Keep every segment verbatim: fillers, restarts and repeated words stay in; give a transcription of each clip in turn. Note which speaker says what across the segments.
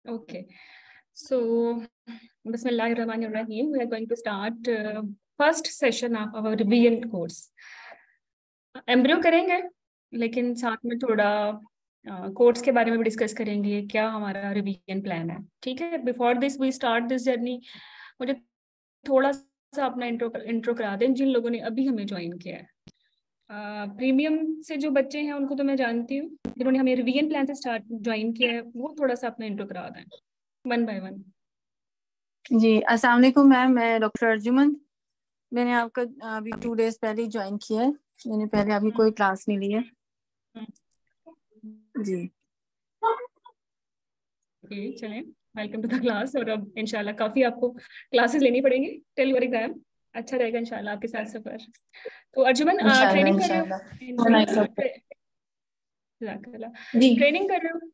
Speaker 1: Okay. So, Bismillahirrahmanirrahim. We are going to start uh, first session of our revision course. Embryo करेंगे, लेकिन साथ में थोड़ा course uh, के बारे में भी डिस्कस करेंगे, क्या हमारा रिवीजन प्लान है. ठीक है. Before this we start this journey, मुझे थोड़ा सा अपना इंट्रो इंट्रो करा दें जिन लोगों ने अभी हमें ज्वाइन किया है. प्रीमियम uh, से जो बच्चे हैं उनको तो मैं जानती हूँ, जिन्होंने हमें रिवीजन प्लान से स्टार्ट ज्वाइन किया है वो थोड़ा सा अपना इंट्रो करा दें वन बाय वन.
Speaker 2: जी, अस्सलाम वालेकुम मैम. मैं डॉक्टर अर्जुमन. मैंने आपका अभी टू डेज पहले ज्वाइन किया है. मैंने पहले अभी कोई क्लास नहीं ली है. जी
Speaker 1: ओके, चलें. Welcome to the class. और अब इंशाल्लाह काफी आपको क्लासेस लेनी पड़ेंगी टिल योर एग्जाम. अच्छा रहेगा इंशाल्लाह आपके साथ सफर. तो अर्जुमन ट्रेनिंग कर रहे हो? ट्रेनिंग कर रहे हो?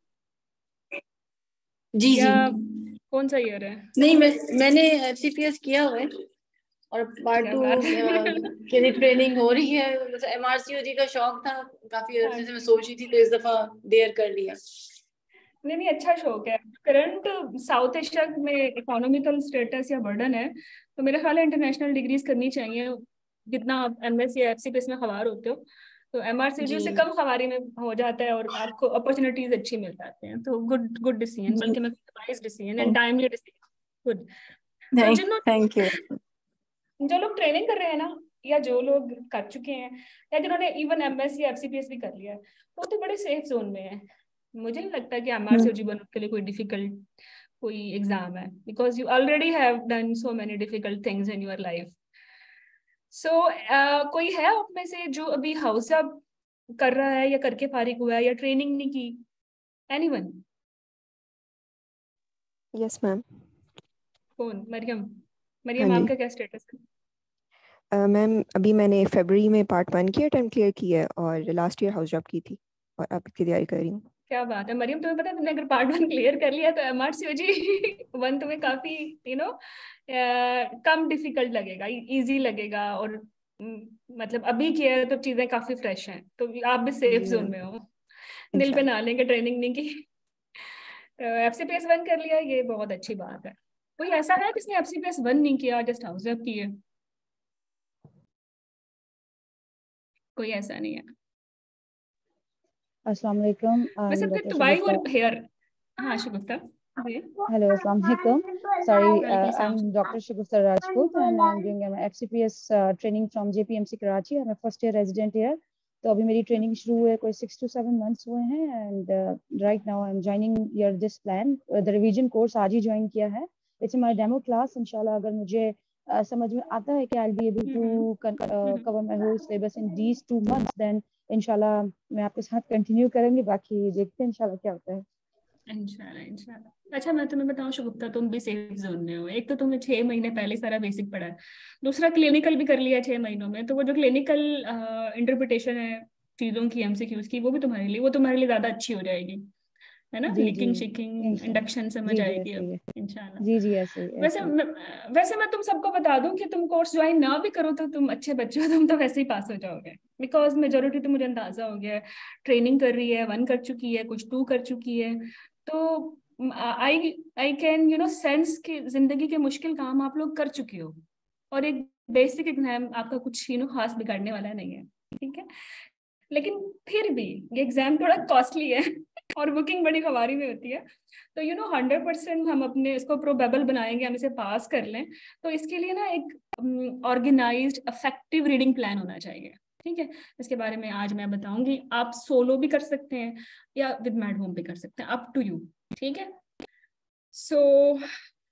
Speaker 2: जी जी.
Speaker 1: कौन सा ईयर है?
Speaker 2: नहीं, मैं मैंने एफसीपीएस किया हुआ है और पार्ट टू के लिए ट्रेनिंग हो रही है. मतलब एमआरसीओजी का शौक था काफी अर्से से, मैं सोच रही थी तो इस दफा डेयर कर लिया.
Speaker 1: नहीं नहीं, अच्छा शौक है. करंट साउथ एशिया में इकोनॉमिकल स्टेटस या बर्डन है, तो मेरा ख्याल है इंटरनेशनल डिग्रीज करनी चाहिए. जितना आप एमएस या एफसीपीएस में खवार होते हो, तो एमआरसीजी से कम खवारी में हो जाता है और आपको अपॉर्चुनिटीज अच्छी मिल जाते हैं. तो गुड गुड डिसीजन, बल्कि मैं wise decision and timely decision. Good. तो जिन्होंने
Speaker 2: थैंक यू.
Speaker 1: जो लोग ट्रेनिंग कर रहे हैं ना, या जो लोग कर चुके हैं, या जिन्होंने इवन एमएस या एफसीपीएस भी कर लिया है, वो तो बड़े सेफ जोन में है. मुझे नहीं लगता कि एमआरसीजी बनने के लिए कोई डिफिकल्ट कोई एग्जाम है, because you already have done so many difficult things in your life. So कोई है आप में से जो अभी हाउस जॉब कर रहा है या करके फारिग हुआ है या ट्रेनिंग नहीं की? एनीवन?
Speaker 3: Yes ma'am.
Speaker 1: कौन? मरियम. मरियम, आपका क्या स्टेटस है?
Speaker 3: मैम uh, अभी मैंने फरवरी में पार्ट वन की अटेम्प्ट क्लियर की है और लास्ट ईयर हाउस जॉब की थी और अब की तैयारी कर रही हूँ.
Speaker 1: क्या बात है मरियम, तुम्हें पता है तुमने अगर पार्ट वन क्लियर कर लिया तो एमआरसीओजी वन तुम्हें काफी यू नो कम डिफिकल्ट लगेगा, इजी लगेगा. और मतलब अभी किया है तो चीजें काफी फ्रेश हैं, तो आप भी सेफ जोन में हो. दिल पे ना लेंगे, ट्रेनिंग नहीं की. एफसीपीएस वन कर लिया, ये बहुत अच्छी बात है. कोई ऐसा है जिसने एफसीपीएस वन नहीं किया, जस्ट हाउस जॉब की है? कोई ऐसा नहीं है?
Speaker 4: अस्सलाम वालेकुम.
Speaker 1: वैसे फिर तो वाई और हेयर. हाँ Shagufta.
Speaker 4: Hello, assalamu alaikum. Sorry, uh, I'm Doctor Shagufta Rajput and I'm doing my F C P S uh, training from J P M C Karachi. I'm a first year resident here. तो अभी मेरी training शुरू हुई है, कोई six to seven months हुए हैं and right now I am joining your this plan. The revision course आज ही ज्वाइन किया है. It's my demo class. इंशाल्लाह अगर मुझे uh, समझ में आता है कि I will be able to cover my whole syllabus in these two months, then इंशाल्लाह मैं आपके साथ कंटिन्यू करेंगे. बाकी देखते हैं इंशाल्लाह क्या होता है.
Speaker 1: इंशाल्लाह इंशाल्लाह. अच्छा मैं तुम्हें बताऊं शुगुफ्ता, तुम भी सेफ जोन में हो. एक तो तुमने छह महीने पहले सारा बेसिक पढ़ा है, दूसरा क्लिनिकल भी कर लिया छह महीनों में. तो वो जो क्लिनिकल इंटरप्रिटेशन है चीजों की, एमसीक्यूज की, वो भी तुम्हारे लिए वो तुम्हारे लिए ज्यादा अच्छी हो जाएगी, है ना. लिकिंग शिकिंग इंडक्शन समझ आएगी अब इंशाल्लाह.
Speaker 4: जी जी ऐसे
Speaker 1: वैसे वैसे मैं तुम सबको बता दूं कि तुम कोर्स ज्वाइन ना भी करो तो तुम अच्छे बच्चे हो, तुम तो वैसे ही पास हो जाओगे. बिकॉज मेजोरिटी तो मुझे अंदाजा हो गया है, ट्रेनिंग कर रही है, वन कर चुकी है, कुछ टू कर चुकी है. तो I I can you know sense कि जिंदगी के मुश्किल काम आप लोग कर चुके हो, और एक बेसिक एग्जाम आपका कुछ यू नो खास बिगाड़ने वाला नहीं है. ठीक है. लेकिन फिर भी ये एग्जाम थोड़ा कॉस्टली है और बुकिंग बड़ी खबारी में होती है. तो यू नो हंड्रेड परसेंट हम अपने इसको प्रोबेबल बनाएंगे, हम इसे पास कर लें. तो इसके लिए ना एक ऑर्गेनाइज्ड इफेक्टिव रीडिंग प्लान होना चाहिए. ठीक है. इसके बारे में आज मैं बताऊंगी. आप सोलो भी कर सकते हैं या विद मैड होम भी कर सकते हैं, अप टू यू. ठीक है. सो so,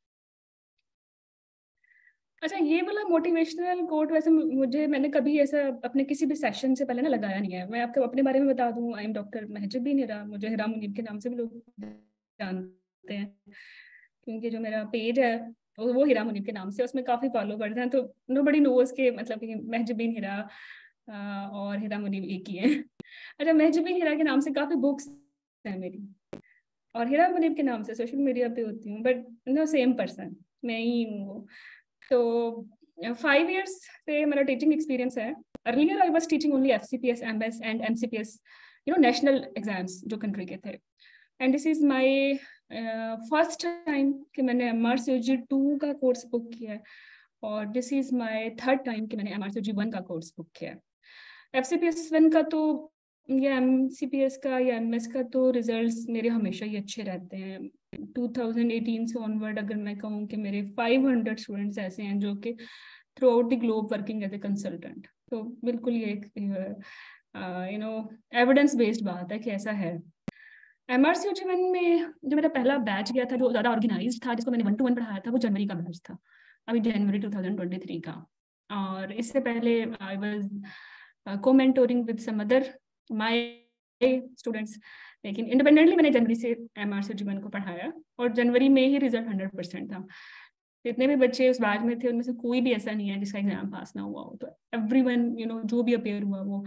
Speaker 1: अच्छा ये वाला मोटिवेशनल कोट वैसे मुझे मैंने कभी ऐसा अपने किसी भी सेशन से पहले ना लगाया नहीं है. मैं आपको अपने बारे में बता दूं, आई एम डॉक्टर महजुबीन हिरा. मुझे हिरा मुनीब के नाम से भी लोग जानते हैं, क्योंकि जो मेरा पेज है वो, वो हिरा मुनीब के नाम से, उसमें काफ़ी फॉलोवर्स हैं. तो नोबडी नोज के मतलब कि महजुबीन हिरा और हिरा मुनीब एक ही है. अच्छा, महजुबीन हिरा के नाम से काफ़ी बुक्स हैं मेरी, और हिरा मुनीब के नाम से सोशल मीडिया पे होती हूँ, बट नो सेम पर्सन, मैं ही हूँ. तो फाइव इयर्स से मेरा टीचिंग एक्सपीरियंस है. Earlier I was teaching only FCPS, MS and MCPS, you know national exams जो कंट्री के थे. And this is my first time कि मैंने M R C O G two का कोर्स बुक किया है, और this is my third time कि मैंने M R C O G one का कोर्स बुक किया है। F C P S one का तो या एम सी पी एस का या एम एस का तो रिजल्ट्स मेरे हमेशा ही अच्छे रहते हैं। टू थाउजेंड एटीन से ऑनवर्ड अगर मैं कहूँ कि मेरे फाइव हंड्रेड स्टूडेंट्स ऐसे हैं जो कि throughout the globe working as a consultant, तो बिल्कुल ये एक यू नो एविडेंस बेस्ड बात है कि ऐसा है। M R C O G one में जो मेरा पहला बैच गया था, जो ज़्यादा ऑर्गेनाइज था, जिसको मैंने वन टू वन पढ़ाया था, वो जनवरी का बैच था, अभी जनवरी टू थाउजेंड ट्वेंटी थ्री का। और इससे पहले I was co mentoring with some other my students, लेकिन इंडिपेंडेंटली मैंने जनवरी से M R C O G one को पढ़ाया, और जनवरी में ही रिजल्ट हंड्रेड परसेंट था। जितने भी बच्चे उस बैच में थे उनमें से कोई भी ऐसा नहीं है जिसका एग्जाम पास ना हुआ हो। तो एवरीवन यू नो जो भी अपेयर हुआ वो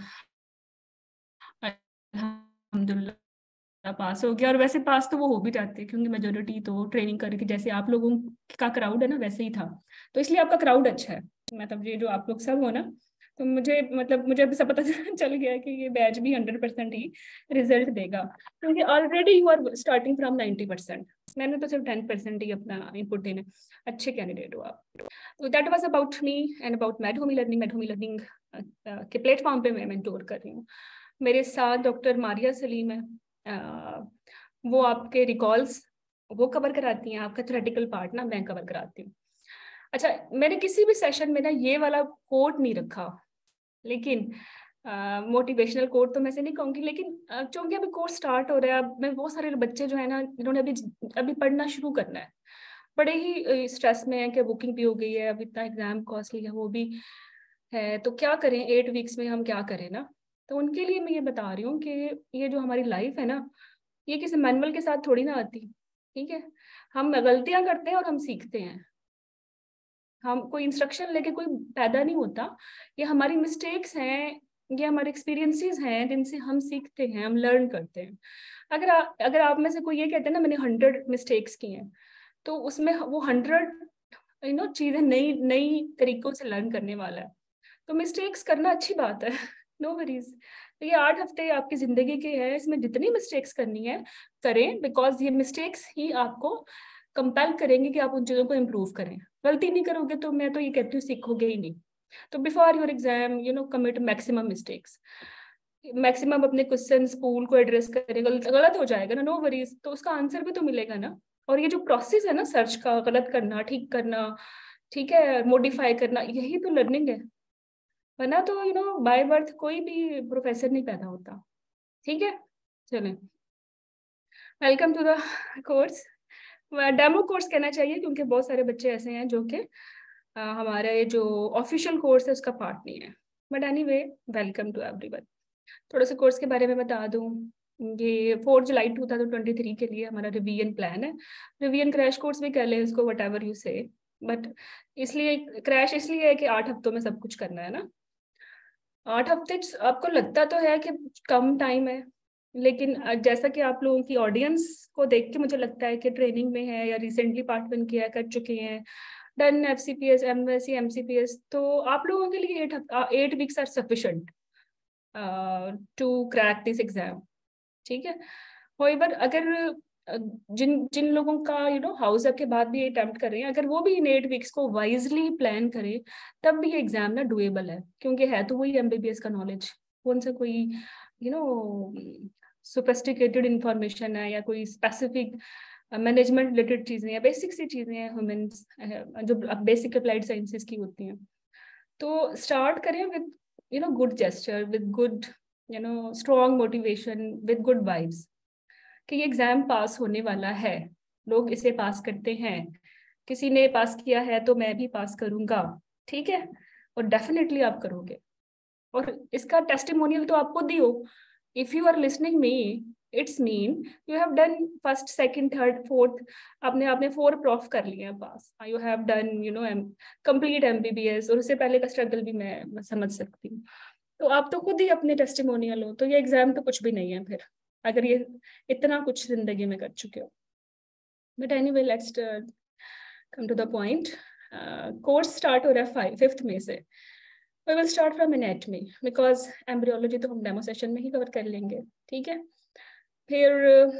Speaker 1: अल्हम्दुलिल्लाह पास हो गया। और वैसे पास तो वो हो भी जाते हैं क्योंकि मेजोरिटी तो ट्रेनिंग करके, जैसे आप लोगों का क्राउड है ना वैसे ही था, तो इसलिए आपका क्राउड अच्छा है। मतलब ये जो आप लोग सब हो ना, तो मुझे मतलब मुझे अभी सब पता चल गया कि ये बैच भी हंड्रेड परसेंट ही रिजल्ट देगा, क्योंकि already you are starting from ninety percent. मैंने तो सिर्फ टेन परसेंट ही अपना इनपुट देने, अच्छे कैंडिडेट हो आप। तो that was about me and about मैडहोमी लर्निंग। मैडहोमी लर्निंग के प्लेटफॉर्म पे मैं मेंटोर कर रही हूँ। मेरे साथ डॉक्टर मारिया सलीम है, uh, वो आपके रिकॉल्स वो कवर कराती हैं, आपका थ्योरेटिकल पार्ट ना मैं कवर कराती हूँ। अच्छा, मैंने किसी भी सेशन में ना ये वाला कोट नहीं रखा, लेकिन मोटिवेशनल uh, कोट तो मैं से नहीं कहूँगी, लेकिन uh, चूंकि अभी कोर्स स्टार्ट हो रहा है, अब मैं बहुत सारे बच्चे जो है ना जिन्होंने अभी अभी पढ़ना शुरू करना है, बड़े ही स्ट्रेस में है कि बुकिंग भी हो गई है, अब इतना एग्जाम कॉस्टली है वो भी है, तो क्या करें एट वीक्स में हम क्या करें ना। तो उनके लिए मैं ये बता रही हूँ कि ये जो हमारी लाइफ है ना, ये किसी मैनुअल के साथ थोड़ी ना आती, ठीक है। हम गलतियां करते हैं और हम सीखते हैं, हम कोई इंस्ट्रक्शन लेके कोई पैदा नहीं होता। ये हमारी मिस्टेक्स हैं, ये हमारे एक्सपीरियंसेस हैं जिनसे हम सीखते हैं, हम लर्न करते हैं। अगर आ, अगर आप में से कोई ये कहते हैं ना मैंने हंड्रेड मिस्टेक्स की हैं, तो उसमें वो हंड्रेड यू नो चीजें नई नई तरीकों से लर्न करने वाला है। तो मिस्टेक्स करना अच्छी बात है, नो वरीज। तो ये आठ हफ्ते आपकी जिंदगी के हैं, इसमें जितनी मिस्टेक्स करनी है करें, बिकॉज ये मिस्टेक्स ही आपको कंपेल करेंगे कि आप उन चीजों को इम्प्रूव करें। गलती नहीं करोगे तो मैं तो ये कहती हूँ सीखोगे ही नहीं। तो before your exam you know commit maximum mistakes, maximum अपने क्वेश्चन स्कूल को एड्रेस करें। गलत गलत हो जाएगा ना, नो वरीज, तो उसका आंसर भी तो मिलेगा ना। और ये जो प्रोसेस है ना सर्च का, गलत करना, ठीक करना, ठीक है, मॉडिफाई करना, यही तो लर्निंग है। वरना तो यू नो बाय बर्थ कोई भी प्रोफेसर नहीं पैदा होता, ठीक है। चलें, welcome to the course. Demo course कहना चाहिए क्योंकि बहुत सारे बच्चे ऐसे हैं जो कि हमारे जो ऑफिशियल कोर्स है उसका पार्ट नहीं है, but anyway welcome to everyone. थोड़ा सा कोर्स के बारे में बता दूं, ये four July two thousand twenty three के लिए हमारा रिवीजन प्लान है। रिवीजन क्रैश कोर्स भी कह लें इसको, whatever you say, but इसलिए क्रैश इसलिए है कि आठ हफ्तों में सब कुछ करना है ना। आठ हफ्ते आपको लगता तो है कि कम टाइम है, लेकिन जैसा कि आप लोगों की ऑडियंस को देख के मुझे लगता है कि ट्रेनिंग में है या रिसेंटली पार्ट वन किया कर चुके हैं, done F C P S, M S C, M C P S, तो आप लोगों के लिए eight eight weeks are sufficient to crack this exam, ठीक है। होएवर अगर जिन जिन लोगों का यू नो हाउस अप के बाद भी अटेम्प्ट कर रहे हैं, अगर वो भी इन एट वीक्स को वाइजली प्लान करें तब भी ये एग्जाम ना डुएबल है, क्योंकि है तो वही एमबीबीएस का नॉलेज, कौन सा कोई यू नो सोफिस्टिकेटेड इंफॉर्मेशन है या कोई स्पेसिफिक मैनेजमेंट रिलेटेड चीजें या बेसिक सी चीजें हैं ह्यूमंस जो बेसिक अप्लाइड साइंसेस की होती हैं। तो स्टार्ट करें with you know good gesture, with good you know strong motivation, with good vibes कि ये एग्जाम पास होने वाला है, लोग इसे पास करते हैं, किसी ने पास किया है तो मैं भी पास करूंगा, ठीक है। और डेफिनेटली आप करोगे, और इसका टेस्टिमोनियल तो आप खुद ही हो। If you are listening me, it's mean you have done first second third fourth, आपने आपने फोर प्रॉफ कर लिए हैं pass, you have done you know complete MBBS, और उससे पहले का स्ट्रगल भी मैं, मैं समझ सकती हूँ। तो आप तो खुद ही अपने टेस्टिमोनियल हो, तो ये एग्जाम तो कुछ भी नहीं है फिर, अगर ये इतना कुछ जिंदगी में कर चुके हो। But anyway let's come to the point. Course start हो रहा है फाइव फिफ्थ में से। We will start from anatomy because embryology तो हम डेमो सेशन में ही कवर कर लेंगे, ठीक है। फिर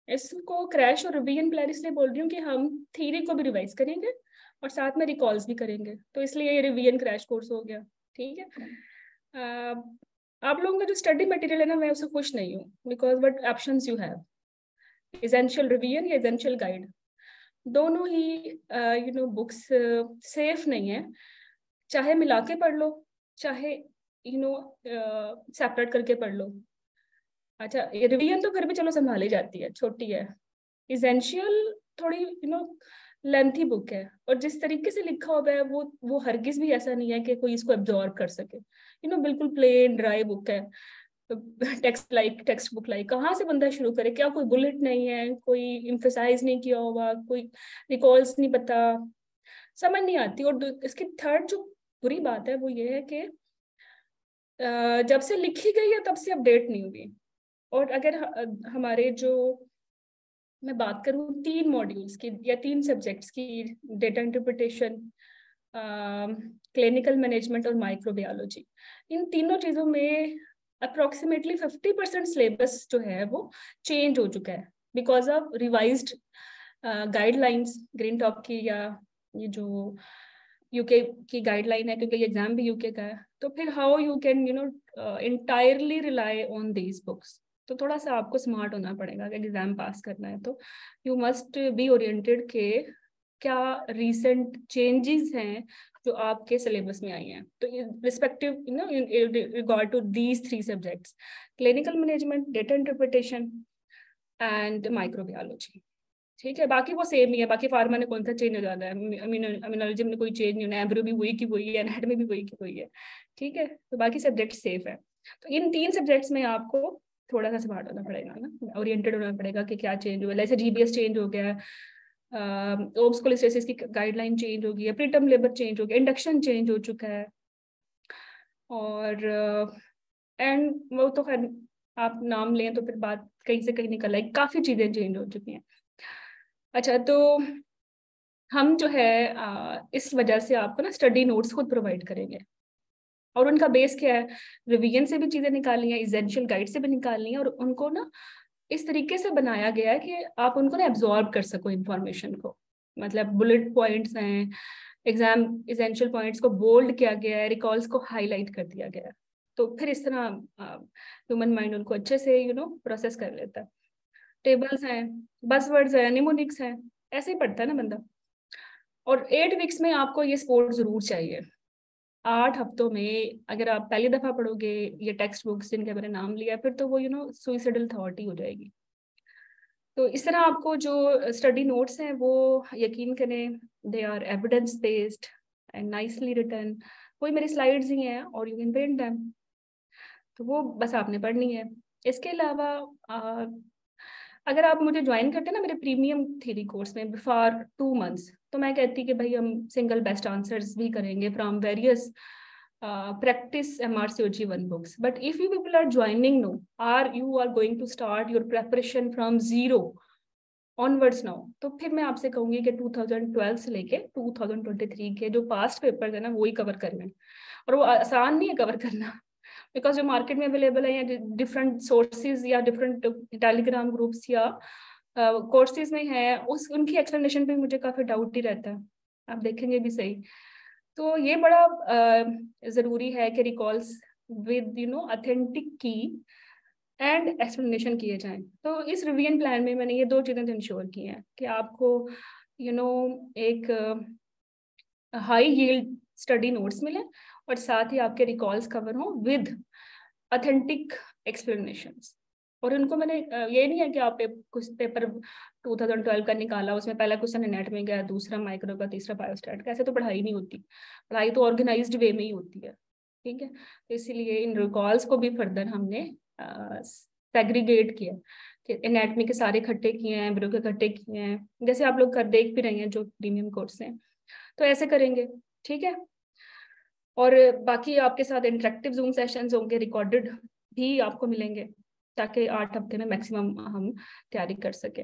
Speaker 1: इसको क्रैश और रिवीजन प्लान इसलिए बोल रही हूँ कि हम थ्योरी को भी रिवाइज करेंगे और साथ में रिकॉल्स भी करेंगे, तो इसलिए ये रिवीजन क्रैश कोर्स हो गया। ठीक है, uh, आप लोगों का जो स्टडी मटेरियल है ना, मैं उससे खुश नहीं हूँ, because what options you have, essential revision या एसेंशियल गाइड, दोनों ही यू नो बुक्स सेफ नहीं है। चाहे मिला के पढ़ लो, चाहे यू नो सेपरेट करके पढ़ लो। अच्छा, ये रिवीजन तो फिर भी चलो संभाली जाती है, छोटी है। एसेंशियल थोड़ी यू नो लेंथी बुक है, और जिस तरीके से लिखा हुआ है वो वो हरगिज भी ऐसा नहीं है कि कोई इसको एब्जॉर्ब कर सके। यू नो बिल्कुल प्लेन ड्राई बुक है, text like text book like. कहाँ से बंदा शुरू करे? क्या कोई बुलेट नहीं है, कोई इम्फेसाइज नहीं किया हुआ, कोई रिकॉल्स नहीं पता, समझ नहीं आती। और इसकी थर्ड जो बुरी बात है वो ये है कि जब से लिखी गई है तब से अपडेट नहीं हुई। और अगर हमारे जो, मैं बात करूँ तीन मॉड्यूल्स की या तीन सब्जेक्ट्स की, डेटा इंटरप्रिटेशन, क्लिनिकल मैनेजमेंट और माइक्रोबायोलॉजी, इन तीनों चीज़ों में अप्रोक्सीमेटली फिफ्टी परसेंट सिलेबस जो है वो चेंज हो चुका है because of revised guidelines green top की, या ये जो यूके की गाइडलाइन है, क्योंकि ये एग्जाम भी यूके का है। तो फिर how you can you know entirely rely on these books? तो थोड़ा सा आपको स्मार्ट होना पड़ेगा अगर एग्जाम पास करना है। तो यू मस्ट बी ओरिएंटेड के क्या रिसेंट चेंजेस हैं जो आपके सिलेबस में आई हैं। तो respective you know regard to these three subjects, clinical management, data interpretation and microbiology. ठीक है, बाकी वो सेम ही है। बाकी फार्मा ने कौन सा चेंज हो जाता है, इम्यूनोलॉजी में कोई चेंज नहीं होना, एम्ब्रियो भी वही की वही है, एनाटॉमी भी वही की वही है। ठीक है, तो बाकी सब्जेक्ट सेफ है। तो इन तीन सब्जेक्ट्स में आपको थोड़ा सा स्मार्ट होना पड़ेगा ना, ओरिएंटेड होना पड़ेगा कि क्या चेंज हुआ है। जैसे जीबीएस चेंज हो गया है, ओब्स कोलेस्टेसिस की गाइडलाइन चेंज हो गई है, प्रीटर्म लेबर चेंज हो गया, इंडक्शन चेंज हो चुका है, और एंड uh, वो तो खैर आप नाम लें तो फिर बात कहीं से कहीं निकल आई, काफ़ी चीज़ें चेंज हो चुकी हैं। अच्छा, तो हम जो है आ, इस वजह से आपको ना स्टडी नोट्स खुद प्रोवाइड करेंगे, और उनका बेस क्या है, रिवीजन से भी चीज़ें निकालनी है, एसेंशियल गाइड से भी निकालनी है, और उनको ना इस तरीके से बनाया गया है कि आप उनको ना एब्जॉर्ब कर सको इंफॉर्मेशन को। मतलब बुलेट पॉइंट्स हैं, एग्जाम एसेंशियल पॉइंट्स को बोल्ड किया गया है, रिकॉल्स को हाईलाइट कर दिया गया है। तो फिर इस तरह ह्यूमन माइंड उनको अच्छे से यू नो प्रोसेस कर लेता है। टेबल्स हैं, बसवर्ड्स हैं, निमोनिक्स हैं, ऐसे ही पढ़ता है ना बंदा। और एट वीक्स में आपको ये सपोर्ट जरूर चाहिए। आठ हफ्तों में अगर आप पहली दफा पढ़ोगे ये टेक्स्ट बुक्स जिनके मैंने नाम लिया, फिर तो वो यू नो सुइसाइडल थॉट ही हो जाएगी। तो इस तरह आपको जो स्टडी नोट्स हैं वो यकीन करें they are evidence based and nicely written. कोई मेरी स्लाइड्स ही हैं और यू कैन प्रिंट देम, तो वो बस आपने पढ़नी है। इसके अलावा आ, अगर आप मुझे ज्वाइन करते हैं ना मेरे प्रीमियम थ्योरी कोर्स में फॉर टू मंथ्स, तो मैं कहती कि भाई हम सिंगल बेस्ट आंसर्स भी करेंगे from various practice MRCOG one books. But if you people are joining no, are you are going to start your preparation from zero onwards now, तो फिर मैं आपसे कहूंगी कि टू थाउजेंड ट्वेल्व से लेके टू थाउजेंड ट्वेंटी थ्री के जो पास्ट पेपर्स है ना वो ही कवर करना है। और वो आसान नहीं है कवर करना, बिकॉज जो मार्केट में अवेलेबल है या डिफरेंट सोर्सेज या डिफरेंट टेलीग्राम ग्रुप्स या कोर्सेज uh, में है, उस उनकी एक्सप्लेनेशन पे मुझे काफ़ी डाउट ही रहता है, आप देखेंगे भी सही। तो ये बड़ा uh, ज़रूरी है कि recalls with you know authentic की एंड एक्सप्लेनेशन किए जाएं। तो इस रिवीजन प्लान में मैंने ये दो चीज़ें तो इंश्योर की हैं कि आपको यू नो एक हाई यील्ड स्टडी नोट्स मिले और साथ ही आपके रिकॉल्स कवर हों विद ऑथेंटिक एक्सप्लेनेशंस। और उनको मैंने ये नहीं है कि आप पे, कुछ पेपर टू थाउजेंड ट्वेल्व का निकाला, उसमें पहला क्वेश्चन नेट में गया, दूसरा माइक्रो का, तीसरा बायोस्टैट का, ऐसे तो पढ़ाई नहीं होती। पढ़ाई तो ऑर्गेनाइज्ड वे में ही होती है। ठीक है, तो इसीलिए इन रिकॉल्स को भी फर्दर हमने सेग्रीगेट किया कि एनाटमी के सारे इकट्ठे किए हैं, एम्ब्रियो के इकट्ठे किए हैं, जैसे आप लोग कर देख भी रहे हैं जो प्रीमियम कोर्स हैं, तो ऐसे करेंगे। ठीक है, और बाकी आपके साथ इंटरेक्टिव जूम सेशंस होंगे, रिकॉर्डेड भी आपको मिलेंगे, ताकि आठ हफ्ते में मैक्सिमम हम तैयारी कर सकें।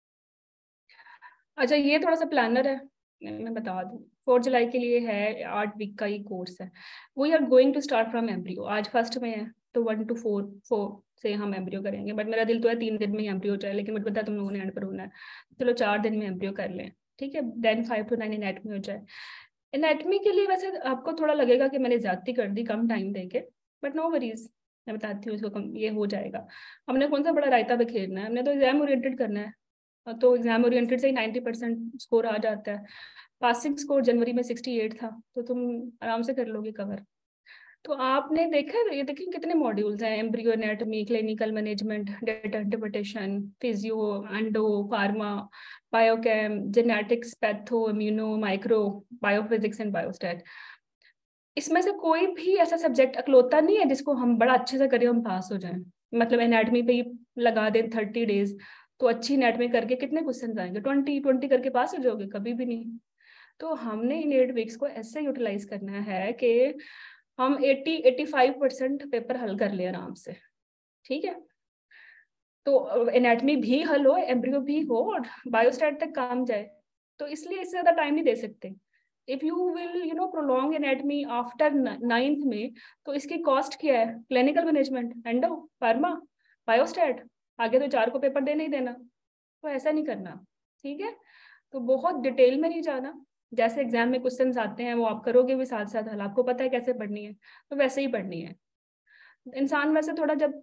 Speaker 1: अच्छा, ये थोड़ा सा प्लानर है, मैं बता दूं, फोर्थ जुलाई के लिए है, आठ वीक का ही कोर्स है। We are going to start from embryo. आज फर्स्ट में है, तो वन टू फोर फोर से हम एम्ब्रियो करेंगे, बट मेरा दिल तो है तीन दिन में ही एम्ब्रियो हो जाए, लेकिन मुझे पता है तुम लोगों ने एंड पर होना है, चलो चार दिन में एम्ब्रियो कर लें, ठीक है। Then five to nine anatomy हो जाए। एनाटमी के लिए वैसे आपको थोड़ा लगेगा कि मैंने ज्यादती कर दी कम टाइम देके, बट नो वरीज, मैं बताती हूँ इसको, कम ये हो जाएगा। हमने कौन सा बड़ा रायता बिखेरना है, हमने तो एग्जाम ओरिएंटेड करना है, तो एग्जाम ओरिएंटेड से ही नाइन्टी परसेंट स्कोर आ जाता है। पासिंग स्कोर जनवरी में सिक्सटी एट था, तो तुम आराम से कर लोगे कवर। तो आपने देखा, ये देखिए कितने मॉड्यूल्स हैं, embryo anatomy, clinical management, data interpretation, physio, endo, pharma, biochem, genetics, patho, immuno, micro, biophysics and biostat. इसमें से कोई भी ऐसा सब्जेक्ट अकलौता नहीं है जिसको हम बड़ा अच्छे से करें हम पास हो जाएं। मतलब एनाटमी पे ही लगा दें थर्टी डेज, तो अच्छी एनाटमी करके कितने क्वेश्चन आएंगे, ट्वेंटी ट्वेंटी करके पास हो जाओगे, कभी भी नहीं। तो हमने इन एट वीक्स को ऐसे यूटिलाइज करना है कि हम अस्सी पचासी परसेंट पेपर हल कर ले आराम से, ठीक है। तो एनाटमी भी हल हो, एम्ब्रियो भी हो, और बायोस्टैट तक काम जाए, तो इसलिए इससे ज्यादा टाइम नहीं दे सकते। If you will you know prolong anatomy after ninth में, तो इसकी कॉस्ट क्या है, clinical management, endo, pharma, biostat, आगे तो चार को पेपर देना ही देना। तो ऐसा नहीं करना, ठीक है। तो बहुत डिटेल में नहीं जाना, जैसे एग्जाम में क्वेश्चंस आते हैं वो आप करोगे भी साथ साथ हल, आपको पता है कैसे पढ़नी है, तो वैसे ही पढ़नी है। इंसान वैसे थोड़ा जब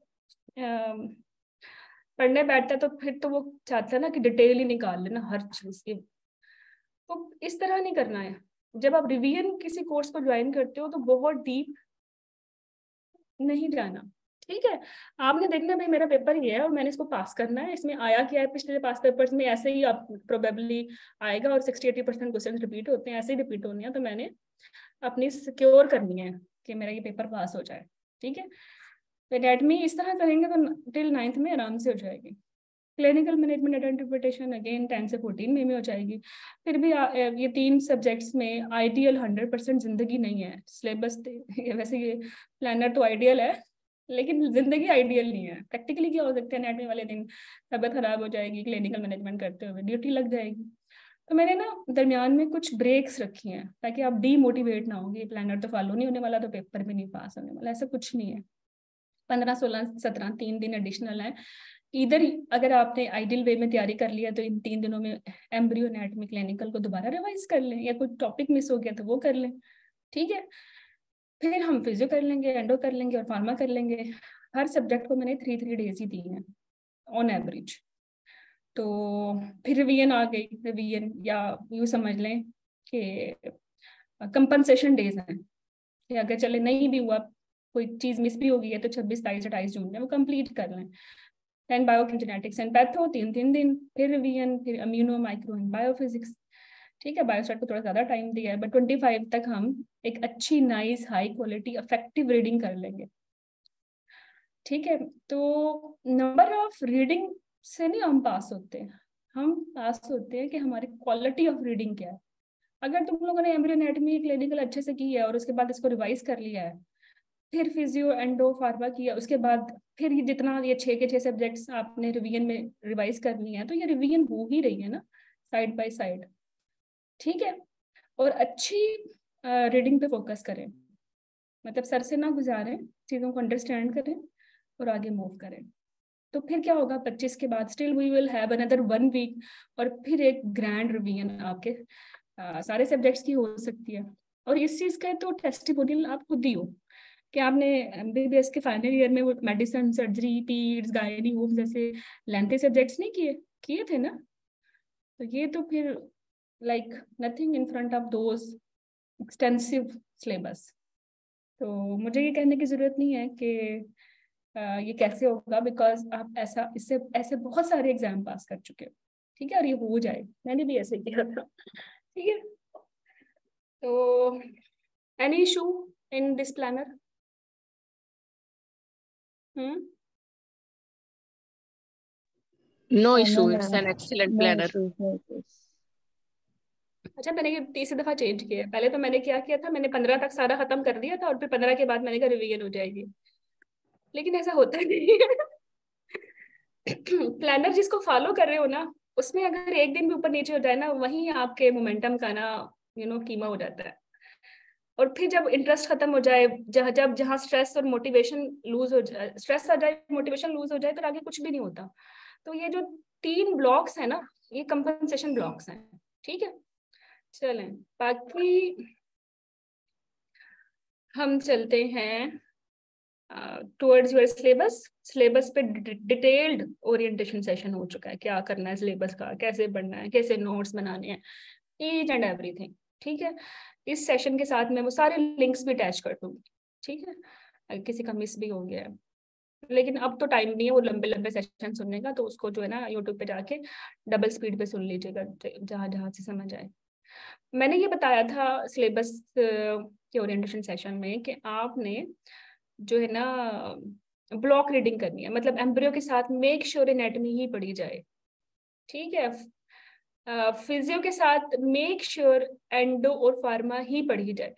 Speaker 1: पढ़ने बैठता है तो फिर तो वो चाहता है ना कि डिटेल ही निकाल लेना हर चीज की, तो इस तरह नहीं करना है। जब आप रिवीजन किसी कोर्स को ज्वाइन करते हो तो बहुत डीप नहीं जाना, ठीक है। आपने देखना भाई मेरा पेपर ये है और मैंने इसको पास करना है, इसमें आया क्या है, पिछले पास पेपर्स में ऐसे ही आप प्रोबेबली आएगा, और sixty eighty percent question repeat होते हैं, ऐसे ही रिपीट होनी है, तो मैंने अपनी सिक्योर करनी है कि मेरा ये पेपर पास हो जाए, ठीक है। एनाटमी इस तरह करेंगे तो टिल नाइन्थ में आराम से हो जाएगी। Clinical management and interpretation again ten से फोर्टीन में, में हो जाएगी। फिर भी आ, ये तीन सब्जेक्ट्स में आइडियल हंड्रेड परसेंट जिंदगी नहीं है। सिलेबस वैसे ये प्लानर तो आइडियल है, लेकिन जिंदगी आइडियल नहीं है। प्रैक्टिकली क्या हो सकता है, एनाटमी वाले दिन तबीयत खराब हो जाएगी, क्लिनिकल मैनेजमेंट करते हुए ड्यूटी लग जाएगी। तो मैंने ना दरमियान में कुछ ब्रेक्स रखी हैं ताकि आप डीमोटिवेट ना होगी, प्लानर तो फॉलो नहीं होने वाला तो पेपर भी नहीं पास होने वाला, ऐसा कुछ नहीं है। पंद्रह सोलह सत्रह तीन दिन एडिशनल है। इधर अगर आपने आइडियल वे में तैयारी कर लिया तो इन तीन दिनों में एम्ब्रियो एनाटमी क्लिनिकल को दोबारा रिवाइज कर लें, या कोई टॉपिक मिस हो गया तो वो कर लें, ठीक है। फिर हम फिजियो कर लेंगे, एंडो कर लेंगे और फार्मा कर लेंगे। हर सब्जेक्ट को मैंने थ्री थ्री डेज ही दी हैं ऑन एवरेज। तो फिर रिवीजन आ गई, रिवीजन या यूँ समझ लें कि कंपनसेशन डेज हैं कि अगर चले नहीं भी हुआ, कोई चीज़ मिस भी हो गई है, तो छब्बीस ताईस अट्ठाईस जून में वो कंप्लीट कर लें। टेन बायोजेनेटिक्स एंड पैथो तीन तीन दिन, फिर रिवीजन, फिर इम्यूनो, माइक्रो एंड बायोफिजिक्स, ठीक है। बायोस्टैट को थोड़ा ज्यादा टाइम दिया है, बट ट्वेंटी फाइव तक हम एक अच्छी nice high quality effective reading कर लेंगे, ठीक है। तो नंबर ऑफ रीडिंग से नहीं हम पास होते, हम पास होते हैं कि हमारी क्वालिटी ऑफ रीडिंग क्या है। अगर तुम लोगों ने एम्ब्रियो एनाटमी क्लिनिकल अच्छे से की है और उसके बाद इसको रिवाइज कर लिया है, फिर फिजियो, एंडो, फार्मा किया, उसके बाद फिर ये जितना ये छः के छः सब्जेक्ट्स आपने रिवीजन में रिवाइज करनी है, तो ये रिवीजन हो ही रही है ना साइड बाय साइड, ठीक है। और अच्छी रीडिंग पे फोकस करें, मतलब सर से ना गुजारें, चीज़ों को अंडरस्टैंड करें और आगे मूव करें। तो फिर क्या होगा, पच्चीस के बाद still we will have another one week, और फिर एक ग्रैंड रिवीजन आपके आ, सारे सब्जेक्ट्स की हो सकती है। और इस चीज़ का तो टेस्टिमोनियल आप खुद ही हो कि आपने एमबीबीएस के फाइनल ईयर में वो medicine, surgery, peds, gynae, home जैसे लेंथी सब्जेक्ट्स नहीं किए किए थे ना। तो ये तो फिर like nothing in front of those extensive syllabus. तो मुझे ये कहने की जरूरत नहीं है कि ये कैसे होगा, बिकॉज आप ऐसा इससे ऐसे बहुत सारे एग्जाम पास कर चुके हो, ठीक है। और ये हो जाए, मैंने भी ऐसे किया था, ठीक है। तो any issue in this planner? Hmm
Speaker 5: No
Speaker 4: Uh,
Speaker 5: issue.
Speaker 4: no,
Speaker 5: It's
Speaker 4: ma'am.
Speaker 5: an excellent
Speaker 4: No
Speaker 5: planner.
Speaker 4: issues, no issues.
Speaker 1: अच्छा, मैंने ये तीसरी दफा चेंज किया है। पहले तो मैंने क्या किया था, मैंने पंद्रह तक सारा खत्म कर दिया था और फिर पंद्रह के बाद मैंने कहा रिवीजन हो जाएगी, लेकिन ऐसा होता नहीं है। प्लानर जिसको फॉलो कर रहे हो ना, उसमें अगर एक दिन भी ऊपर नीचे हो जाए ना, वहीं आपके मोमेंटम का ना यू नो कीमा हो जाता है। और फिर जब इंटरेस्ट खत्म हो जाए, जहाँ जब जहाँ स्ट्रेस और मोटिवेशन लूज हो जाए, स्ट्रेस आ जाए, मोटिवेशन लूज हो जाए, फिर आगे कुछ भी नहीं होता। तो ये जो तीन ब्लॉक्स है ना, ये कंपनसेशन ब्लॉक्स हैं, ठीक है। चलें बाकी हम चलते हैं टुवर्ड्स योर सिलेबस। सिलेबस पे डिटेल्ड ओरिएंटेशन सेशन हो चुका है, क्या करना है सिलेबस का, कैसे पढ़ना है, कैसे नोट्स बनाने हैं, ईच एंड एवरीथिंग, ठीक है। इस सेशन के साथ मैं वो सारे लिंक्स भी अटैच कर दूंगी, ठीक है, अगर किसी का मिस भी हो गया है। लेकिन अब तो टाइम नहीं है वो लंबे लंबे सेशन सुनने का, तो उसको जो है ना यूट्यूब पे जाके डबल स्पीड पे सुन लीजिएगा, जहाँ जहाँ से समझ आए। मैंने ये बताया था सिलेबस के ओरिएंटेशन सेशन में कि आपने जो है ना ब्लॉक रीडिंग करनी है, मतलब एम्ब्रियो के साथ मेक श्योर एनाटॉमी ही पढ़ी जाए, ठीक है। फिजियो के साथ मेक श्योर एंडो और फार्मा ही पढ़ी जाए।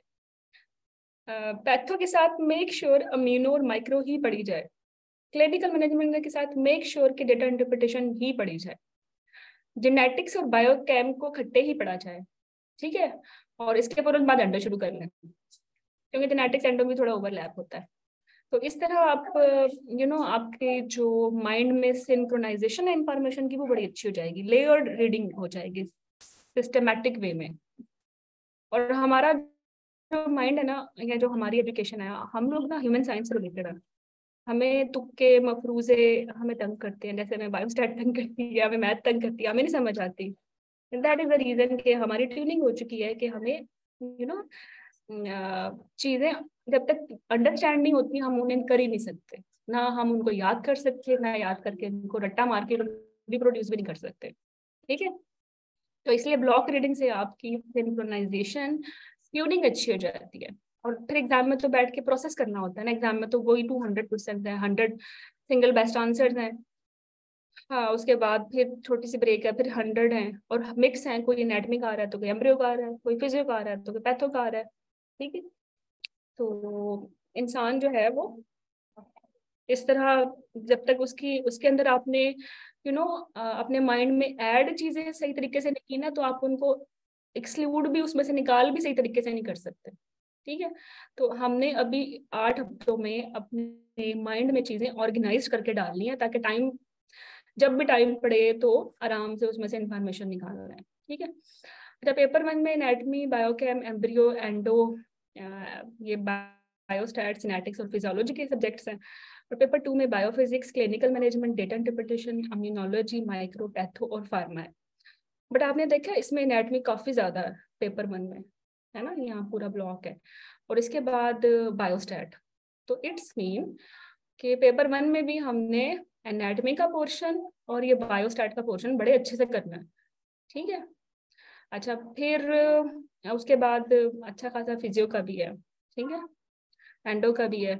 Speaker 1: पैथो के साथ मेक श्योर अमीनो और माइक्रो ही पढ़ी जाए। क्लिनिकल मैनेजमेंट के साथ मेक श्योर कि डेटा इंटरप्रिटेशन ही पढ़ी जाए। जेनेटिक्स और बायोकेम को खट्टे ही पढ़ा जाए, ठीक है। और इसके फौरन बाद एंडो शुरू कर लें, क्योंकि जेनेटिक्स एंडो में थोड़ा ओवरलैप होता है। तो इस तरह आप यू you नो know, आपके जो माइंड में सिंक्रोनाइजेशन है इंफॉर्मेशन की, वो बड़ी अच्छी हो जाएगी, लेयर्ड रीडिंग हो जाएगी सिस्टमैटिक वे में। और हमारा जो माइंड है ना, या जो हमारी एजुकेशन है, हम लोग ना ह्यूमन साइंस से रिलेटेड है, हमें तुक्के मफरूजे हमें तंग करते हैं, जैसे हमें बायोस्टैट तंग करती है, हमें मैथ तंग करती है, हमें नहीं समझ आती। दैट इज द रीजन कि हमारी ट्यूनिंग हो चुकी है कि हमें यू नो चीजें जब तक अंडरस्टैंड नहीं होती हम उन्हें कर ही नहीं सकते, ना हम उनको याद कर सकते, ना याद करके उनको रट्टा मार के रिप्रोड्यूस भी नहीं कर सकते, ठीक है। तो इसलिए ब्लॉक रीडिंग से आपकी सिंक्रोनाइजेशन ट्यूनिंग अच्छी हो जाती है। और फिर एग्जाम में तो बैठ के प्रोसेस करना होता है ना, एग्जाम में तो वही टू हंड्रेड क्वेश्चन है, हंड्रेड सिंगल बेस्ट आंसर्स हैं, हाँ उसके बाद फिर छोटी सी ब्रेक है, फिर हंड्रेड है और मिक्स है, कोई एनाटॉमी का आ रहा है तो कोई एम्ब्रियो का आ रहा है, कोई फिजियो का आ रहा है तो कोई पैथो का आ रहा है, ठीक है। तो इंसान जो है वो इस तरह जब तक उसकी उसके अंदर आपने यू नो अपने माइंड में ऐड चीजें सही तरीके से नहीं की ना, तो आप उनको एक्सक्लूड भी उसमें से निकाल भी सही तरीके से नहीं कर सकते, ठीक है। तो हमने अभी आठ हफ्तों में अपने माइंड में चीजें ऑर्गेनाइज करके डालनी है, ताकि टाइम जब भी टाइम पड़े तो आराम से उसमें से इंफॉर्मेशन निकाल रहे हैं, ठीक है। अच्छा, पेपर वन में एनाटॉमी, बायोकेम, एम्ब्रियो, एंडो, ये बायोस्टैट, सिनेटिक्स और फिजियोलॉजी के सब्जेक्ट्स हैं। और पेपर टू में biophysics, clinical management, data interpretation, immunology, micro, patho और फार्मा है। बट आपने देखा इसमें एनाटॉमी काफी ज्यादा है पेपर वन में, है ना, यहाँ पूरा ब्लॉक है। और इसके बाद बायोस्टैट, तो इट्स मीन कि पेपर वन में भी हमने एनाटॉमी का पोर्शन और ये बायोस्टैट का पोर्शन बड़े अच्छे से करना है, ठीक है। अच्छा, फिर उसके बाद अच्छा खासा फिजियो का भी है, ठीक है, एंडो का भी है।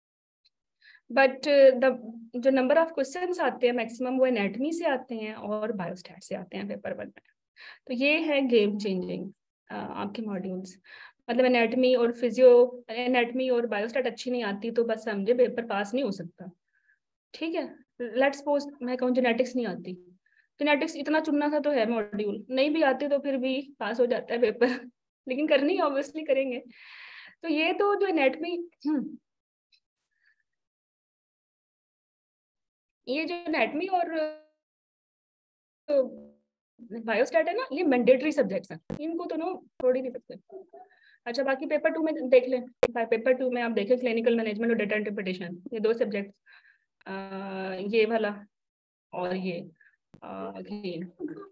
Speaker 1: बट द जो नंबर ऑफ क्वेश्चंस आते हैं मैक्सिमम वो एनाटॉमी से आते हैं और बायोस्टैट से आते हैं पेपर वन में। तो ये है गेम चेंजिंग आपके मॉड्यूल्स। मतलब एनाटॉमी और फिजियो, एनाटॉमी और बायोस्टैट अच्छी नहीं आती तो बस समझे पेपर पास नहीं हो सकता, ठीक है। लेट्स सपोज मैं कहूँ जेनेटिक्स नहीं आती, जेनेटिक्स इतना चुनना था तो है मॉड्यूल, नहीं भी आती तो फिर भी पास हो जाता है पेपर लेकिन करनी ऑब्वियसली करेंगे। तो ये तो जो एनाटॉमी, ये जो एनाटॉमी और बायोस्टैट है ना, ये मैंडेटरी सब्जेक्ट्स हैं, इनको तो नो छोड़ ही नहीं सकते। अच्छा, बाकी पेपर टू में देख लें, पेपर टू में आप देखें क्लिनिकल मैनेजमेंट और डेटा इंटरप्रिटेशन, ये दो सब्जेक्ट, ये वाला और ये ग्रीन,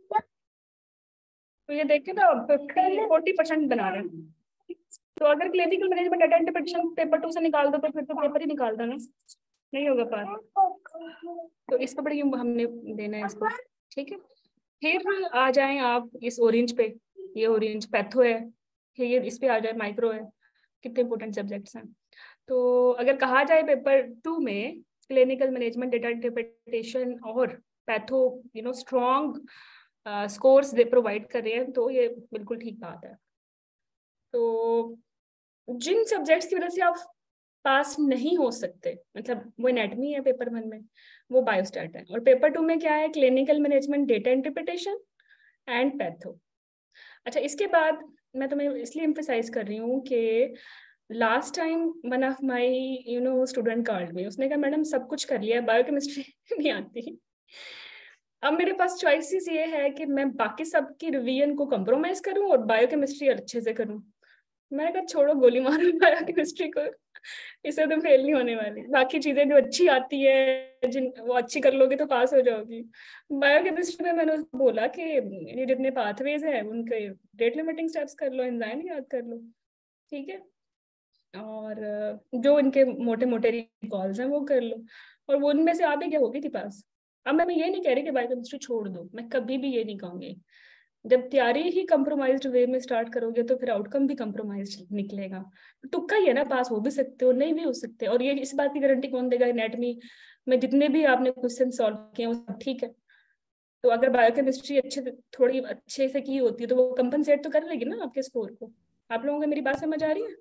Speaker 1: तो ये देखें ना फोर्टी परसेंट बना रहे हैं। तो अगर clinical management data interpretation paper two से निकाल दो तो फिर तो पेपर ही निकाल दो ना, नहीं होगा पास। तो इसको बड़ी हमने देना है इसको, ठीक है। फिर आ जाएं आप इस ऑरेंज पे, ये ऑरेंज पैथो है, फिर ये इस पे आ जाए माइक्रो है, कितने इंपॉर्टेंट सब्जेक्ट्स हैं। तो अगर कहा जाए पेपर टू में क्लिनिकल मैनेजमेंट, डेटा इंटरप्रिटेशन और patho you know strong scores दे प्रोवाइड कर रहे हैं, तो ये बिल्कुल ठीक बात है। तो जिन सब्जेक्ट्स की वजह से आप पास नहीं हो सकते, मतलब वो एनाटॉमी है पेपर वन में, वो बायोस्टैट है, और पेपर टू में क्या है, clinical management, data interpretation and patho. अच्छा, इसके बाद मैं तुम्हें इसलिए एम्फेसाइज कर रही हूँ कि last time one of my you know student called me, उसने कहा मैडम सब कुछ कर लिया, बायोकेमिस्ट्री नहीं आती। अब मेरे पास चॉइसेस ये है कि मैं बाकी सब की रिवीजन को कंप्रोमाइज करूं और बायोकेमिस्ट्री अच्छे से करूं। मैंने कहा छोड़ो गोली मारो बायोकेमिस्ट्री को, इसे तो फेल नहीं होने वाली। बाकी चीजें जो अच्छी आती है जिन वो अच्छी कर लोगे तो पास हो जाओगी। बायोकेमिस्ट्री में मैंने उसको बोला कि ये जितने पाथवेज है उनके रेट लिमिटिंग स्टेप्स कर लो, एंजाइम याद कर लो, ठीक है, और जो इनके मोटे मोटे रिकॉल्स हैं वो कर लो, और वो उनमें से आप ही क्या होगी थी पास। अब मैं ये नहीं कह रही कि बायोकेमिस्ट्री छोड़ दो, मैं कभी भी ये नहीं कहूंगी। जब तैयारी ही कंप्रोमाइज्ड वे में स्टार्ट करोगे तो फिर आउटकम भी कंप्रोमाइज्ड निकलेगा। तुक्का ही है ना, पास हो भी सकते हो नहीं भी हो सकते, और ये इस बात की गारंटी कौन देगा। एनाटॉमी में जितने भी आपने क्वेश्चन सॉल्व किए वो सब ठीक है, तो अगर बायोकेमिस्ट्री अच्छे थोड़ी अच्छे से की होती है तो वो कंपनसेट तो कर लेगी ना आपके स्कोर को। आप लोगों को मेरी बात समझ आ रही है?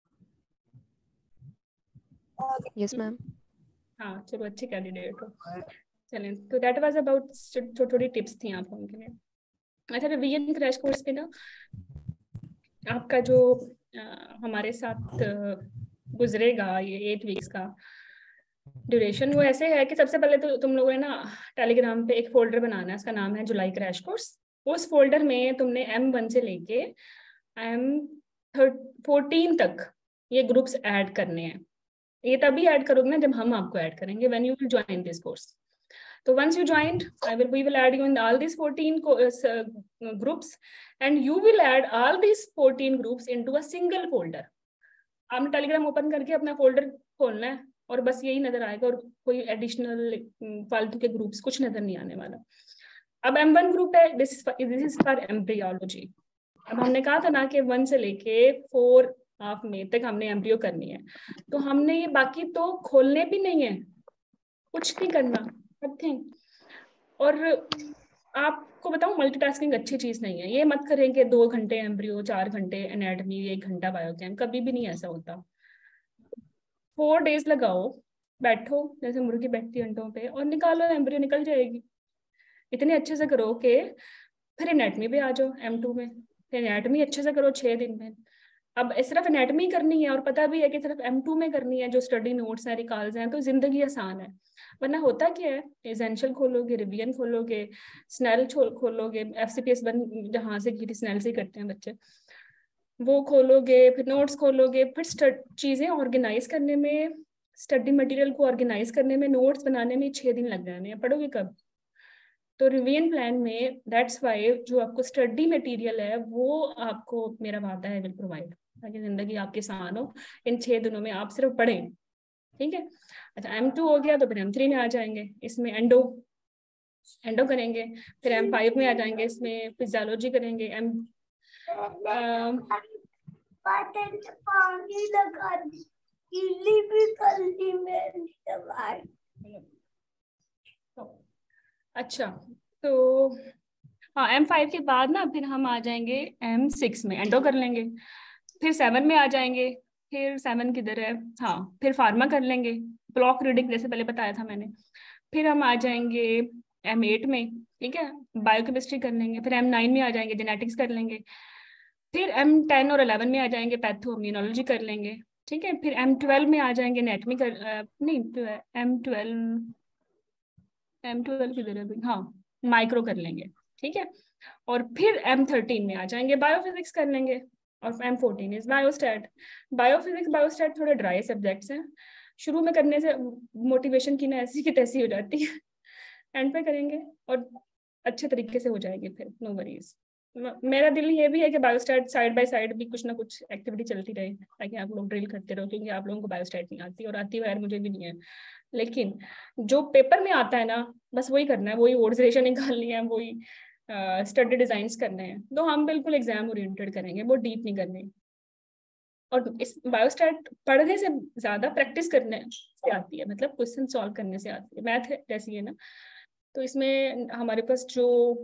Speaker 3: Yes ma'am.
Speaker 1: हाँ चलो, अच्छे कैंडिडेट हो। चलें, तो दैट वाज अबाउट, थोड़ी टिप्स थी आप लोगों के लिए। अच्छा, रिवीजन क्रैश कोर्स पे ना आपका जो आ, हमारे साथ गुजरेगा ये एट वीक्स का ड्यूरेशन, वो ऐसे है कि सबसे पहले तो तुम लोगों ने ना टेलीग्राम पे एक फोल्डर बनाना है, उसका नाम है जुलाई क्रैश कोर्स। उस फोल्डर में तुमने एम वन से लेके एम फोर्टीन तक ये ग्रुप्स ऐड करने हैं। ये तभी ऐड करोगे ना जब हम आपको ऐड करेंगे, when you will join this course. So once you joined, I will we will add you in all these fourteen uh, groups, and you will add all these fourteen groups into a single folder. आपने Telegram open करके अपना folder खोलना है और बस यही नजर आएगा, और कोई एडिशनल फालतू के ग्रुप्स कुछ नजर नहीं आने वाला। अब एम वन ग्रुप है, this this is for embryology. अब हमने कहा था ना कि वन से लेके फोर हाफ में तक हमने एम्ब्रियो करनी है, तो हमने ये बाकी तो खोलने भी नहीं है, कुछ नहीं करना, नथिंग। और आपको बताऊं, मल्टीटास्किंग अच्छी चीज नहीं है। ये मत करें कि दो घंटे एम्ब्रियो, चार घंटे एनाटॉमी, एक घंटा बायोकेम, कभी भी नहीं ऐसा होता। फोर डेज लगाओ, बैठो जैसे मुर्गी बैठती अंडों पे, और निकालो एम्ब्रियो, निकल जाएगी। इतने अच्छे से करो कि फिर एनाटॉमी पे आ जाओ एम टू में, फिर एनाटॉमी अच्छे से करो छह दिन में। अब सिर्फ एनाटॉमी करनी है और पता भी है कि सिर्फ एम टू में करनी है, जो स्टडी नोट्स हैं, रिकॉल्स हैं, तो जिंदगी आसान है। वरना होता क्या है, एसेंशियल खोलोगे, रिवीजन खोलोगे, स्नेल खोलोगे, एफसीपीएस वन जहाँ से की थी स्नेल से करते हैं बच्चे, वो खोलोगे, फिर नोट्स खोलोगे, फिर चीजें ऑर्गेनाइज करने में, स्टडी मटेरियल को ऑर्गेनाइज करने में, नोट्स बनाने में छह दिन लग जाने हैं, पढ़ोगे कब। तो रिवीजन प्लान में दैट्स वाई जो आपको स्टडी मटेरियल है वो आपको मेरा वादा है विल प्रोवाइड, ताकि जिंदगी आपकी आसान हो। इन छह दिनों में आप सिर्फ पढ़ें, ठीक है। अच्छा, एम टू हो गया तो फिर एम थ्री में आ जाएंगे, इसमें एंडो एंडो करेंगे, फिर एम फाइव में आ जाएंगे, इसमें फिजियोलॉजी करेंगे, एम पानी लगा दी, भी कर दी मेरी दवाई। अच्छा, तो हाँ, एम फाइव के बाद ना फिर हम आ जाएंगे एम सिक्स में, एंडो कर लेंगे, फिर सेवन में आ जाएंगे, फिर सेवन किधर है, हाँ, फिर फार्मा कर लेंगे, ब्लॉक रीडिंग जैसे पहले बताया था मैंने, फिर हम आ जाएंगे एम एट में, ठीक है, बायोकेमिस्ट्री कर लेंगे, फिर एम नाइन में आ जाएंगे, जेनेटिक्स कर लेंगे, फिर एम टेन और इलेवन में आ जाएंगे, पैथो इम्यूनोलॉजी कर लेंगे, ठीक है, फिर एम ट्वेल्व में आ जाएंगे एनाटॉमी कर आ, नहीं एम ट्वेल्व एम ट्वेल्व किधर है, हाँ, माइक्रो कर लेंगे, ठीक है, और फिर एम थर्टीन में आ जाएंगे, बायोफिजिक्स कर लेंगे, और M fourteen is biostat. Biophysics biostat थोड़े ड्राई सब्जेक्ट्स हैं, शुरू में करने से मोटिवेशन की ना ऐसी की तैसी हो जाती है, एंड पे करेंगे और अच्छे तरीके से हो जाएगी, फिर नो वरीज। मेरा दिल ये भी है कि बायोस्टैट साइड बाय साइड भी कुछ ना कुछ एक्टिविटी चलती रहे, ताकि आप लोग ड्रिल करते रहो, क्योंकि आप लोगों को बायोस्टैट नहीं आती, और आती है मुझे भी नहीं है, लेकिन जो पेपर में आता है ना बस वही करना है, वही वर्ड्स रेशो निकालनी है, वही स्टडी डिजाइन्स करने हैं, तो हम बिल्कुल एग्जाम ओरिएंटेड करेंगे, वो डीप नहीं करने। और इस बायोस्टैट पढ़ने से ज्यादा प्रैक्टिस करने से आती है, मतलब क्वेश्चन सॉल्व करने से आती है, मैथ जैसी है ना। तो इसमें हमारे पास जो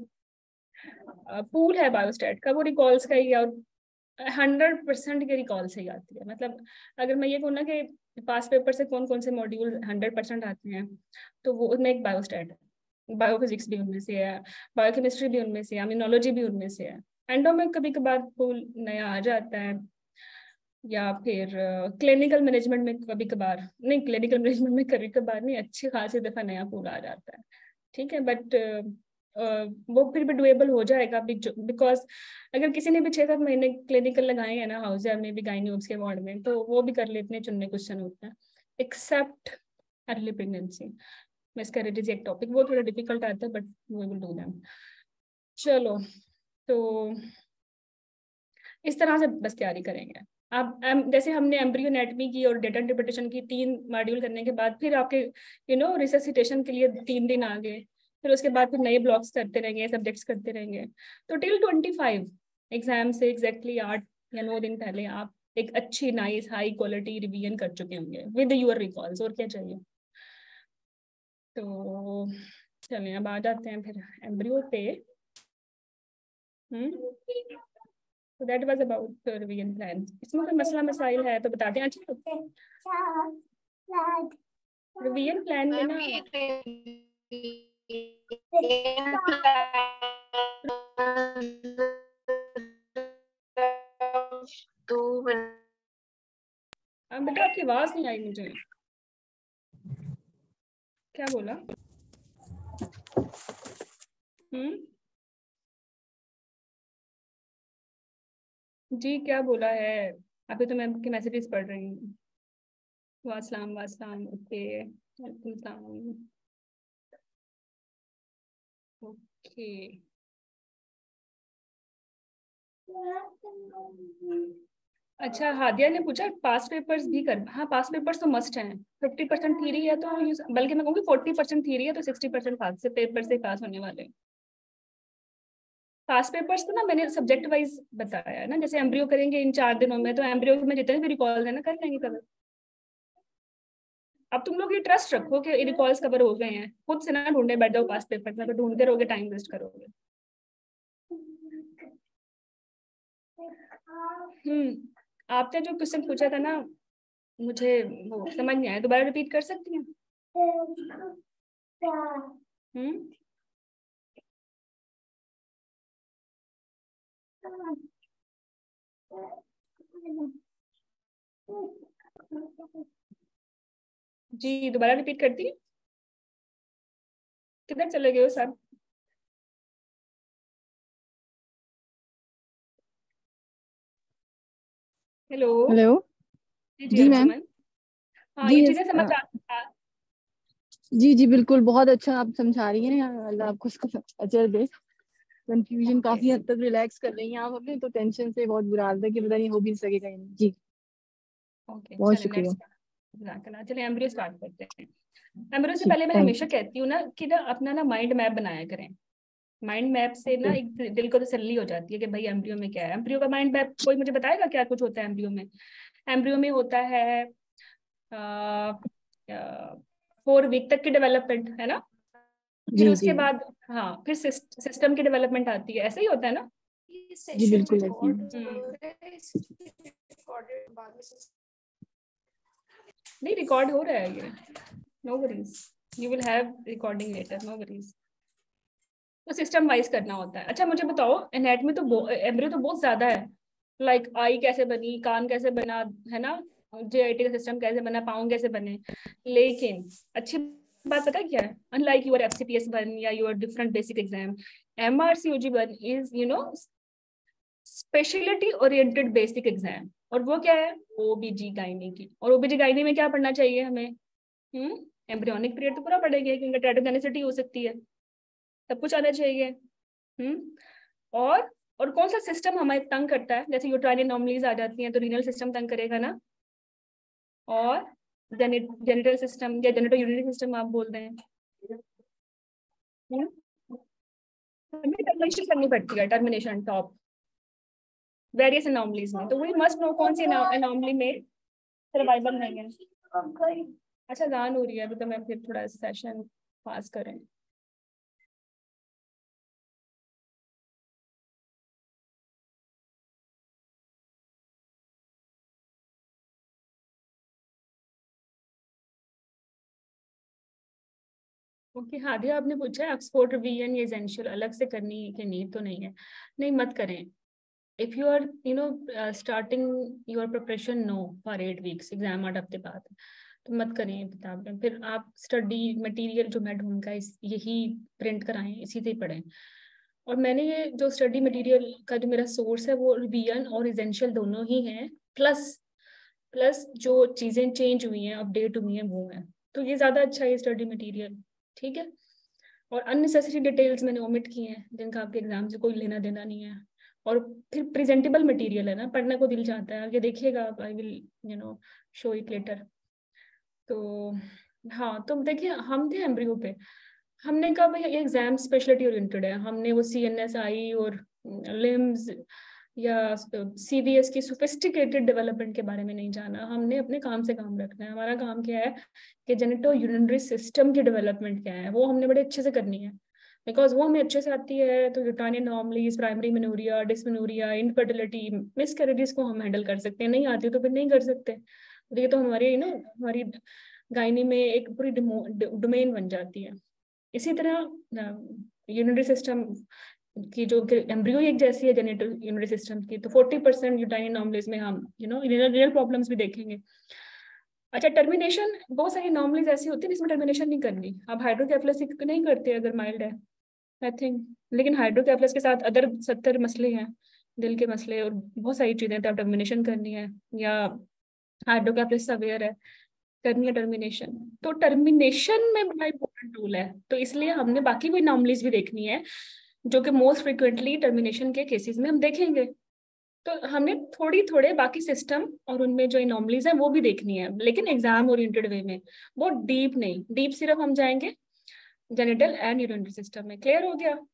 Speaker 1: पूल है बायोस्टैट का वो रिकॉल्स का ही है, और हंड्रेड परसेंट के रिकॉल से ही आती है। मतलब अगर मैं ये कहूँ ना कि पास पेपर से कौन कौन से मॉड्यूल हंड्रेड परसेंट आते हैं, तो वो उनमें एक बायोस्टैट है, बायोफिजिक्स भी उनमें से है, बायोकेमिस्ट्री भी उनमें से है, इम्यूनोलॉजी भी उनमें से है, एंडो में कभी कभार फूल नया आ जाता है, या फिर क्लिनिकल मैनेजमेंट में कभी कभार, नहीं क्लिनिकल मैनेजमेंट में कभी कभार नहीं, अच्छी खासी दफा नया फूल आ जाता है, ठीक है। बट वो फिर भी डुएबल हो जाएगा, बिकॉज अगर किसी ने भी छः सात महीने क्लिनिकल लगाए हैं ना हाउस में भी गायनी के वार्ड में, तो वो भी कर लेते हैं, चुनने क्वेश्चन होते हैं, एक्सेप्ट अर्ली प्रेगनेंसी। मिसकैरेज एक टॉपिक, वो थोड़ा डिफिकल्ट आता है, but we will do them. चलो, तो इस तरह से बस तैयारी करेंगे आप। जैसे हमने एम्ब्रियो एनाटॉमी की और डेटा इंटरप्रिटेशन की तीन मॉड्यूल करने के बाद फिर आपके यू नो रिससिटेशन के लिए तीन दिन आ गए, फिर उसके बाद फिर नए ब्लॉक्स करते रहेंगे, सब्जेक्ट्स करते रहेंगे। तो टिल ट्वेंटी फाइव एग्जाम से एग्जैक्टली आठ या नौ दिन पहले आप एक अच्छी नाइस हाई क्वालिटी रिवीजन कर चुके होंगे विद योर रिकॉल्स, और क्या चाहिए। तो चलिए अब आ जाते हैं फिर एम्ब्रियो पे। हम्म So that was about the revision plan. इसमें कोई मसला मसाइल है तो बताते हैं। अच्छा, रिवीजन प्लान में ना तो बेटा आपकी आवाज नहीं आई मुझे, क्या बोला? हम्म जी क्या बोला है? अभी तो मैं आपके मैसेजेस पढ़ रही हूँ। वासलाम वासलाम, ओके, वालेकुम सलाम, ओके। अच्छा, हादिया ने पूछा पास पेपर्स भी कर। हाँ, पास पेपर्स तो मस्ट हैं। फिफ्टी परसेंट थीरी है तो, बल्कि मैं कहूँगी फोर्टी परसेंट थीरी है तो सिक्सटी परसेंट पास से पेपर से पास होने वाले। पास पेपर्स तो ना मैंने सब्जेक्ट वाइज बताया है ना, जैसे एम्ब्रियो करेंगे इन चार दिनों में, तो एम्ब्रियो में जितने भी रिकॉल है ना कर लेंगे कवर। अब तुम लोग ये ट्रस्ट रखो कि रिकॉल्स कवर हो गए हैं, खुद से ना ढूंढने बैठ जाओ पास पेपर में, तो ढूंढते रहोगे टाइम वेस्ट करोगे। हम्म आपने जो क्वेश्चन पूछा था ना, मुझे वो समझ नहीं आया, दोबारा रिपीट कर सकती हैं? हम्म जी दोबारा रिपीट करती है। किधर चले गए हो सब? हेलो।
Speaker 5: हेलो।
Speaker 1: जी जी
Speaker 5: जी मैम।
Speaker 1: अर्जुमन। हाँ,
Speaker 5: जी
Speaker 1: ये
Speaker 5: यस,
Speaker 1: चीजें समझ
Speaker 5: अ,
Speaker 1: आ, आ,
Speaker 5: जी जी बिल्कुल, बहुत अच्छा आप समझा रही हैं। अल्लाह आपको उसका अजर दे। कंफ्यूजन
Speaker 1: ओके
Speaker 5: काफी हद तक रिलैक्स कर रही हैं आप अपने, तो टेंशन से बहुत बुरा हाल था कि पता नहीं हो भी नहीं सकेगा या नहीं। जी
Speaker 1: ओके,
Speaker 5: बहुत
Speaker 1: चलिए
Speaker 5: शुक्रिया।
Speaker 1: लेट्स चलिए एम्ब्रियो स्टार्ट करते हैं। एम्ब्रियो से
Speaker 5: जी
Speaker 1: पहले मैं
Speaker 5: थैंक
Speaker 1: हमेशा कहती हूँ ना कि ना अपना ना माइंड मैप बनाया करें। माइंड मैप से ना
Speaker 5: यू।
Speaker 1: एक दिल को तसल्ली हो जाती है कि भाई एम्ब्रियो में क्या है। एम्ब्रियो का माइंड मैप कोई मुझे बताएगा क्या कुछ होता है एम्ब्रियो में? एम्ब्रियो में होता है फोर वीक तक की डेवलपमेंट, है ना? फिर
Speaker 5: जी
Speaker 1: उसके
Speaker 5: जी
Speaker 1: बाद हाँ फिर सिस्टम की डेवलपमेंट आती है, ऐसा ही होता है ना?
Speaker 5: जी बिल्कुल ऐसे ही।
Speaker 1: हम्म नहीं, रिकॉर्ड हो रहा है ये, no worries, you will have recording later, no worries. तो सिस्टम वाइज करना होता है। अच्छा मुझे बताओ, एनाटॉमी तो एम्ब्रियो तो बहुत ज्यादा है, लाइक आई कैसे बनी, कान कैसे बना, है ना, जेआईटी का सिस्टम कैसे बना, पाँव कैसे बने। लेकिन अच्छी बात पता है क्या है? अनलाइक योर एफसीपीएस वन या your different basic exam, MRCOG one is you know speciality oriented basic exam. और वो क्या है? ओबीजी गायनी की। और ओबीजी गायनी में क्या पढ़ना चाहिए हमें? हम्म एम्ब्रियोनिक पीरियड तो पूरा पढ़ेंगे, क्योंकि टेराटोजेनिसिटी हो सकती है, सब कुछ आना चाहिए। हम्म और और कौन सा सिस्टम हमें तंग करता है? जैसे यूट्राइन एनोमलीज आ जाती हैं तो रीनल सिस्टम तंग करेगा ना, और जेनिटल सिस्टम या जेनिटो यूरिनरी सिस्टम आप बोल रहे हैं। हम्म? हमें टर्मिनेशन करनी पड़ती है, टर्मिनेशन टॉप वेरियस एनोमलीज में, तो वी मस्ट नो कौन सी एनोमली में सर्वाइवल नहीं है। अच्छा जान हो रही है अभी, तो मैं फिर थोड़ा सेशन पास करें। ओके हाँ दिया, आपने पूछा है ऑक्सफोर्ड रिवीजन ये एसेंशियल अलग से करनी है कि नहीं, तो नहीं है, नहीं मत करें। If you are you know starting your preparation no for eight weeks, exam आठ हफ्ते बाद, तो मत करें किताबें। फिर आप स्टडी मटेरियल जो मैं ढूंढ का इस यही प्रिंट कराएं, इसी से पढ़ें। और मैंने ये जो स्टडी मटेरियल का जो मेरा सोर्स है वो रिवीजन और एसेंशियल दोनों ही हैं, प्लस प्लस जो चीज़ें चेंज हुई हैं अपडेट हुई हैं वो हैं, तो ये ज़्यादा अच्छा है स्टडी मटेरियल, ठीक है। और अननेसेसरी डिटेल्स मैंने ओमिट की हैं जिनका आपके एग्जाम से कोई लेना देना नहीं है। और फिर प्रेजेंटेबल मटेरियल है ना, पढ़ने को दिल चाहता है, आगे देखिएगा आप, I will you know show it later. तो हाँ, तो देखिए हम थे एम्ब्रियो पे, हमने कहा भाई ये एग्जाम स्पेशलिटी ओरिएंटेड है, हमने वो सी एन एस आई और लिम्स या सीवीएस की सोफिस्टिकेटेड डेवलपमेंट के बारे में नहीं जाना, हमने अपने काम से काम रखना है। हमारा काम क्या है कि जेनेटो यूरिनरी सिस्टम की डेवलपमेंट क्या है वो हमने बड़े अच्छे से करनी है, बिकॉज वो हमें अच्छे से आती है। तो uterine anomalies, primary menorrhoea, dysmenorrhoea, infertility, miscarriages को हम हैंडल कर सकते हैं, नहीं आती तो फिर नहीं कर सकते। ये तो हमारी यू नो हमारी गायनी में एक पूरी डोमेन बन जाती है। इसी तरह यूरिनरी सिस्टम की जो एम्ब्रियो एक जैसी है जेनेटल यूरिनरी सिस्टम की, तो फोर्टी परसेंट यूटानिन एनोमलीज में हम यू नो रियल प्रॉब्लम्स भी देखेंगे। अच्छा, टर्मिनेशन, बहुत सारी एनोमलीज ऐसी होती है जिसमें टर्मिनेशन नहीं करनी। अब हाइड्रोकेफलस नहीं करते अगर माइल्ड है, आई थिंक, लेकिन हाइड्रोकेफलस के साथ अदर सत्तर मसले हैं, दिल के मसले और बहुत सारी चीजें, तो टर्मिनेशन करनी है या हाइड्रोकेफलस सवेयर है, करनी है टर्मिनेशन। तो टर्मिनेशन में बड़ा इंपॉर्टेंट रूल है, तो इसलिए हमने बाकी कोई एनोमलीज भी देखनी है जो कि मोस्ट फ्रिक्वेंटली टर्मिनेशन के केसेस में हम देखेंगे। तो हमने थोड़ी थोड़े बाकी सिस्टम और उनमें जो एनोमलीज हैं वो भी देखनी है, लेकिन एग्जाम ओरिएंटेड वे में, वो डीप नहीं। डीप सिर्फ हम जाएंगे जेनिटल एंड यूरिनरी सिस्टम में। क्लियर हो गया?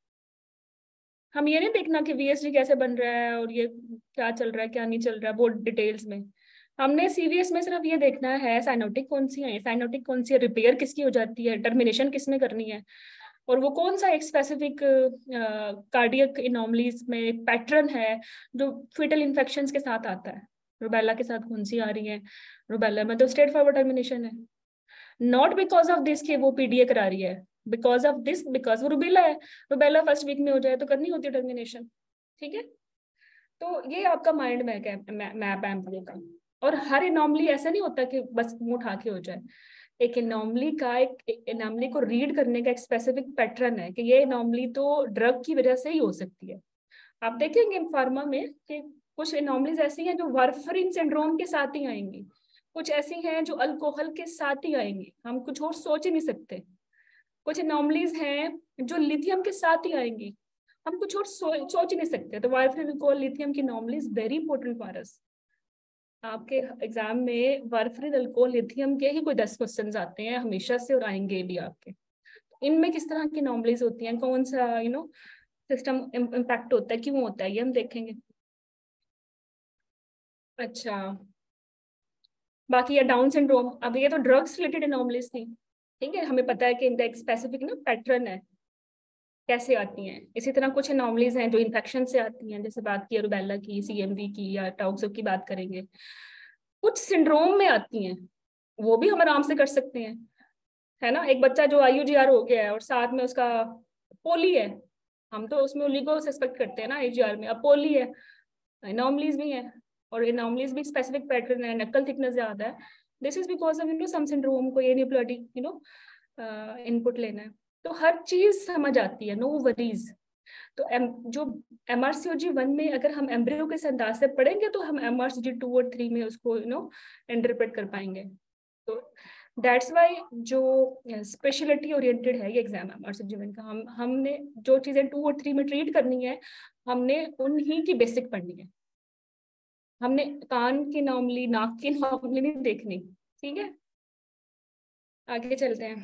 Speaker 1: हम ये नहीं देखना कि वीएसडी कैसे बन रहा है और ये क्या चल रहा है क्या नहीं चल रहा है बहुत डिटेल्स में। हमने सीवीएस में सिर्फ ये देखना है साइनोटिक कौन सी है, साइनोटिक कौन सी है, रिपेयर किसकी हो जाती है, टर्मिनेशन किस में करनी है, और वो कौन सा एक स्पेसिफिक कार्डियक एनोमलीज में एक पैटर्न है जो फिटल इन्फेक्शंस के साथ आता है। रुबेला के साथ कौन सी आ रही है, रुबेला में तो स्ट्रेट फॉरवर्ड टर्मिनेशन है, नॉट बिकॉज ऑफ दिस के वो पीडीए करा रही है, बिकॉज ऑफ दिस, बिकॉज वो रुबेला है, रुबेला फर्स्ट वीक में हो जाए तो करनी होती है टर्मिनेशन, ठीक है। तो ये आपका माइंड मैप है, मैप है एम्ब्रियो का। और हर एनोमली ऐसा नहीं होता कि बस मुंह उठा के हो जाए, एक एनोमली का एक एनोमली को रीड करने का एक स्पेसिफिक पैटर्न है कि ये एनोमली तो ड्रग की वजह से ही हो सकती है। आप देखेंगे फार्मा में कि कुछ एनोमलीज ऐसी हैं जो वार्फरिन सिंड्रोम के साथ ही आएंगी, कुछ ऐसी हैं जो अल्कोहल के साथ ही आएंगी, हम कुछ और सोच ही नहीं सकते। कुछ एनोमलीज हैं जो लिथियम के साथ ही आएंगी, हम कुछ और सो, सोच ही नहीं सकते। तो वार्फरिन, अल्कोहल, लिथियम की anomalies very important for us. आपके एग्जाम में वार्फरिन, अल्कोहल, लिथियम के ही कोई दस क्वेश्चंस आते हैं हमेशा से और आएंगे भी आपके। इनमें किस तरह की एनोमलीज होती हैं, कौन सा यू नो सिस्टम इम्पैक्ट होता है, क्यों होता है, ये हम देखेंगे। अच्छा, बाकी ये डाउन सिंड्रोम, अब ये तो ड्रग्स रिलेटेड एनोमलीज थी, ठीक है, हमें पता है कि इनका एक स्पेसिफिक ना पैटर्न है कैसे आती हैं। इसी तरह कुछ एनोमलीज हैं जो इन्फेक्शन से आती हैं, जैसे बात की रुबेला की, सीएमवी की, या टॉक्सो की बात करेंगे। कुछ सिंड्रोम में आती हैं, वो भी हम आराम से कर सकते हैं, है ना। एक बच्चा जो आईयूजीआर हो गया है और साथ में उसका पोली है, हम तो उसमें ओलिगो सस्पेक्ट करते हैं ना आईयूजीआर में, अब पोली है, एनोमलीज भी है, और एनोमलीज भी स्पेसिफिक पैटर्न है, नक्कल थिकनेस ज्यादा है, this is because of you know some syndrome को ये न्यूक्लियोटिड यू नो इनपुट लेना है। तो हर चीज समझ आती है, नो वरीज। तो एम, जो एमआरसीओजी वन में अगर हम एम्ब्रियो के अंदाज से पढ़ेंगे तो हम एमआरसीओजी टू और थ्री में उसको यू नो इंटरप्रेट कर पाएंगे। तो दैट्स वाई जो स्पेशलिटी ओरिएंटेड है ये एग्जाम एमआरसीओजी वन का, हम हमने जो चीजें टू और थ्री में ट्रीट करनी है हमने उन्हीं की बेसिक पढ़नी है, हमने कान की नॉर्मली, नाक की नॉर्मली नहीं देखनी, ठीक है। आगे चलते हैं।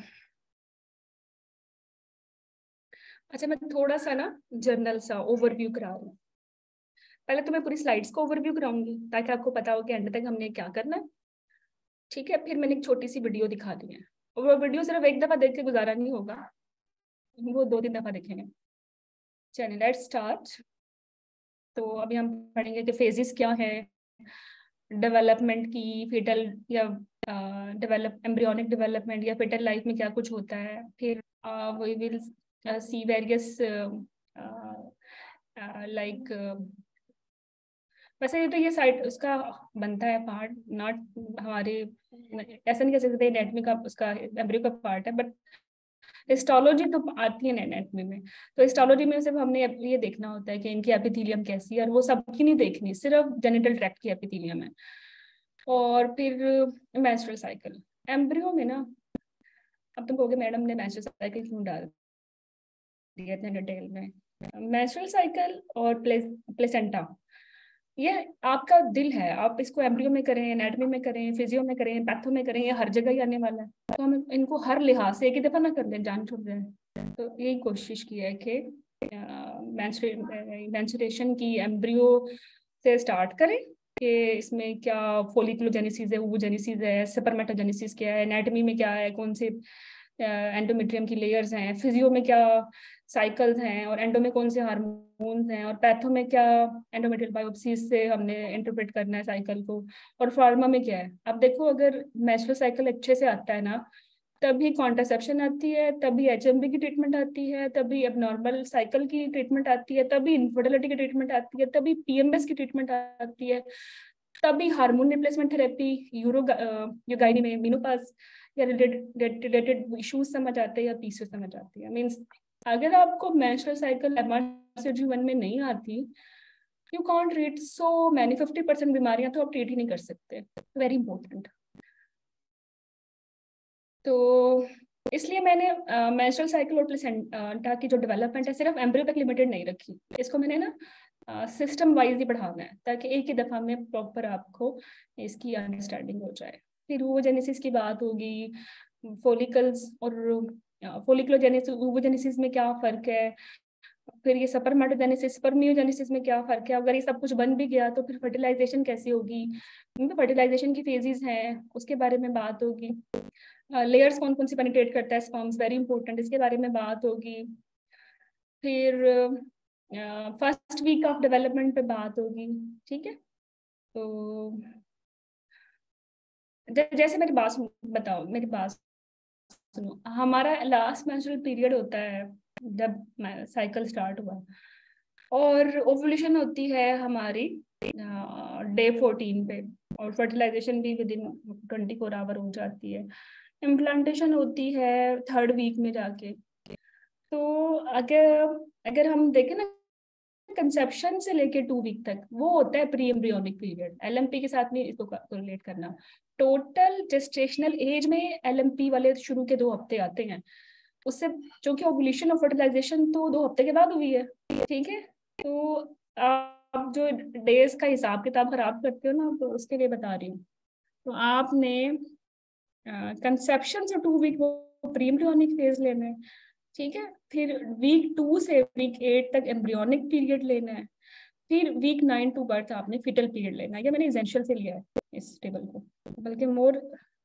Speaker 1: अच्छा, मैं थोड़ा सा ना जर्नल सा ओवरव्यू करा रही हूँ। पहले तो मैं पूरी स्लाइड्स को ओवरव्यू कराऊंगी ताकि आपको पता हो कि एंड तक हमने क्या करना है, ठीक है। फिर मैंने एक छोटी सी वीडियो दिखा दी है, और वो वीडियो सिर्फ एक दफा देख के गुजारा नहीं होगा, वो दो तीन दफा देखेंगे। चलिए लेट्स स्टार्ट। तो अभी हम पढ़ेंगे कि फेजेस क्या है डेवलपमेंट की, फेटल या डेवलप एम्ब्रियोनिक डेवलपमेंट या फेटल लाइफ में क्या कुछ होता है, फिर uh, we will uh, see various uh, uh, uh, like uh, वैसे ये तो ये साइड उसका बनता है पार्ट, नॉट हमारे, ऐसा नहीं कह सकते एनाटॉमी का उसका एम्ब्रियो का पार्ट है, बट हिस्टोलॉजी तो आती है एनाटॉमी में। तो हिस्टोलॉजी में सिर्फ हमने ये देखना होता है कि इनकी एपिथेलियम कैसी है, और वो सबकी नहीं देखनी, सिर्फ जेनिटल ट्रैक्ट की एपिथेलियम है। और फिर मेंस्ट्रुअल साइकिल एम्ब्रियो में ना, अब तुम कहोगे मैडम ने मेंस्ट्रुअल साइकिल क्यों डाल दिया इतने डिटेल में। मेंस्ट्रुअल साइकिल और प्लेस प्लेसेंटा ये आपका दिल है, आप इसको एम्ब्रियो में करें, एनाटॉमी में करें, फिजियो में करें, पैथो में करें, ये हर जगह ही आने वाला है। तो हम इनको हर लिहाज से एक ही दफा ना कर दें, जान छोड़ दें। तो यही कोशिश की है कि मेंस्ट्रुएशन की एम्ब्रियो से स्टार्ट करें कि इसमें क्या फोलिकुलोजेनेसिस है, ओवोजेनेसिस है, स्पर्मेटोजेनेसिस क्या है, एनाटॉमी में क्या है, कौन से एंडोमेट्रियम की लेयर्स हैं, फिजियो में क्या साइकिल्स हैं, और एंडो में कौन से हार्मोन्स हैं, और पैथो में क्या एंडोमेट्रियल बायोप्सीज से हमने इंटरप्रेट करना है साइकिल को, और फार्मा में क्या है। अब देखो अगर मेंस्ट्रुअल साइकिल अच्छे से आता है ना, तभी कॉन्ट्रासेप्शन आती है, तभी एचएमबी की ट्रीटमेंट आती है, तभी एबनॉर्मल साइकिल की ट्रीटमेंट आती है, तभी इनफर्टिलिटी की ट्रीटमेट आती है, तभी पीएमएस की ट्रीटमेंट आती है, तभी hormone replacement therapy, uro gynae में मीनोपाज या रिलेटेड इश्यूज समझ आते हैं, या पीसीओ समझ आती है। मींस अगर आपको मेंस्ट्रुअल साइकिल एमआरसीजी वन में नहीं आती, you can't treat so many, fifty percent बीमारियां तो आप ट्रीट ही नहीं कर सकते। Very important. तो इसलिए मैंने मेंस्ट्रुअल साइकिल और प्लेसेंटा की जो डेवलपमेंट है सिर्फ एम्ब्रियो तक लिमिटेड नहीं रखी, इसको मैंने ना सिस्टम वाइज ही बढ़ाना है, ताकि एक ही दफा में प्रॉपर आपको इसकी अंडरस्टैंडिंग हो जाए। फिर ओवोजेनेसिस की बात होगी, फोलिकल्स और फोलिकुलोजेनेसिस ओवोजेनेसिस में क्या फर्क है, फिर ये स्पर्मेटोजेनेसिस स्पर्मियोजेनेसिस में क्या फर्क है, अगर ये सब कुछ बन भी गया तो फिर फर्टिलाइजेशन कैसी होगी, फर्टिलाइजेशन की फेजेस हैं उसके बारे में बात होगी, लेयर्स uh, कौन कौन सी पेनिट्रेट करता है स्पर्म्स, वेरी इंपॉर्टेंट, इसके बारे में बात होगी। फिर फर्स्ट वीक ऑफ डेवलपमेंट पे बात होगी। ठीक है, तो जैसे मेरी बात बताओ मेरी बात सुनो, हमारा लास्ट मेंस्ट्रुअल पीरियड होता है जब साइकिल स्टार्ट हुआ, और ओवुलेशन होती है हमारी डे फोर्टीन पे, और फर्टिलाइजेशन भी within twenty four hour हो जाती है। इम्प्लांटेशन होती है थर्ड वीक में जाके। तो अगर अगर हम देखें ना, कंसेप्शन से लेके टू वीक तक वो होता है प्री एम्ब्रियोनिक पीरियड। एलएमपी के साथ में इसको कोरिलेट करना, टोटल जेस्टेशनल एज में एलएमपी वाले शुरू के दो हफ्ते आते हैं, उससे जो कि ओवुलेशन और फर्टिलाइजेशन तो दो हफ्ते के बाद हुई है। ठीक है, तो आप जो डेज का हिसाब किताब खराब करते हो ना, तो उसके लिए बता रही हूँ। तो आपने कंसेप्शन से टू वीक वो प्री एम्ब्रियोनिक फेज लेना है। ठीक है, फिर वीक टू से वीक एट तक एम्ब्रियोनिक पीरियड लेना है, फिर वीक नाइन टू बर्थ आपने फिटल पीरियड लेना है। ये मैंने एसेंशियल से लिया है इस टेबल को, बल्कि मोर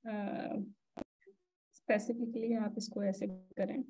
Speaker 1: स्पेसिफिकली आप इसको ऐसे करें।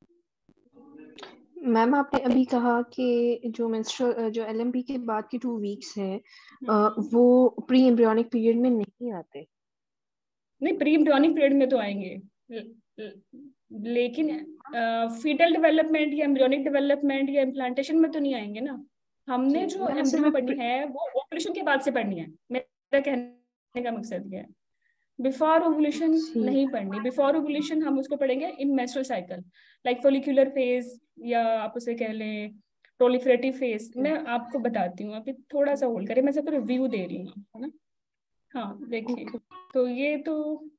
Speaker 6: मैम आपने अभी कहा कि जो मेंस्ट्रुअल जो एलएमपी के बाद की टू वीक्स है वो प्री एम्ब्रियोनिक पीरियड में नहीं आते।
Speaker 1: नहीं, प्री एम्ब्रियोनिक पीरियड में तो आएंगे, लेकिन फीटल डेवलपमेंट या एम्ब्रियोनिक डेवलपमेंट या इम्प्लांटेशन में तो नहीं आएंगे ना। हमने जो एम्ब्रियो पढ़नी है वो ओवुलेशन के बाद से पढ़नी है, मेरा कहने का मकसद ये है। बिफोर ओवुलेशन नहीं पढ़नी। बिफोर ओवुलेशन हम उसको पढ़ेंगे in menstrual cycle, like follicular phase, या आप उसे कह लें प्रोलिफरेटिव फेज। मैं आपको बताती हूँ, अभी थोड़ा सा होल्ड करें, मैं सबको रिव्यू दे रही हूँ, है ना। हाँ देखिए, तो ये तो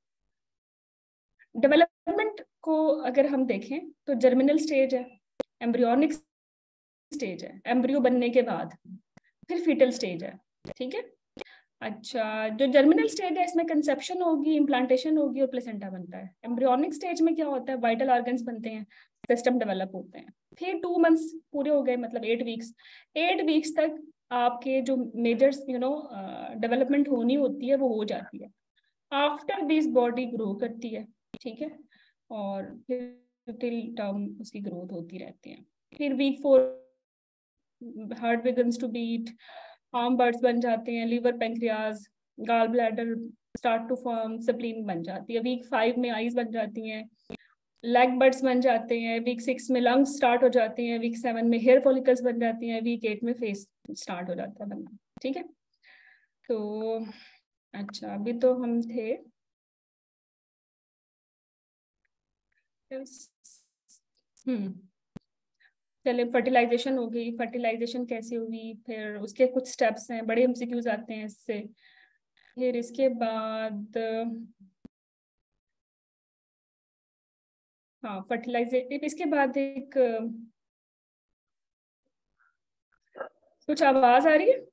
Speaker 1: डेवलपमेंट को अगर हम देखें तो जर्मिनल स्टेज है, एम्ब्रियोनिक स्टेज है एम्ब्रियो बनने के बाद, फिर फीटल स्टेज है। ठीक है, अच्छा, जो जर्मिनल स्टेज है इसमें कंसेप्शन होगी, इम्प्लांटेशन होगी और प्लेसेंटा बनता है। एम्ब्रियोनिक स्टेज में क्या होता है, वाइटल ऑर्गन्स बनते हैं, सिस्टम डेवलप होते हैं। फिर टू मंथ्स पूरे हो गए, मतलब एट वीक्स एट वीक्स तक आपके जो मेजर यू नो डेवलपमेंट होनी होती है वो हो जाती है। आफ्टर दिस बॉडी ग्रो करती है। ठीक है, और फिर टिल टर्म उसकी ग्रोथ होती रहती है। फिर week four heart begins to beat, arm buds बन जाते हैं, liver pancreas gall bladder start to form, spleen बन जाती है। वीक फाइव में आईज बन जाती हैं, लेग बड्स बन जाते हैं, वीक सिक्स में लंग्स स्टार्ट हो जाती हैं, वीक सेवन में हेयर फॉलिकल्स बन जाती हैं, वीक एट में फेस स्टार्ट हो जाता है बनना। ठीक है, तो अच्छा अभी तो हम थे हम्म चलिए फर्टिलाइजेशन हो गई, फर्टिलाइजेशन कैसे होगी, फिर उसके कुछ स्टेप्स हैं, बड़े एमसीक्यूज आते हैं इससे। फिर इसके बाद हाँ फर्टिलाइजेशन, इसके बाद एक कुछ आवाज आ रही है,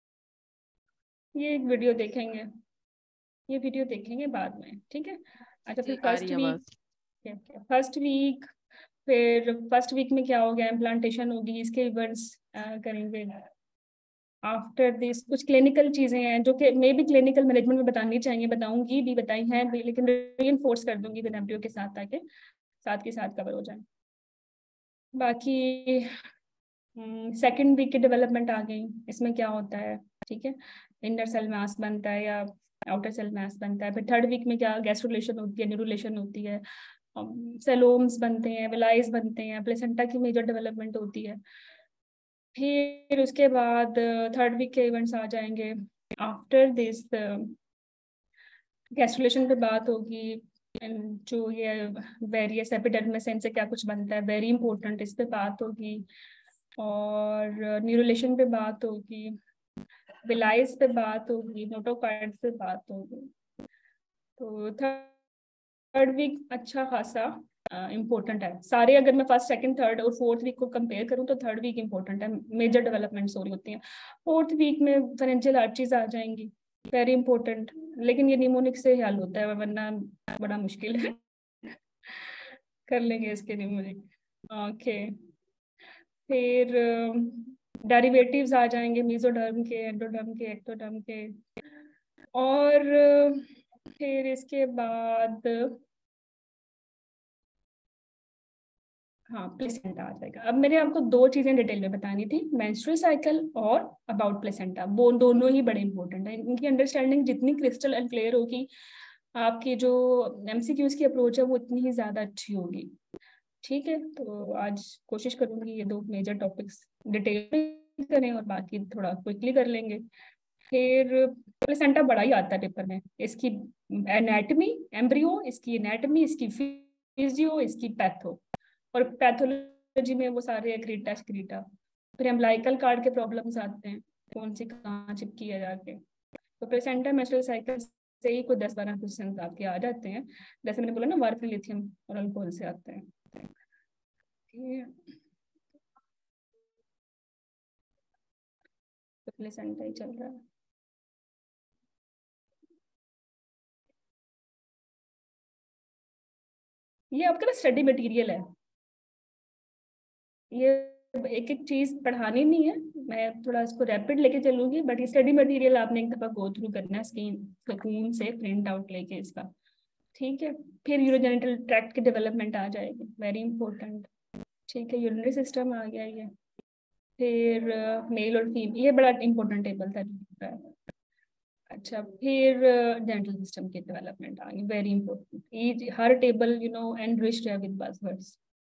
Speaker 1: ये एक वीडियो देखेंगे, ये वीडियो देखेंगे बाद में। ठीक है, अच्छा फिर फर्स्ट वीक, फर्स्ट वीक फिर फर्स्ट वीक में क्या हो गया, इम्प्लांटेशन होगी, इसके इवेंट्स करेंगे। आफ्टर दिस कुछ क्लिनिकल चीजें हैं जो कि मे भी क्लिनिकल मैनेजमेंट में बतानी चाहिए, बताऊंगी भी, बताई हैं भी, लेकिन रीइंफोर्स कर दूंगी विद एमटीओ के साथ ताकि साथ के साथ कवर हो जाए। बाकी सेकंड वीक की डेवलपमेंट आ गई, इसमें क्या होता है, ठीक है, इनर सेल मास बनता है या आउटर सेल मास बनता है। फिर थर्ड वीक में क्या, गैस्ट्रुलेशन होती है, न्यूरुलेशन होती है, सेलोम्स बनते हैं, विलाइज बनते हैं, प्लेसेंटा की मेजर डेवलपमेंट होती है। फिर उसके बाद थर्ड वीक के इवेंट्स आ जाएंगे। आफ्टर दिस गैस्ट्रुलेशन पे बात होगी, जो ये वेरियस एपिडर्मिस से क्या कुछ बनता है, वेरी इंपॉर्टेंट, इस पे बात होगी। और न्यूरुलेशन पे बात होगी, विलाइज पे बात होगी, नोटोकार्ड्स पे बात होगी। तो थर्ड वीक अच्छा खासा इम्पोर्टेंट है सारे, अगर मैं फर्स्ट सेकंड थर्ड और फोर्थ वीक को कंपेयर करूं तो थर्ड वीक इम्पोर्टेंट है, मेजर डेवलपमेंट्स हो रही होती हैं। फोर्थ वीक में फेरेंजियल आर्टरीज आ जाएंगी, वेरी इंपॉर्टेंट, लेकिन ये निमोनिक से हल होता है वरना बड़ा मुश्किल है कर लेंगे इसके निमोनिक। ओके, फिर डेरिवेटिव्स आ जाएंगे, मेसोडर्म के, एंडोडर्म के, एक्टोडर्म के। और फिर इसके बाद हाँ प्लेसेंटा आ जाएगा। अब मैंने आपको दो चीजें डिटेल में बतानी थी, मेंस्ट्रुअल साइकिल और अबाउट प्लेसेंटा, वो दोनों ही बड़े इंपॉर्टेंट है। इनकी अंडरस्टैंडिंग जितनी क्रिस्टल एंड क्लियर होगी, आपकी जो एमसीक्यूज की अप्रोच है वो उतनी ही ज्यादा अच्छी होगी। ठीक है, तो आज कोशिश करूंगी ये दो मेजर टॉपिक्स डिटेल में करें और बाकी थोड़ा क्विकली कर लेंगे। फिर प्लेसेंटा बड़ा ही आता है पेपर में, इसकी एनाटमी, एम्ब्रियो, इसकी एनाटमी, इसकी फिजियो, इसकी पैथो, और पैथोलॉजी में वो सारे एक्रीटा स्क्रीटा। फिर एम्ब्लाइकल कार्ड के प्रॉब्लम्स आते हैं, कौन सी कहाँ चिपकी है जाके। तो प्लेसेंटा मेंस्ट्रुअल साइकिल से ही कोई दस बारह क्वेश्चन आपके आ जाते हैं, जैसे मैंने बोला ना वार्फिन, लिथियम और अल्कोहल से आते हैं। तो प्लेसेंटा ही चल रहा है। ये आपका ना स्टडी मटेरियल है, ये एक एक चीज पढ़ानी नहीं है, मैं थोड़ा इसको रैपिड लेके चलूंगी, बट ये स्टडी मटेरियल आपने एक दफा गो थ्रू करना है स्क्रीन स्क्रीन से प्रिंट आउट लेके इसका। ठीक है, फिर यूरोजेनिटल ट्रैक्ट की डेवलपमेंट आ जाएगी, वेरी इंपॉर्टेंट। ठीक है, यूरिनरी सिस्टम आ गया ये। फिर मेल और फीमेल, ये बड़ा इंपॉर्टेंट टेबल था। अच्छा, फिर जेनिटल सिस्टम की डेवलपमेंट आ गई, वेरी इंपॉर्टेंट। हर टेबल यू नो एनरिच्ड है विद बज़वर्ड्स।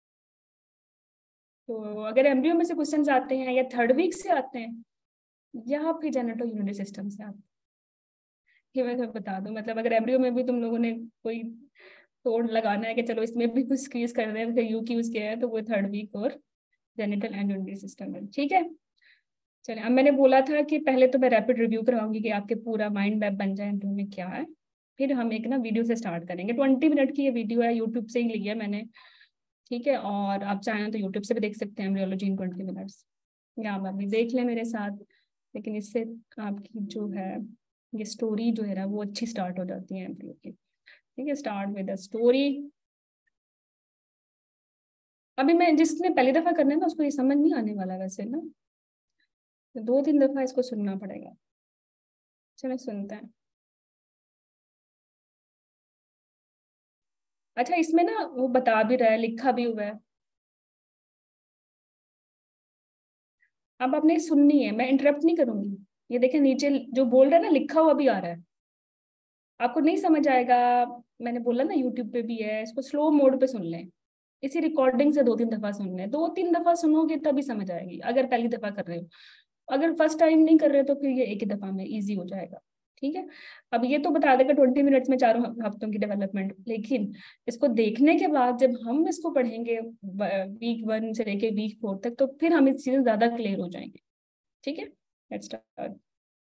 Speaker 1: तो अगर एम्ब्रियो में से क्वेश्चंस आते हैं या थर्ड वीक से आते हैं या फिर जेनेटो यूरिनरी सिस्टम से आते हैं, ये मैं तो बता दूं, मतलब अगर एम्ब्रियो में भी तुम लोगों ने कोई तोड़ लगाना है कि चलो इसमें भी कुछ स्क्वीज कर रहे हैं, यू क्यूज के हैं, तो वो थर्ड वीक और जेनिटल एंड यूरिनरी सिस्टम है। ठीक है, चलिए, अब मैंने बोला था कि पहले तो मैं रैपिड रिव्यू करवाऊंगी कि आपके पूरा माइंड मैप बन जाए एम्ब्रियो में क्या है, फिर हम एक ना वीडियो से स्टार्ट करेंगे। ट्वेंटी मिनट की ये वीडियो है, यूट्यूब से ही ली है मैंने। ठीक है, और आप चाहें तो यूट्यूब से भी देख सकते हैं एम्ब्रियोलॉजी इन ट्वेंटी मिनट्स, या आप अभी देख लें मेरे साथ, लेकिन इससे आपकी जो है ये स्टोरी जो है ना वो अच्छी स्टार्ट हो जाती है एम्ब्रियो की। ठीक है, स्टार्ट विद द स्टोरी। अभी मैं जिसने पहली दफा करना है ना उसको ये समझ नहीं आने वाला वैसे ना, तो दो तीन दफा इसको सुनना पड़ेगा। चलो सुनते हैं। अच्छा, इसमें ना वो बता भी रहा है, लिखा भी हुआ है, अब आपने सुननी है, मैं इंटरप्ट नहीं करूंगी। ये देखें नीचे जो बोल रहा है ना लिखा हुआ भी आ रहा है, आपको नहीं समझ आएगा, मैंने बोला ना यूट्यूब पे भी है, इसको स्लो मोड पे सुन लें, इसी रिकॉर्डिंग से दो तीन दफा सुन लें, दो तीन दफा सुनोगे तभी समझ आएगी अगर पहली दफा कर रहे हो। अगर फर्स्ट टाइम नहीं कर रहे तो फिर ये एक ही दफा में इजी हो जाएगा। ठीक है, अब ये तो बता देगा ट्वेंटी मिनट्स में चारों हफ्तों की डेवलपमेंट, लेकिन इसको देखने के बाद जब हम इसको पढ़ेंगे वीक वन से लेके वीक फोर तक, तो फिर हम इस चीजें ज्यादा क्लियर हो जाएंगे। ठीक है, लेट्स स्टार्ट।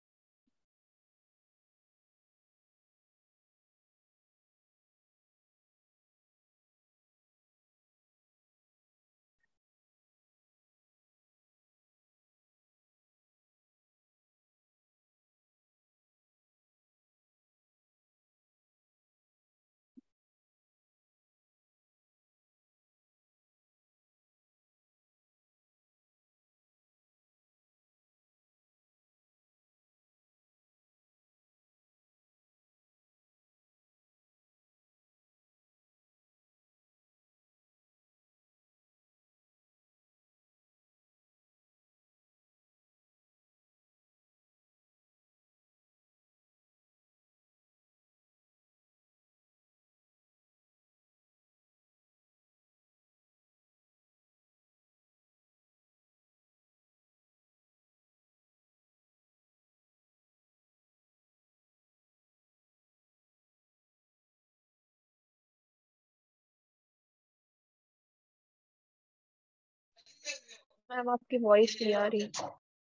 Speaker 6: मैम आपकी वॉइस नहीं आ रही।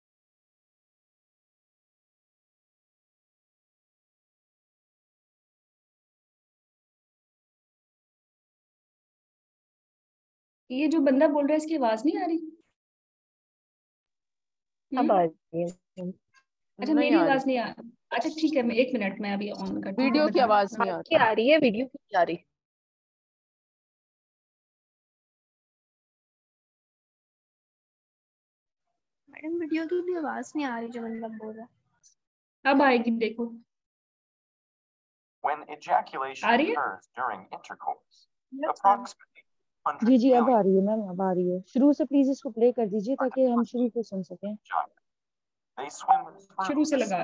Speaker 1: ये जो बंदा बोल रहा है इसकी आवाज नहीं आ रही?
Speaker 7: अब
Speaker 1: हम्म?
Speaker 7: आ रही है।
Speaker 1: अच्छा,
Speaker 7: नहीं
Speaker 1: मेरी
Speaker 7: आ रही,
Speaker 1: आवाज नहीं आ अच्छा ठीक है, मैं एक मिनट में अभी ऑन करती हूँ,
Speaker 7: वीडियो
Speaker 1: फिर
Speaker 7: की
Speaker 1: बता।
Speaker 7: आवाज नहीं आ
Speaker 6: आपकी आ रही है, वीडियो की
Speaker 7: रही आ रही।
Speaker 6: मैडम वीडियो की भी आवाज नहीं आ रही जो बंदा बोल रहा है।
Speaker 1: अब आएगी, देखो।
Speaker 8: When ejaculation
Speaker 1: आ रही है?
Speaker 8: occurs during intercourse,
Speaker 6: Yes,
Speaker 8: approximately one
Speaker 4: जी
Speaker 8: hundred
Speaker 4: जी अब आ
Speaker 8: million
Speaker 4: रही है मैम, अब आ रही है। शुरू से प्लीज इसको प्ले कर दीजिए
Speaker 8: are
Speaker 4: ताकि हम शुरू
Speaker 8: deposited
Speaker 4: से सुन सकें।
Speaker 8: in the vagina. They swim
Speaker 1: शुरू
Speaker 8: through
Speaker 1: से
Speaker 8: the
Speaker 1: लगा।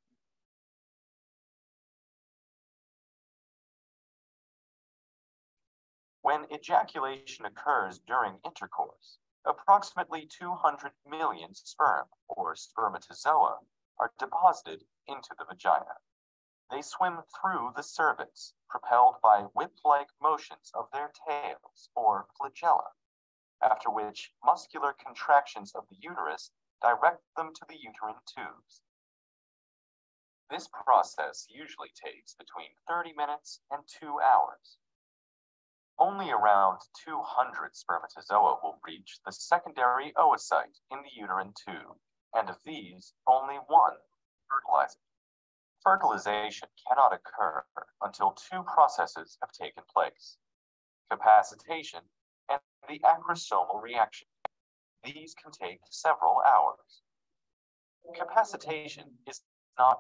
Speaker 8: When ejaculation occurs during intercourse, approximately two hundred million sperm, or spermatozoa, are deposited into the vagina. They swim through the cervix, propelled by whip-like motions of their tails, or flagella, after which muscular contractions of the uterus direct them to the uterine tubes. This process usually takes between thirty minutes and two hours. Only around two hundred spermatozoa will reach the secondary oocyte in the uterine tube, and of these, only one fertilizes. Fertilization cannot occur until two processes have taken place: capacitation and the acrosomal reaction. These can take several hours. Capacitation is not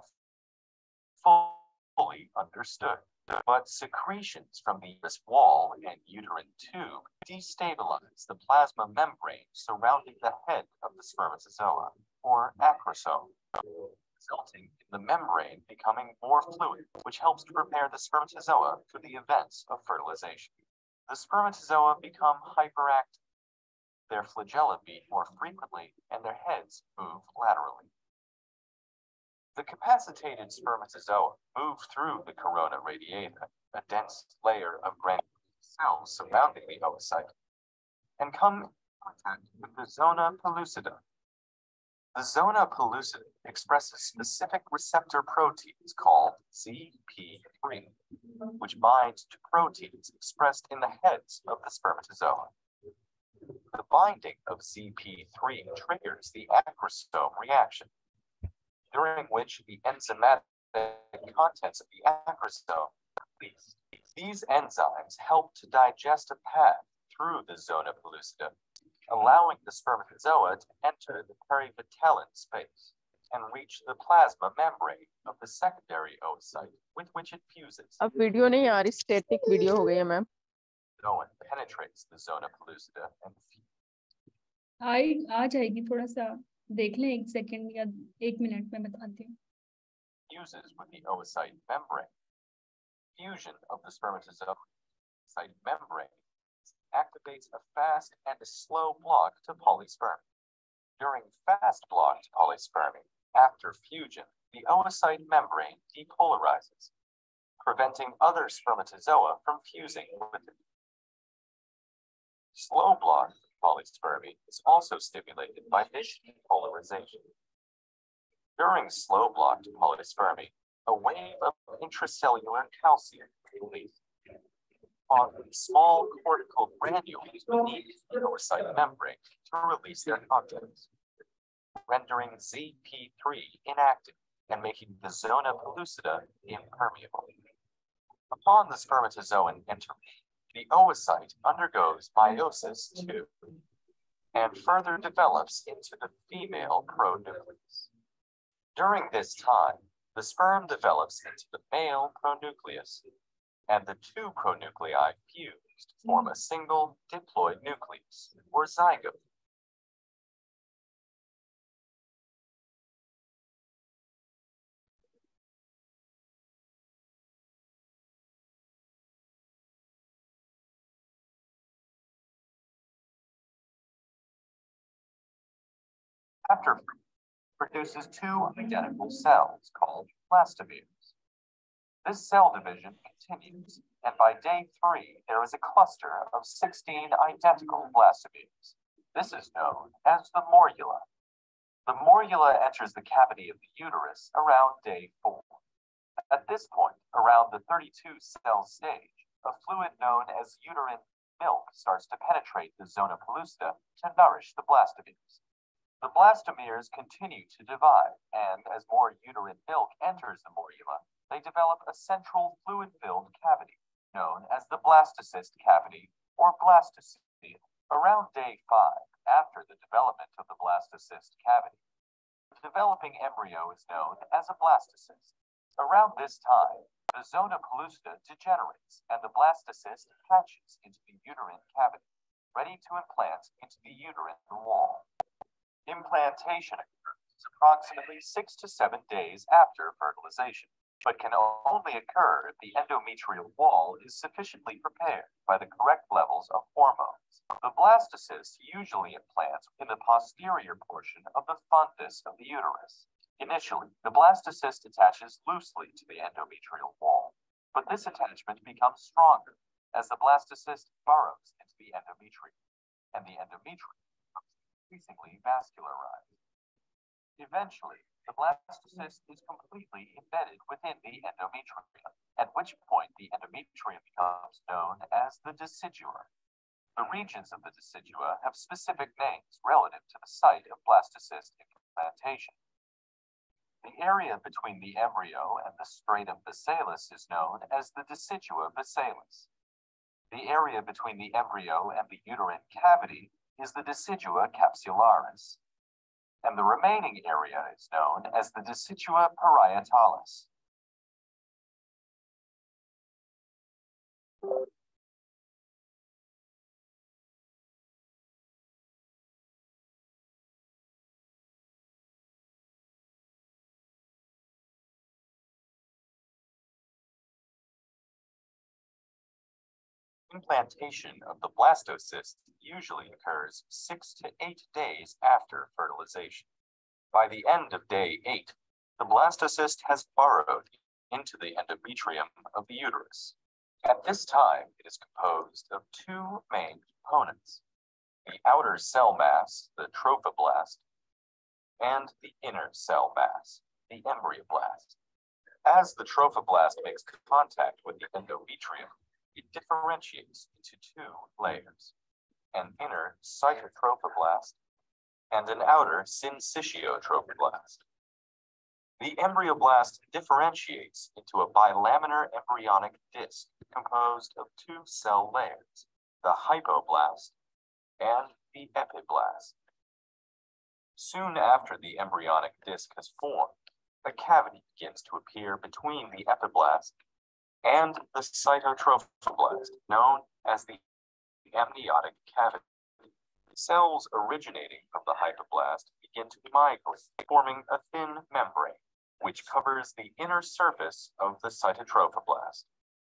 Speaker 8: fully understood, but secretions from the uterus wall and uterine tube destabilize the plasma membrane surrounding the head of the spermatozoa, or acrosome, resulting in the membrane becoming more fluid, which helps to prepare the spermatozoa for the events of fertilization. The spermatozoa become hyperactive. Their flagella beat more frequently, and their heads move laterally. The capacitated spermatozoa move through the corona radiata, a dense layer of granulated cells surrounding the oocyte, and come in contact with the zona pellucida. The zona pellucida expresses specific receptor proteins called Z P three, which binds to proteins expressed in the heads of the spermatozoa. The binding of Z P three triggers the acrosome reaction, during which the enzymatic contents of the acrosome are released. These enzymes help to digest a path through the zona pellucida, allowing the spermatozoa to enter the perivitelline space and reach the plasma membrane of the secondary oocyte with which it fuses.
Speaker 7: अब video नहीं आ रही, static video हो गई है ma'am.
Speaker 8: Zoa penetrates the zona pellucida and
Speaker 1: आई आ जाएगी, थोड़ा सा देख लें, एक सेकंड या एक मिनट में बताती हूँ।
Speaker 8: fuses with the oocyte membrane. fusion of the spermatozoa site membrane activates a fast and a slow block to polyspermy. During fast block to polyspermy, after fusion, the oocyte membrane depolarizes, preventing other spermatozoa from fusing with it. Slow block polyspermy is also stimulated by this depolarization. During slow block polyspermy, a wave of intracellular calcium is released, causing small cortical granules beneath the oocyte membrane to release their contents, rendering Z P three inactive and making the zona pellucida impermeable. Upon the spermatozoan entering, the oocyte undergoes meiosis two and further develops into the female pronucleus. During this time, the sperm develops into the male pronucleus, and the two pronuclei fuse to form a single diploid nucleus, or zygote. After produces two identical cells called blastomeres. This cell division continues, and by day three, there is a cluster of sixteen identical blastomeres. This is known as the morula. The morula enters the cavity of the uterus around day four. At this point, around the thirty-two cell stage, a fluid known as uterine milk starts to penetrate the zona pellucida to nourish the blastomeres. The blastomeres continue to divide, and as more uterine milk enters the morula, they develop a central fluid-filled cavity, known as the blastocyst cavity, or blastocoele. Around day five, after the development of the blastocyst cavity, the developing embryo is known as a blastocyst. Around this time, the zona pellucida degenerates, and the blastocyst hatches into the uterine cavity, ready to implant into the uterine wall. Implantation occurs approximately six to seven days after fertilization, but can only occur if the endometrial wall is sufficiently prepared by the correct levels of hormones. The blastocyst usually implants in the posterior portion of the fundus of the uterus. Initially, the blastocyst attaches loosely to the endometrial wall, but this attachment becomes stronger as the blastocyst burrows into the endometrium, and the endometrium increasingly vascularized. Eventually, the blastocyst is completely embedded within the endometrium, at which point the endometrium becomes known as the decidua. The regions of the decidua have specific names relative to the site of blastocyst implantation. The area between the embryo and the stratum basalis is known as the decidua basalis. The area between the embryo and the uterine cavity is the decidua capsularis, and the remaining area is known as the decidua parietalis. Implantation of the blastocyst usually occurs six to eight days after fertilization. By the end of day eight, the blastocyst has burrowed into the endometrium of the uterus. At this time, it is composed of two main components: the outer cell mass, the trophoblast, and the inner cell mass, the embryoblast. As the trophoblast makes contact with the endometrium, it differentiates into two layers: an inner cytotrophoblast and an outer syncytiotrophoblast. The embryoblast differentiates into a bilaminar embryonic disc composed of two cell layers, the hypoblast and the epiblast. Soon after the embryonic disc has formed, a cavity begins to appear between the epiblast and the cytotrophoblast, known as the amniotic cavity. Cells originating from the hypoblast begin to migrate, forming a thin membrane, which covers the inner surface of the cytotrophoblast.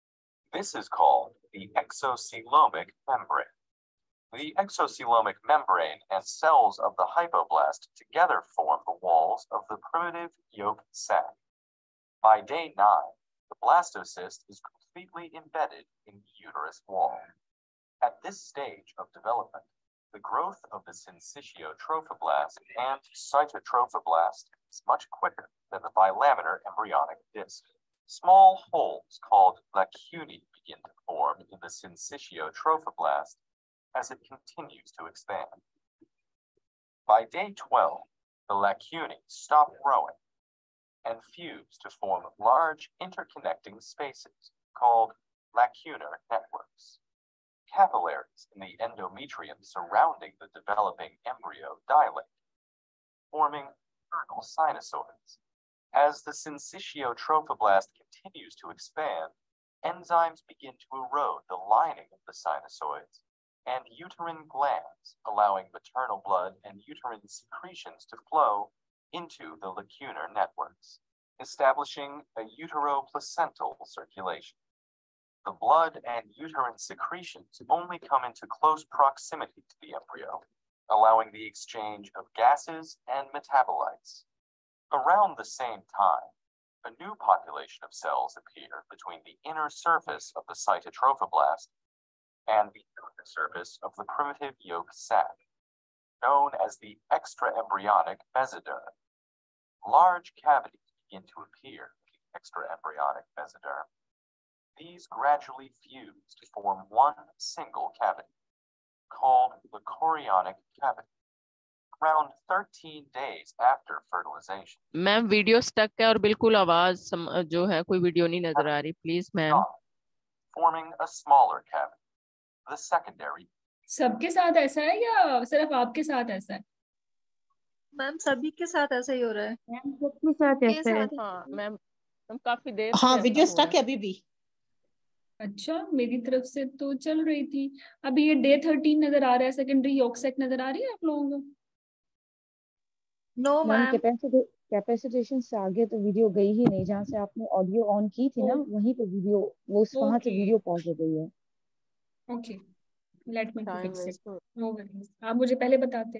Speaker 8: This is called the exocoelomic membrane. The exocoelomic membrane and cells of the hypoblast together form the walls of the primitive yolk sac. By day nine, the blastocyst is completely embedded in the uterus wall. At this stage of development, the growth of the syncytio trophoblast and cytotrophoblast is much quicker than the bilaminar embryonic disc. Small holes called lacunae begin to form in the syncytio trophoblast as it continues to expand. By day twelve, the lacunae stop growing and fuse to form large interconnecting spaces called lacunar networks. Capillaries in the endometrium surrounding the developing embryo dilate, forming vernal sinusoids. As the syncytio trophoblast continues to expand, enzymes begin to erode the lining of the sinusoids and uterine glands, allowing maternal blood and uterine secretions to flow into the lacunar networks, establishing a utero-placental circulation. The blood and uterine secretions only come into close proximity to the embryo, allowing the exchange of gases and metabolites. Around the same time, a new population of cells appear between the inner surface of the cytotrophoblast and the outer surface of the primitive yolk sac, known as the extraembryonic mesoderm. Large cavities begin to appear in the extraembryonic mesoderm. These gradually fuse to form one single cavity, called the chorionic cavity. Around thirteen days after fertilization,
Speaker 7: ma'am video stuck है और बिल्कुल आवाज सम, जो है कोई video नहीं नजर आ रही, please ma'am.
Speaker 8: forming a smaller cavity, the secondary.
Speaker 1: सबके साथ ऐसा है या सिर्फ आपके साथ ऐसा है?
Speaker 9: मैम सभी के साथ ऐसा ही हो रहा है.
Speaker 4: मैम सबके साथ ऐसा है.
Speaker 7: हाँ मैम, हम काफी देर से
Speaker 10: हाँ
Speaker 7: ऐसा
Speaker 10: वीडियो
Speaker 7: हो
Speaker 10: स्टक
Speaker 7: रहा
Speaker 10: है अभी भी.
Speaker 1: अच्छा, मेरी तरफ से तो चल रही थी. अभी ये डे थर्टीन नजर आ रहा है, सेकेंडरी यॉक सैक नजर आ रही है आप लोगों को?
Speaker 9: No
Speaker 4: ma'am
Speaker 9: ma'am.
Speaker 4: Capacity capacitation से आगे तो वीडियो गई ही नहीं. जहाँ से आपने ऑडियो ऑन की थी ना, वहीं पे वीडियो, वो वहां से
Speaker 1: ओके
Speaker 4: वीडियो पॉज हो गई है.
Speaker 1: Okay, let me
Speaker 7: time
Speaker 1: fix it.
Speaker 7: Waste हो.
Speaker 1: नो वरीज, आप मुझे पहले बताते.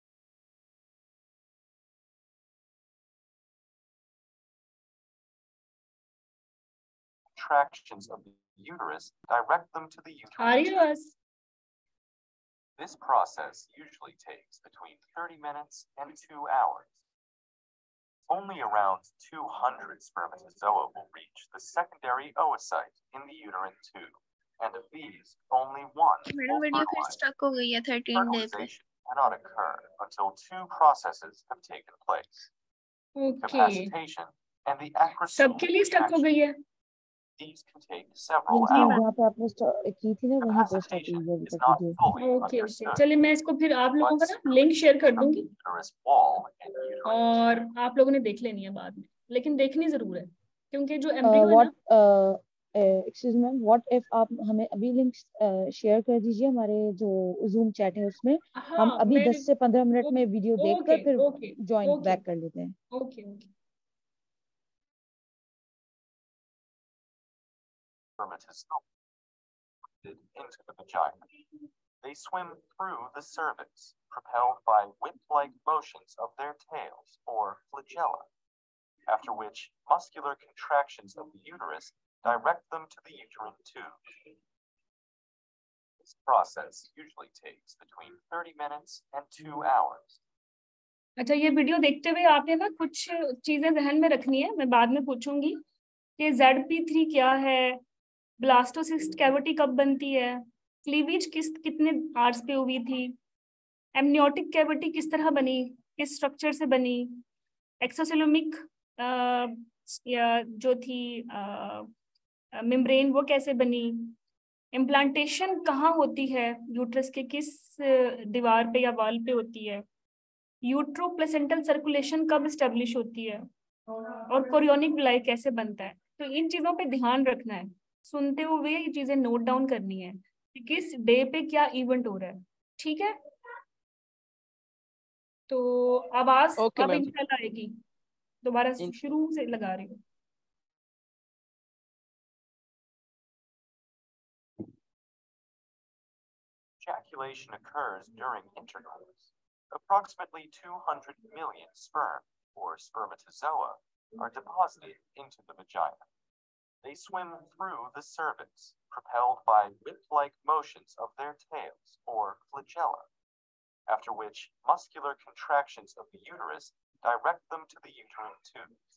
Speaker 8: Contractions of the uterus direct them to the
Speaker 1: आ रही
Speaker 8: uterine
Speaker 1: है
Speaker 8: tube.
Speaker 1: बस?
Speaker 8: This process usually takes between thirty minutes and two hours. Only around two hundred spermatozoa will reach the secondary oocyte in the uterine tube, and of these, only one
Speaker 11: madam
Speaker 8: will
Speaker 11: video फिर
Speaker 8: fertilize.
Speaker 11: Stuck हो गई है thirteen day पे.
Speaker 8: Fertilization cannot occur until two processes have taken place:
Speaker 1: okay,
Speaker 8: capacitation and the acrocyte
Speaker 1: सबके लिए stuck हो गई है.
Speaker 8: These can take several
Speaker 4: ji,
Speaker 8: hours.
Speaker 4: जहाँ पे आपने स्टॉ- की थी ना, वहीं पे स्टॉप
Speaker 8: Capacitation
Speaker 4: हुई है अभी
Speaker 8: is
Speaker 4: तक
Speaker 8: not
Speaker 4: video.
Speaker 8: fully
Speaker 1: okay okay,
Speaker 8: understood.
Speaker 1: चलिए मैं इसको फिर आप लोगों का ना
Speaker 8: Once
Speaker 1: लिंक शेयर कर
Speaker 8: from
Speaker 1: दूंगी
Speaker 8: the uterus wall and uterine
Speaker 1: और
Speaker 8: tube,
Speaker 1: आप लोगों ने देख लेनी है बाद में, लेकिन देखनी जरूर है क्योंकि जो एम्ब्रियो है
Speaker 4: व्हाट
Speaker 1: ना.
Speaker 4: एक्सक्यूज मैम, व्हाट इफ आप हमें अभी लिंक शेयर कर दीजिए हमारे जो जूम चैट है उसमें. हम
Speaker 1: हाँ
Speaker 4: अभी
Speaker 1: मैं
Speaker 4: दस से पंद्रह मिनट में वीडियो
Speaker 1: ओके
Speaker 4: देखकर फिर
Speaker 1: ओके
Speaker 4: ज्वाइन
Speaker 1: ओके
Speaker 4: बैक कर लेते हैं.
Speaker 1: Okay okay.
Speaker 8: spermatozoa into the vagina. They swim through the cervix, propelled by whip-like motions of their tails or flagella, after which muscular contractions of the uterus direct them to the uterine tube. This process usually takes between thirty minutes and two hours.
Speaker 1: अच्छा, ये video देखते हुए आपने ना कुछ चीजें ध्यान में रखनी है, मैं बाद में पूछूंगी कि ज़ेड पी थ्री क्या है, ब्लास्टोसिस्ट कैविटी कब बनती है, क्लीवेज किस कितने आर्स पे हुई थी, एमनियोटिक कैविटी किस तरह बनी, किस स्ट्रक्चर से बनी, एक्सोसेलोमिक जो थी मेम्ब्रेन वो कैसे बनी, इम्प्लांटेशन कहाँ होती है, यूट्रस के किस दीवार पे या वॉल पे होती है, यूट्रो प्लेसेंटल सर्कुलेशन कब स्टेब्लिश होती है, और कोरियोनिक विलाई कैसे बनता है. तो इन चीजों पे ध्यान रखना है, सुनते हुए ये चीजें नोट डाउन करनी है कि किस डे पे क्या इवेंट हो रहा है. ठीक है, तो आवाज
Speaker 7: ओके
Speaker 1: अब
Speaker 7: मैम.
Speaker 1: इंशाल्लाह आएगी. दोबारा
Speaker 7: इन-
Speaker 1: शुरू से लगा रही हूँ.
Speaker 8: copulation occurs during intercourse, approximately two hundred million sperm, or spermatozoa, are deposited into the vagina. They swim through the cervix, propelled by whip-like motions of their tails, or flagella, after which muscular contractions of the uterus direct them to the uterine tubes.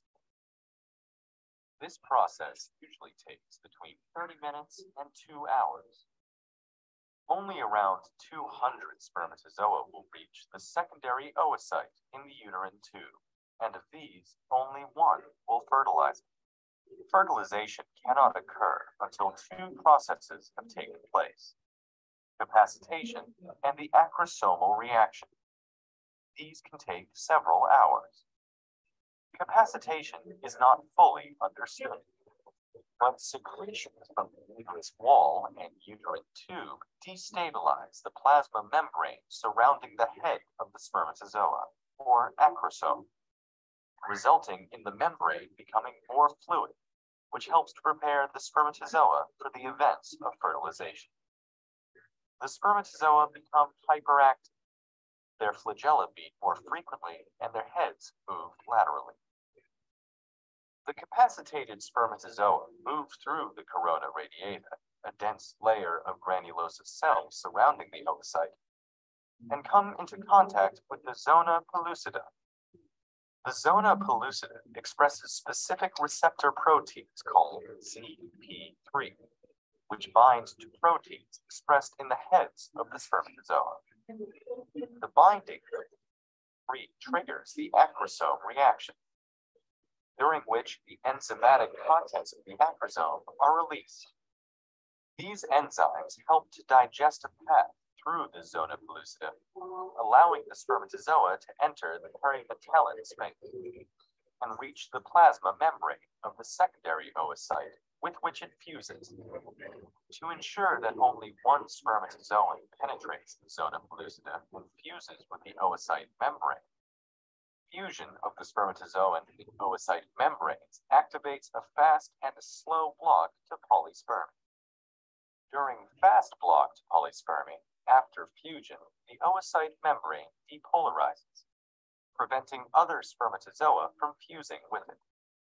Speaker 8: This process usually takes between thirty minutes and two hours. Only around two hundred spermatozoa will reach the secondary oocyte in the uterine tube, and of these, only one will fertilize. Fertilization cannot occur until two processes have taken place: capacitation and the acrosomal reaction. These can take several hours. Capacitation is not fully understood, but secretions from the uterus wall and uterine tube destabilize the plasma membrane surrounding the head of the spermatozoa, or acrosome, resulting in the membrane becoming more fluid, which helps to prepare the spermatozoa for the events of fertilization. The spermatozoa become hyperactive. Their flagella beat more frequently and their heads move laterally. The capacitated spermatozoa move through the corona radiata, a dense layer of granulosa cells surrounding the oocyte, and come into contact with the zona pellucida. The zona pellucida expresses specific receptor proteins called Z P three, which bind to proteins expressed in the heads of the spermatozoa. The binding three triggers the acrosome reaction, during which the enzymatic contents of the acrosome are released. These enzymes help to digest a path through the zona pellucida, allowing the spermatozoa to enter the perimetallin space and reach the plasma membrane of the secondary oocyte with which it fuses. To ensure that only one spermatozoon penetrates the zona pellucida and fuses with the oocyte membrane, fusion of the spermatozoan and oocyte membranes activates a fast and a slow block to polyspermy. During fast block to polyspermy, after fusion, the oocyte membrane depolarizes, preventing other spermatozoa from fusing with it.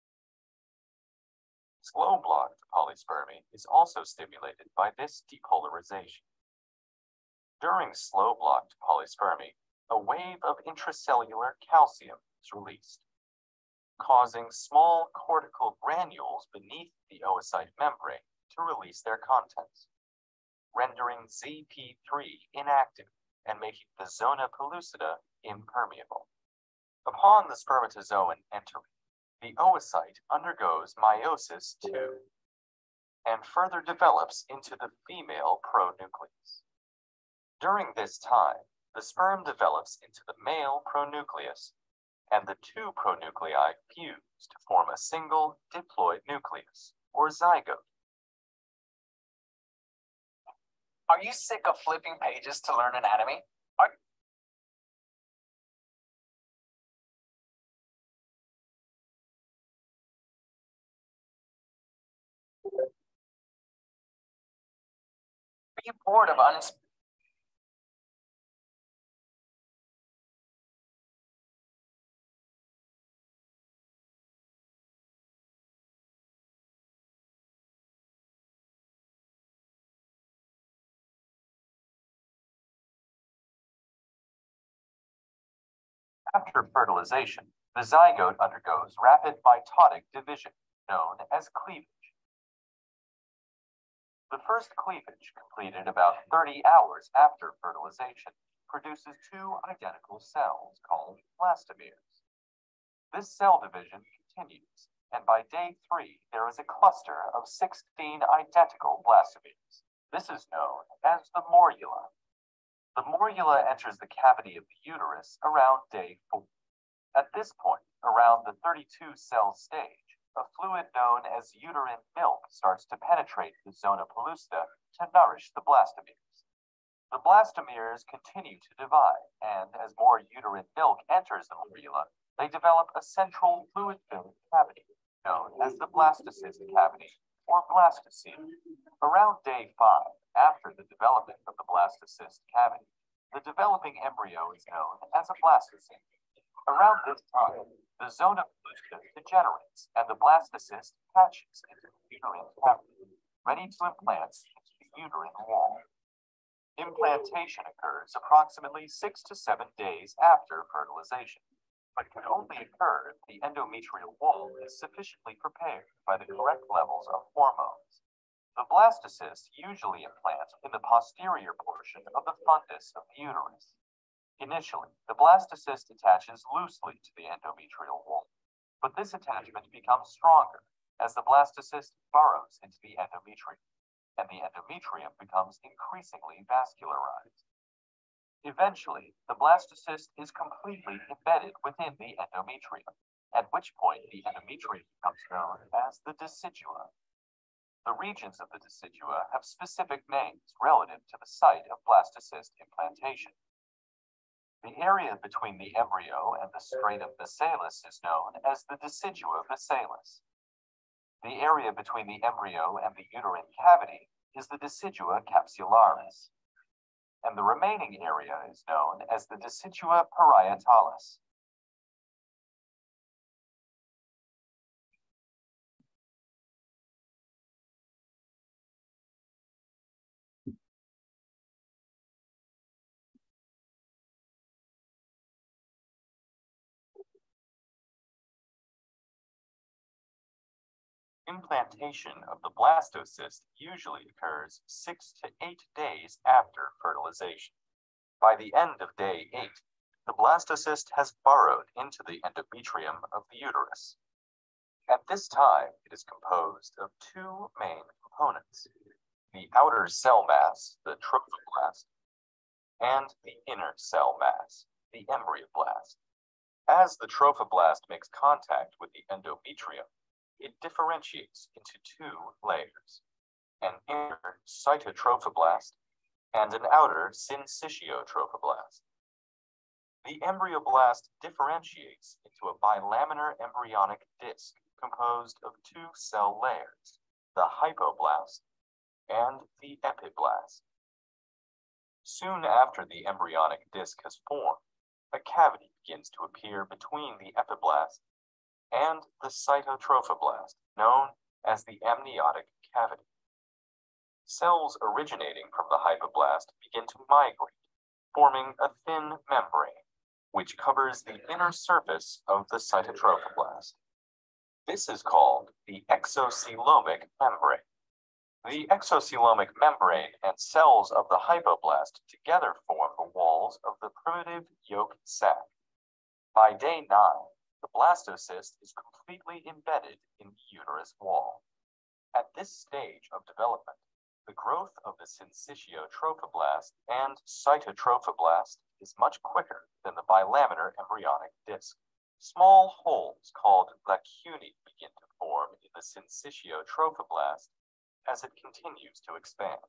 Speaker 8: Slow block to polyspermy is also stimulated by this depolarization. During slow block to polyspermy, a wave of intracellular calcium is released, causing small cortical granules beneath the oocyte membrane to release their contents, rendering Z P three inactive and making the zona pellucida impermeable. Upon the spermatozoon entering, the oocyte undergoes meiosis two and further develops into the female pronucleus. During this time, the sperm develops into the male pronucleus, and the two pronuclei fuse to form a single diploid nucleus, or zygote.
Speaker 10: Are you sick of flipping pages to learn anatomy? Are you bored of uns-
Speaker 8: After fertilization, the zygote undergoes rapid mitotic division, known as cleavage. The first cleavage, completed about thirty hours after fertilization, produces two identical cells called blastomeres. This cell division continues, and by day three, there is a cluster of sixteen identical blastomeres. This is known as the morula. The morula enters the cavity of the uterus around day four. At this point, around the thirty-two cell stage, a fluid known as uterine milk starts to penetrate the zona pellucida to nourish the blastomeres. The blastomeres continue to divide, and as more uterine milk enters the morula, they develop a central fluid-filled cavity known as the blastocyst cavity, or blastocele. Around day five, after the development of the blastocyst cavity, the developing embryo is known as a blastocyst. Around this time, the zona pellucida degenerates and the blastocyst attaches into the uterine cavity, ready to implant into the uterine wall. Implantation occurs approximately six to seven days after fertilization, but can only occur if the endometrial wall is sufficiently prepared by the correct levels of hormones. The blastocysts usually implant in the posterior portion of the fundus of the uterus. Initially, the blastocyst attaches loosely to the endometrial wall, but this attachment becomes stronger as the blastocyst burrows into the endometrium, and the endometrium becomes increasingly vascularized. Eventually, the blastocyst is completely embedded within the endometrium, at which point the endometrium becomes known as the decidua. The regions of the decidua have specific names relative to the site of blastocyst implantation. The area between the embryo and the stratum basalis is known as the decidua basalis. The area between the embryo and the uterine cavity is the decidua capsularis, and the remaining area is known as the decidua parietalis. Implantation of the blastocyst usually occurs six to eight days after fertilization. By the end of day eight, the blastocyst has burrowed into the endometrium of the uterus. At this time, it is composed of two main components: the outer cell mass, the trophoblast, and the inner cell mass, the embryoblast. As the trophoblast makes contact with the endometrium, it differentiates into two layers: an inner cytotrophoblast and an outer syncytiotrophoblast. The embryoblast differentiates into a bilaminar embryonic disc composed of two cell layers, the hypoblast and the epiblast. Soon after the embryonic disc has formed, a cavity begins to appear between the epiblast and the cytotrophoblast, known as the amniotic cavity. Cells originating from the hypoblast begin to migrate, forming a thin membrane, which covers the inner surface of the cytotrophoblast. This is called the exocoelomic membrane. The exocoelomic membrane and cells of the hypoblast together form the walls of the primitive yolk sac. By day nine, the blastocyst is completely embedded in the uterus wall. At this stage of development, the growth of the syncytiotrophoblast and cytotrophoblast is much quicker than the bilaminar embryonic disc. Small holes called lacunae begin to form in the syncytiotrophoblast as it continues to expand.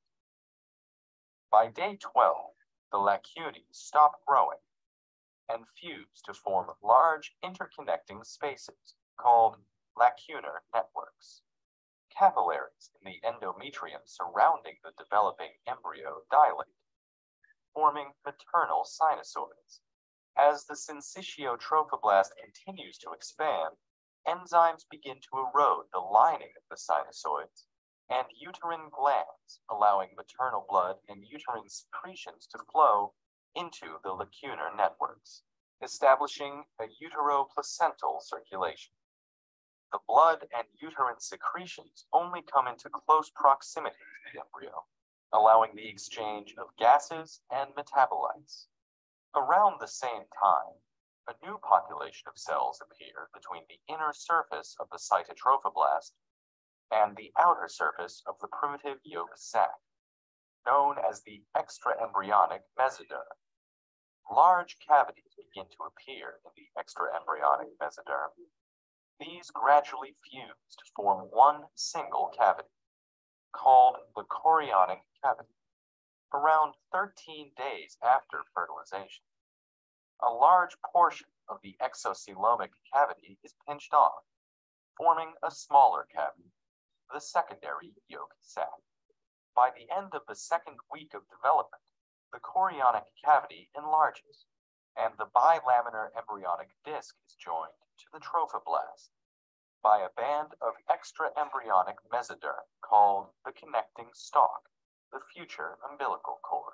Speaker 8: By day twelve, the lacunae stop growing and fuse to form large interconnecting spaces called lacunar networks. Capillaries in the endometrium surrounding the developing embryo dilate, forming maternal sinusoids. As the syncytiotrophoblast continues to expand, enzymes begin to erode the lining of the sinusoids and uterine glands, allowing maternal blood and uterine secretions to flow into the lacunar networks, establishing a uteroplacental circulation. The blood and uterine secretions only come into close proximity to the embryo, allowing the exchange of gases and metabolites. Around the same time, a new population of cells appear between the inner surface of the cytotrophoblast and the outer surface of the primitive yolk sac, known as the extraembryonic mesoderm. Large cavities begin to appear in the extraembryonic mesoderm. These gradually fuse to form one single cavity, called the chorionic cavity. Around thirteen days after fertilization, a large portion of the exocoelomic cavity is pinched off, forming a smaller cavity, the secondary yolk sac. By the end of the second week of development, the chorionic cavity enlarges, and the bilaminar embryonic disc is joined to the trophoblast by a band of extraembryonic mesoderm called the connecting stalk, the future umbilical cord.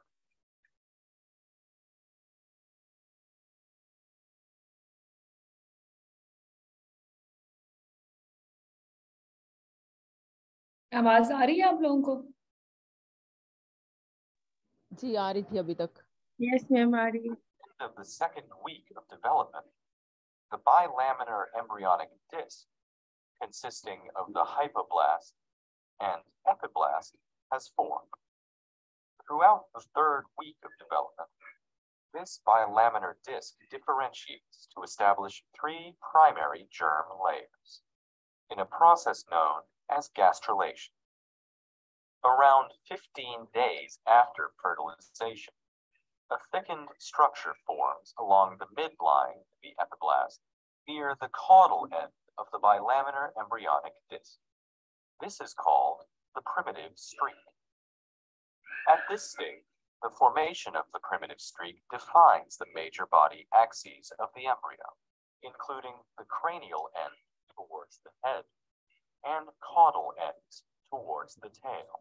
Speaker 1: आवाज आ रही है आप लोगों को?
Speaker 7: जी आ रही थी अभी तक।
Speaker 2: Yes, ma'am, आ रही है।
Speaker 8: Of the second week of development, the bilaminar embryonic disc, consisting of the hypoblast and epiblast, has formed. Throughout the third week of development, this bilaminar disc differentiates to establish three primary germ layers in a process known as gastrulation. Around fifteen days after fertilization, a thickened structure forms along the midline of the epiblast near the caudal end of the bilaminar embryonic disc. This is called the primitive streak. At this stage, the formation of the primitive streak defines the major body axes of the embryo, including the cranial end towards the head and caudal ends towards the tail,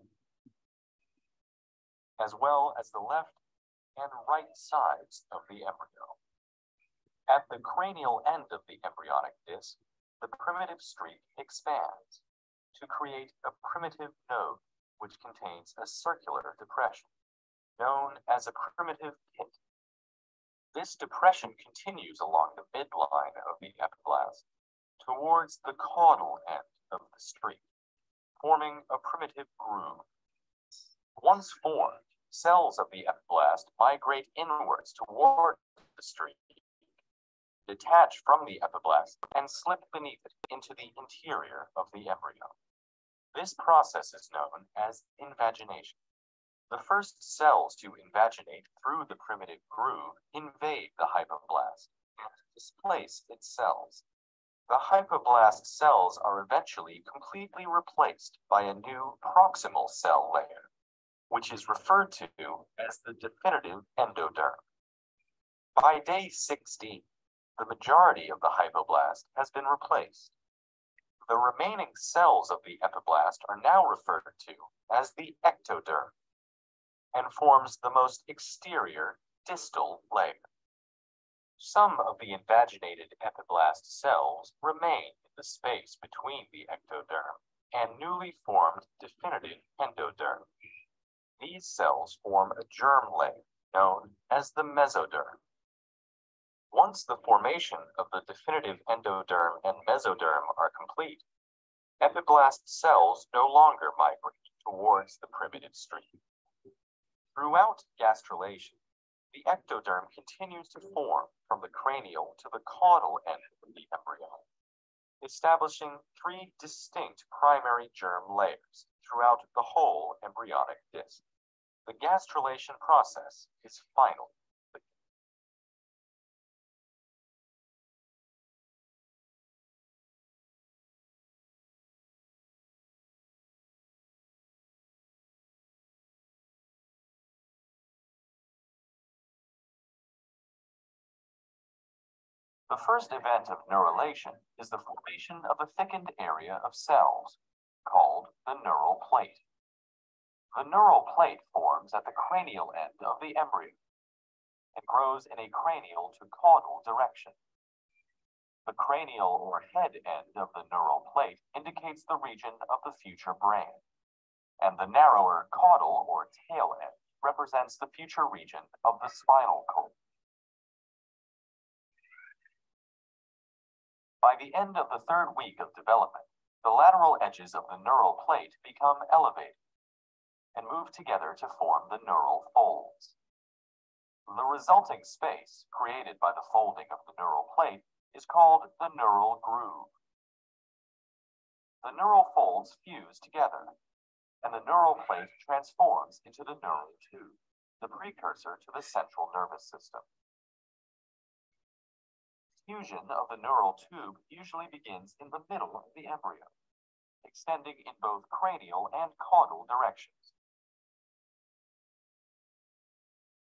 Speaker 8: as well as the left and right sides of the embryo. At the cranial end of the embryonic disc, the primitive streak expands to create a primitive node which contains a circular depression, known as a primitive pit. This depression continues along the midline of the epiblast towards the caudal end of the streak, forming a primitive groove. Once formed, cells of the epiblast migrate inwards toward the streak, detach from the epiblast, and slip beneath it into the interior of the embryo. This process is known as invagination. The first cells to invaginate through the primitive groove invade the hypoblast and displace its cells. The hypoblast cells are eventually completely replaced by a new proximal cell layer, which is referred to as the definitive endoderm. By day sixteen, the majority of the hypoblast has been replaced. The remaining cells of the epiblast are now referred to as the ectoderm and forms the most exterior distal layer. Some of the invaginated epiblast cells remain in the space between the ectoderm and newly formed definitive endoderm. These cells form a germ layer known as the mesoderm. Once the formation of the definitive endoderm and mesoderm are complete, epiblast cells no longer migrate towards the primitive streak. Throughout gastrulation, the ectoderm continues to form from the cranial to the caudal end of the embryo, establishing three distinct primary germ layers throughout the whole embryonic disc. The gastrulation process is final. The first event of neurulation is the formation of a thickened area of cells, called the neural plate. The neural plate forms at the cranial end of the embryo and grows in a cranial to caudal direction. The cranial or head end of the neural plate indicates the region of the future brain, and the narrower caudal or tail end represents the future region of the spinal cord. By the end of the third week of development, the lateral edges of the neural plate become elevated and move together to form the neural folds. The resulting space created by the folding of the neural plate is called the neural groove. The neural folds fuse together, and the neural plate transforms into the neural tube, the precursor to the central nervous system. Fusion of the neural tube usually begins in the middle of the embryo, extending in both cranial and caudal directions,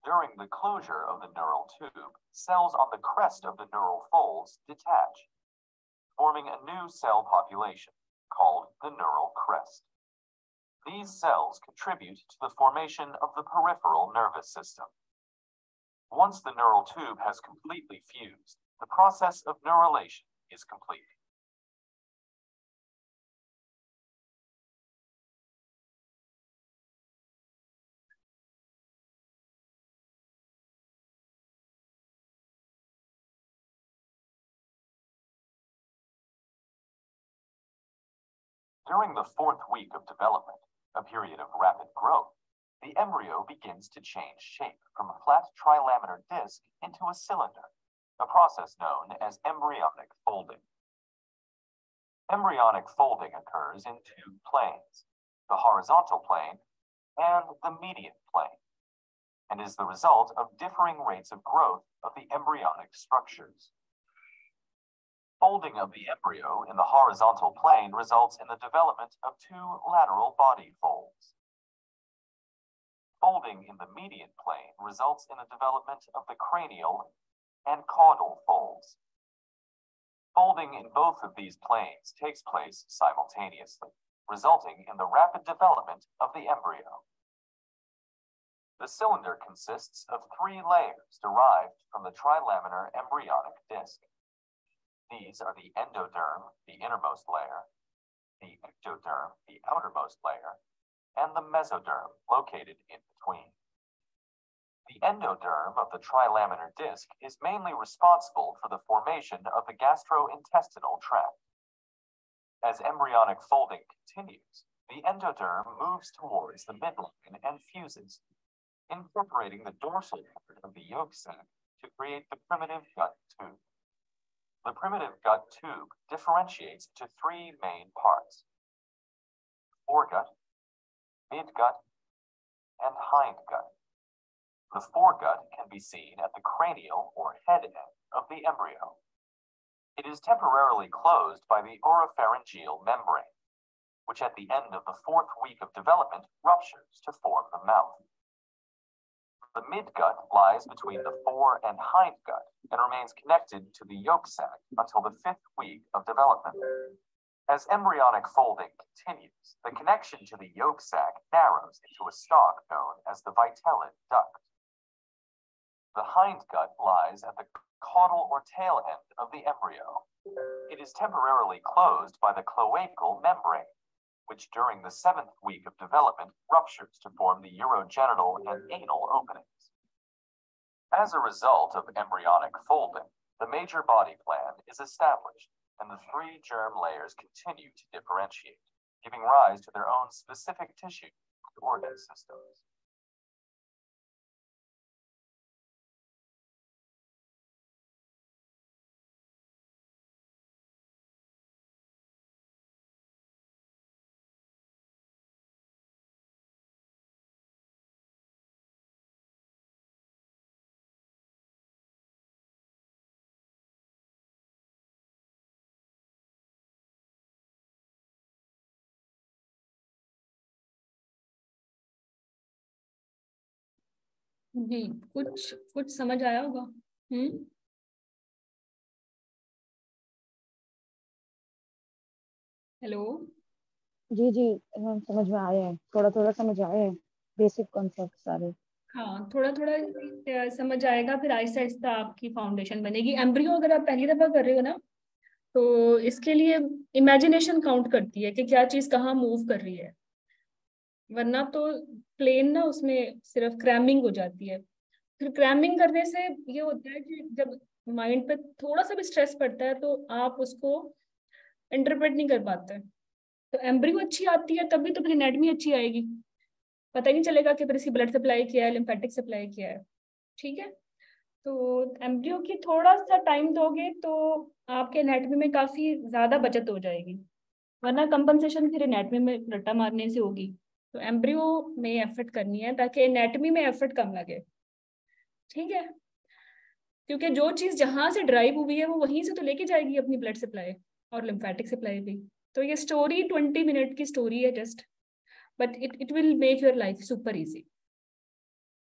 Speaker 8: During the closure of the neural tube, cells on the crest of the neural folds detach, forming a new cell population called the neural crest. These cells contribute to the formation of the peripheral nervous system. Once the neural tube has completely fused, the process of neurulation is complete. During the fourth week of development, a period of rapid growth, the embryo begins to change shape from a flat trilaminar disc into a cylinder, a process known as embryonic folding. Embryonic folding occurs in two planes, the horizontal plane and the median plane, and is the result of differing rates of growth of the embryonic structures. Folding of the embryo in the horizontal plane results in the development of two lateral body folds. Folding in the median plane results in the development of the cranial and caudal folds. Folding in both of these planes takes place simultaneously, resulting in the rapid development of the embryo. The cylinder consists of three layers derived from the trilaminar embryonic disc. These are the endoderm, the innermost layer, the ectoderm, the outermost layer, and the mesoderm, located in between. The endoderm of the trilaminar disc is mainly responsible for the formation of the gastrointestinal tract. As embryonic folding continues, the endoderm moves towards the midline and fuses, incorporating the dorsal part of the yolk sac to create the primitive gut tube. The primitive gut tube differentiates into three main parts: foregut, midgut, and hindgut. The foregut can be seen at the cranial or head end of the embryo. It is temporarily closed by the oropharyngeal membrane, which at the end of the fourth week of development ruptures to form the mouth. The midgut lies between the fore and hindgut and remains connected to the yolk sac until the fifth week of development. As embryonic folding continues, the connection to the yolk sac narrows into a stalk known as the vitellid duct. The hindgut lies at the caudal or tail end of the embryo. It is temporarily closed by the cloacal membrane, which during the seventh week of development ruptures to form the urogenital and anal openings. As a result of embryonic folding, the major body plan is established, and the three germ layers continue to differentiate, giving rise to their own specific tissue and organ systems.
Speaker 1: जी, कुछ कुछ समझ आया होगा। हम्म hello.
Speaker 4: जी जी हाँ, समझ में आए हैं, थोड़ा थोड़ा समझ आए हैं बेसिक कॉन्सेप्ट सारे।
Speaker 1: हाँ, थोड़ा थोड़ा समझ आएगा, फिर आहिस्ता आहिस्ता आपकी फाउंडेशन बनेगी। एम्ब्रियो अगर आप पहली दफा कर रहे हो ना, तो इसके लिए इमेजिनेशन काउंट करती है कि क्या चीज कहाँ मूव कर रही है, वरना तो प्लेन ना उसमें सिर्फ क्रैमिंग हो जाती है। फिर क्रैमिंग करने से ये होता है कि जब माइंड पे थोड़ा सा भी स्ट्रेस पड़ता है तो आप उसको इंटरप्रेट नहीं कर पाते। तो एम्ब्रियो अच्छी आती है तभी तो फिर एनाटॉमी अच्छी आएगी, पता ही नहीं चलेगा कि फिर इसकी ब्लड सप्लाई किया है, लिम्फेटिक सप्लाई किया है। ठीक है, तो एम्ब्रियो की थोड़ा सा टाइम दोगे तो आपके एनाटॉमी में काफी ज्यादा बचत हो जाएगी, वरना कंपनसेशन फिर एनाटॉमी में रट्टा मारने से होगी। तो एम्ब्रियो में एफर्ट करनी है ताकि एनाटॉमी में एफर्ट कम लगे। ठीक है, क्योंकि जो चीज जहां से ड्राइव हुई है वो वहीं से तो लेके जाएगी अपनी ब्लड सप्लाई और लिम्फेटिक सप्लाई भी। तो ये स्टोरी ट्वेंटी मिनट की स्टोरी है just, but it it will make your life super easy.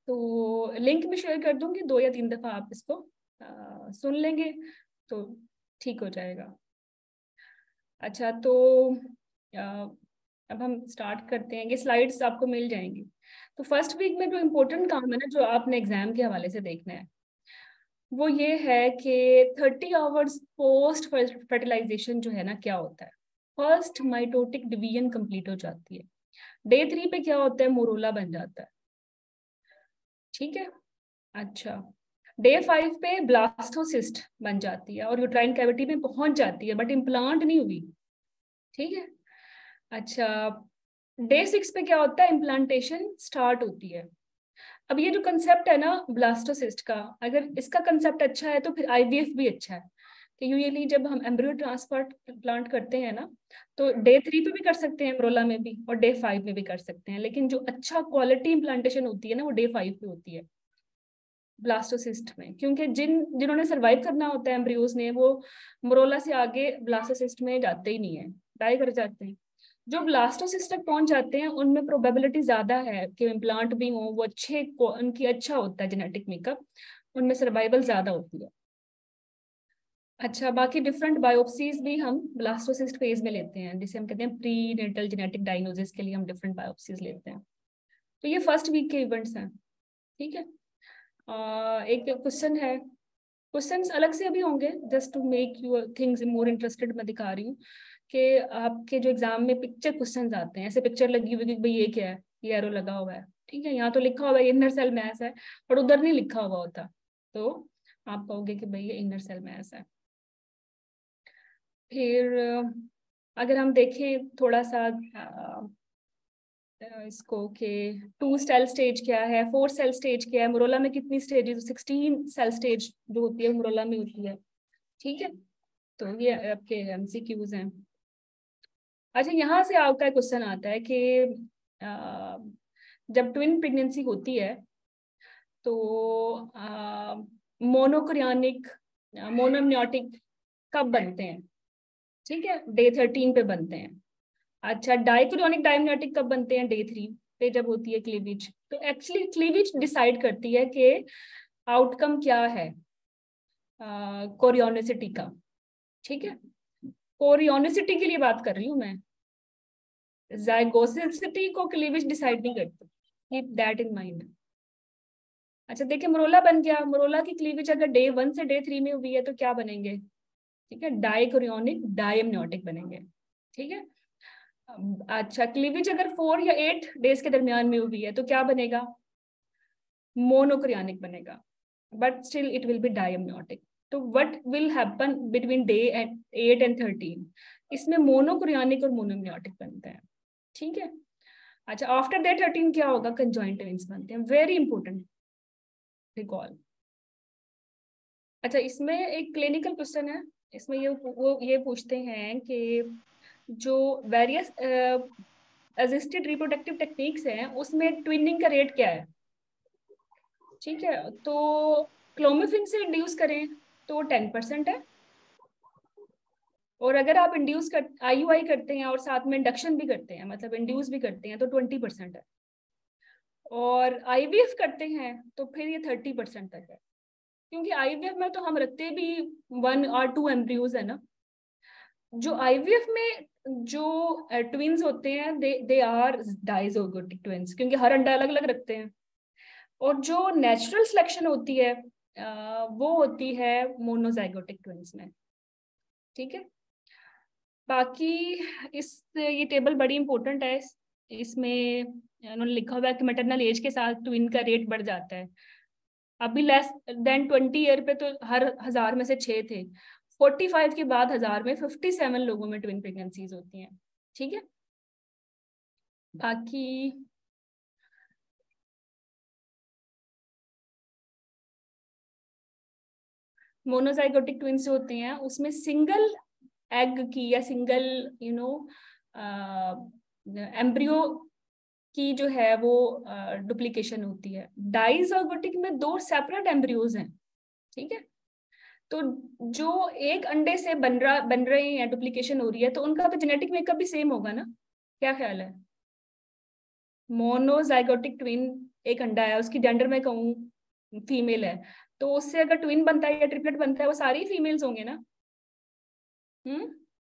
Speaker 1: तो लिंक में शेयर कर दूंगी, दो या तीन दफा आप इसको आ, सुन लेंगे तो ठीक हो जाएगा। अच्छा, तो आ, अब हम स्टार्ट करते हैं। ये स्लाइड्स आपको मिल जाएंगी। तो फर्स्ट वीक में जो इम्पोर्टेंट काम है ना, जो आपने एग्जाम के हवाले से देखना है, वो ये है कि थर्टी आवर्स पोस्ट फर्टिलाइजेशन जो है ना, क्या होता है। फर्स्ट माइटोटिक डिवीजन कंप्लीट हो जाती है। डे थ्री पे क्या होता है, मोरोला बन जाता है। ठीक है। अच्छा, डे फाइव पे ब्लास्टोसिस्ट बन जाती है और यूट्राइन कैविटी में पहुंच जाती है, बट इम्प्लांट नहीं हुई। ठीक है। अच्छा, डे सिक्स पे क्या होता है, इम्प्लांटेशन स्टार्ट होती है। अब ये जो कंसेप्ट है ना ब्लास्टोसिस्ट का, अगर इसका कंसेप्ट अच्छा है तो फिर आईवीएफ भी अच्छा है। कि यूजुअली जब हम एम्ब्रियो ट्रांसफर प्लांट करते हैं ना, तो डे थ्री पे भी कर सकते हैं एम्ब्रोला में भी, और डे फाइव में भी कर सकते हैं, लेकिन जो अच्छा क्वालिटी इम्प्लांटेशन होती है ना, वो डे फाइव पे होती है ब्लास्टोसिस्ट में। क्योंकि जिन जिन्होंने सर्वाइव करना होता है एम्ब्रियोज ने, वो मोरोला से आगे ब्लास्टोसिस्ट में जाते ही नहीं है, डाई कर जाते हैं। जो ब्लास्टोसिस्ट तक पहुंच जाते हैं उनमें प्रोबेबिलिटी ज्यादा है कि इम्प्लांट भी हो, वो अच्छे, उनकी अच्छा होता है जेनेटिक मेकअप, उनमें सर्वाइवल ज्यादा होती है। अच्छा, बाकी डिफरेंट बायोप्सीज भी हम ब्लास्टोसिस्ट फेज में लेते हैं, जिसे हम कहते हैं प्री नेटल जेनेटिक डायग्नोसिस के लिए हम डिफरेंट बायोप्सीज लेते हैं। तो ये फर्स्ट वीक के इवेंट्स हैं। ठीक है। uh, एक क्वेश्चन है, क्वेश्चंस अलग से अभी होंगे, just to make you things more interested. मैं दिखा रही हूँ कि आपके जो एग्जाम में पिक्चर क्वेश्चंस आते हैं, ऐसे पिक्चर लगी हुई कि भाई ये क्या है, ये एरो लगा हुआ है। ठीक है, यहाँ तो लिखा हुआ है इनर सेल मैस है, और उधर नहीं लिखा हुआ होता, तो आप कहोगे कि भाई ये इनर सेल मैस है। फिर अगर हम देखें थोड़ा सा इसको कि टू सेल स्टेज क्या है, फोर सेल स्टेज क्या है, मोरोला में कितनी स्टेजेस, सिक्सटीन सेल स्टेज जो होती है मोरोला में होती है। ठीक है, तो ये आपके एमसीक्यूज हैं। अच्छा, यहाँ से आपका क्वेश्चन आता है कि जब ट्विन प्रेगनेंसी होती है तो मोनोकोरियानिक मोनोम्नियोटिक कब बनते हैं। ठीक है, डे थर्टीन पे बनते हैं। अच्छा, डाइकोरियोनिक डायम्नियोटिक कब बनते हैं, डे थ्री पे जब होती है क्लीवेज। तो एक्चुअली क्लीवेज डिसाइड करती है कि आउटकम क्या है कोरियोनिसिटी का। ठीक है, कोरियोनिसिटी के लिए बात कर रही हूँ मैं, ज़ाइगोसिटी को क्लीवेज डिसाइड नहीं करती, कीप दैट इन माइंड। अच्छा, देखिए मोरोला बन गया, मोरोला की क्लीवेज अगर डे वन से डे थ्री में हुई है तो क्या बनेंगे। ठीक है, डाइकोरियोनिक डायम्नियोटिक बनेंगे। ठीक है। अच्छा, क्लीवेज अगर फोर या एट डेज के दरमियान में हुई है तो क्या बनेगा, मोनोकोरियानिक बनेगा, but still it will be diamniotic. तो what will happen between day eight eight and thirteen, इसमें मोनोकोरियानिक और मोनोम्नियोटिक बनते हैं। ठीक है। अच्छा, आफ्टर डे थर्टीन क्या होगा, कंजॉइंट ट्विंस बनते हैं। Very important, recall. अच्छा, इसमें एक क्लिनिकल क्वेश्चन है, इसमें ये वो ये पूछते हैं कि जो वेरियस असिस्टेड रिप्रोडक्टिव टेक्निक्स हैं उसमें ट्विनिंग का रेट क्या है। ठीक है, तो क्लोमिफिन से इंड्यूस करें तो टेन परसेंट है, और अगर आप इंड्यूस कर आईयूआई करते हैं और साथ में इंडक्शन भी करते हैं, मतलब इंड्यूस भी करते हैं, तो ट्वेंटी परसेंट है, और आईवीएफ करते हैं तो फिर ये थर्टी परसेंट तक है। क्योंकि आईवीएफ में तो हम रखते भी वन और टू एम्ब्रियोज है ना। जो आईवीएफ में जो ट्विंस होते हैं दे दे आर डाइज़ोगोटिक ट्विंस, क्योंकि हर अंडा अलग अलग रखते हैं। और जो नेचुरल सिलेक्शन होती है आ, वो होती है मोनोजाइगोटिक ट्विंस में। ठीक है। बाकी इस ये टेबल बड़ी इंपॉर्टेंट है, इसमें उन्होंने लिखा हुआ है कि मैटरनल एज के साथ ट्विन का रेट बढ़ जाता है। अभी लेस देन ट्वेंटी ईयर पे तो हर हजार में से छह थे, फोर्टी फाइव के बाद हजार में फिफ्टी सेवन लोगों में ट्विन प्रेगनेंसीज होती हैं। ठीक है। बाकी मोनोजाइगोटिक ट्विंस होती हैं उसमें सिंगल एग की या सिंगल यू नो एम्ब्रियो की जो है वो डुप्लीकेशन uh, होती है। डाइज़ोगोटिक में दो सेपरेट एम्ब्रियोज हैं। ठीक है, तो जो एक अंडे से बन रहा बन रहे हैं, डुप्लीकेशन हो रही है, तो उनका तो जेनेटिक मेकअप भी सेम होगा ना, क्या ख्याल है। मोनोजाइगोटिक ट्विन एक अंडा है, उसकी जेंडर मैं कहूँ फीमेल है, तो उससे अगर ट्विन बनता है या ट्रिपलेट बनता है वो सारी फीमेल्स होंगे ना। हम्म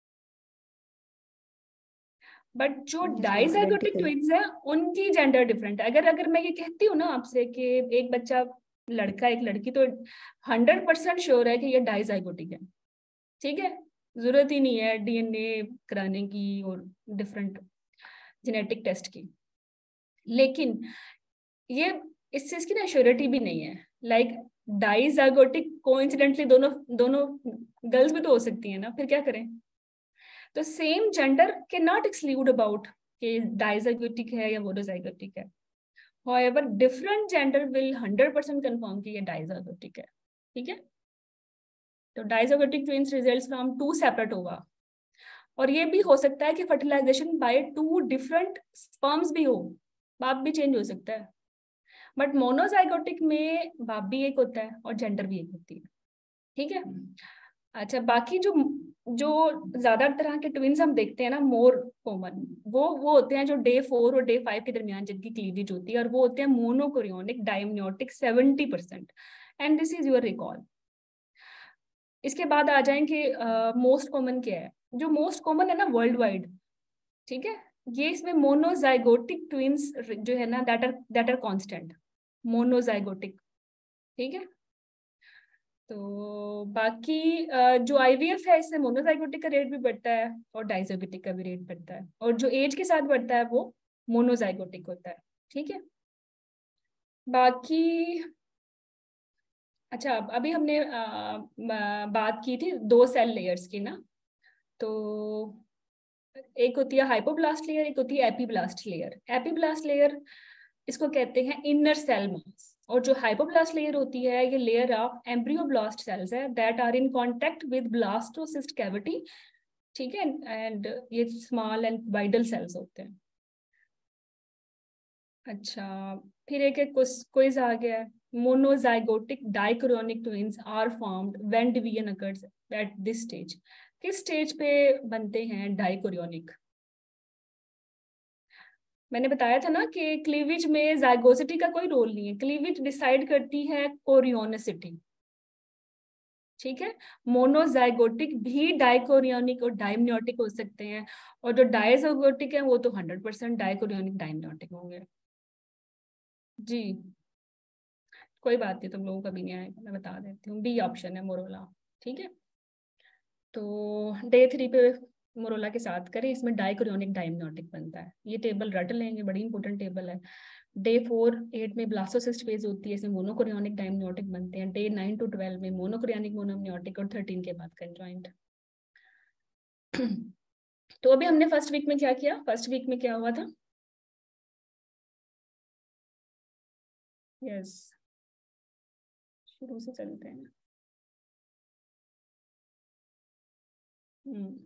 Speaker 1: बट जो डाइजाइगोटिक ट्विन्स है उनकी जेंडर डिफरेंट है। अगर अगर मैं ये कहती हूँ ना आपसे कि एक बच्चा लड़का एक लड़की, तो हंड्रेड परसेंट श्योर है कि ये डाइजाइगोटिक है। ठीक है, जरूरत ही नहीं है डीएनए कराने की और डिफरेंट जेनेटिक टेस्ट की। लेकिन ये इस चीज की ना श्योरिटी भी नहीं है। लाइक डाइजाइगोटिक कोइंसिडेंटली दोनों दोनों गर्ल्स भी तो हो सकती है ना, फिर क्या करें। तो same gender can not exclude about कि डाइजाइगोटिक है या मोनोजाइगोटिक है। However, different gender will hundred percent confirm कि ये डाइजाइगोटिक है। ठीक है, तो dizygotic twins results from two separate ova, और ये भी हो सकता है कि fertilization by two different sperms भी हो, बाप भी चेंज हो सकता है। बट मोनोजाइगोटिक में बाप भी एक होता है और जेंडर भी एक होती है। ठीक है, अच्छा बाकी जो जो ज्यादा तरह के ट्विंस हम देखते हैं ना मोर कॉमन, वो वो होते हैं जो डे फोर और डे फाइव के दरमियान जिनकी क्लीवेज होती है, और वो होते हैं monochorionic diamniotic seventy percent, and this is your recall. इसके बाद आ जाएंगे मोस्ट uh, कॉमन क्या है। जो मोस्ट कॉमन है ना वर्ल्ड वाइड, ठीक है, ये इसमें मोनोजाइगोटिक ट्विंस जो है ना that are that are constant monozygotic. ठीक है, तो बाकी जो आईवीएफ है इससे मोनोजाइगोटिक का रेट भी बढ़ता है और डाइजाइगोटिक का भी रेट बढ़ता है, और जो एज के साथ बढ़ता है वो मोनोजाइगोटिक होता है। ठीक है, बाकी अच्छा अभी हमने आ, बात की थी दो सेल लेयर्स की ना, तो एक होती है हाइपोब्लास्ट लेयर, एक होती है एपीब्लास्ट लेयर। एपीब्लास्ट लेयर इसको कहते हैं इनर सेल मास, और जो हाइपोब्लास्ट लेयर होती है ये लेयर ऑफ एम्ब्रियोब्लास्ट सेल्स है that are in contact with blastocyst cavity. ठीक है, एंड ये स्मॉल एंड वाइडल सेल्स होते हैं। अच्छा फिर एक एक क्विज आ गया है। Monozygotic dichorionic twins are formed when division occurs at this stage. किस स्टेज पे बनते हैं डाइकोरियोनिक? मैंने बताया था ना कि क्लीवेज में जाइगोसिटी का कोई रोल नहीं है, क्लीवेज डिसाइड करती है कोरियोनिसिटी। ठीक है, मोनोजाइगोटिक भी डाइकोरियोनिक और डायम्नियोटिक हो सकते हैं, और जो डाइजाइगोटिक है वो तो हंड्रेड परसेंट डाइकोरियोनिक डायम्नियोटिक होंगे। जी कोई बात नहीं, तुम लोगों का भी नहीं आएगा, मैं बता देती हूँ। बी ऑप्शन है मोरोला। ठीक है, तो डे थ्री पे मोरोला के साथ करें, इसमें डाइकोरियोनिक डायम्नियोटिक बनता है। ये टेबल रट लेंगे, बड़ी इंपॉर्टेंट टेबल है। डे फोर एट में ब्लास्टोसिस्ट फेज होती है, इसमें मोनोकोरियोनिक डायम्नियोटिक बनते हैं। डे नाइन टू ट्वेल्व में मोनोकोरियोनिक मोनोम्नियोटिक, और थर्टीन के बाद कंजॉइंट। तो अभी हमने फर्स्ट वीक में क्या किया? फर्स्ट वीक में क्या हुआ था? यस शुरू से चलते हैं। हम्म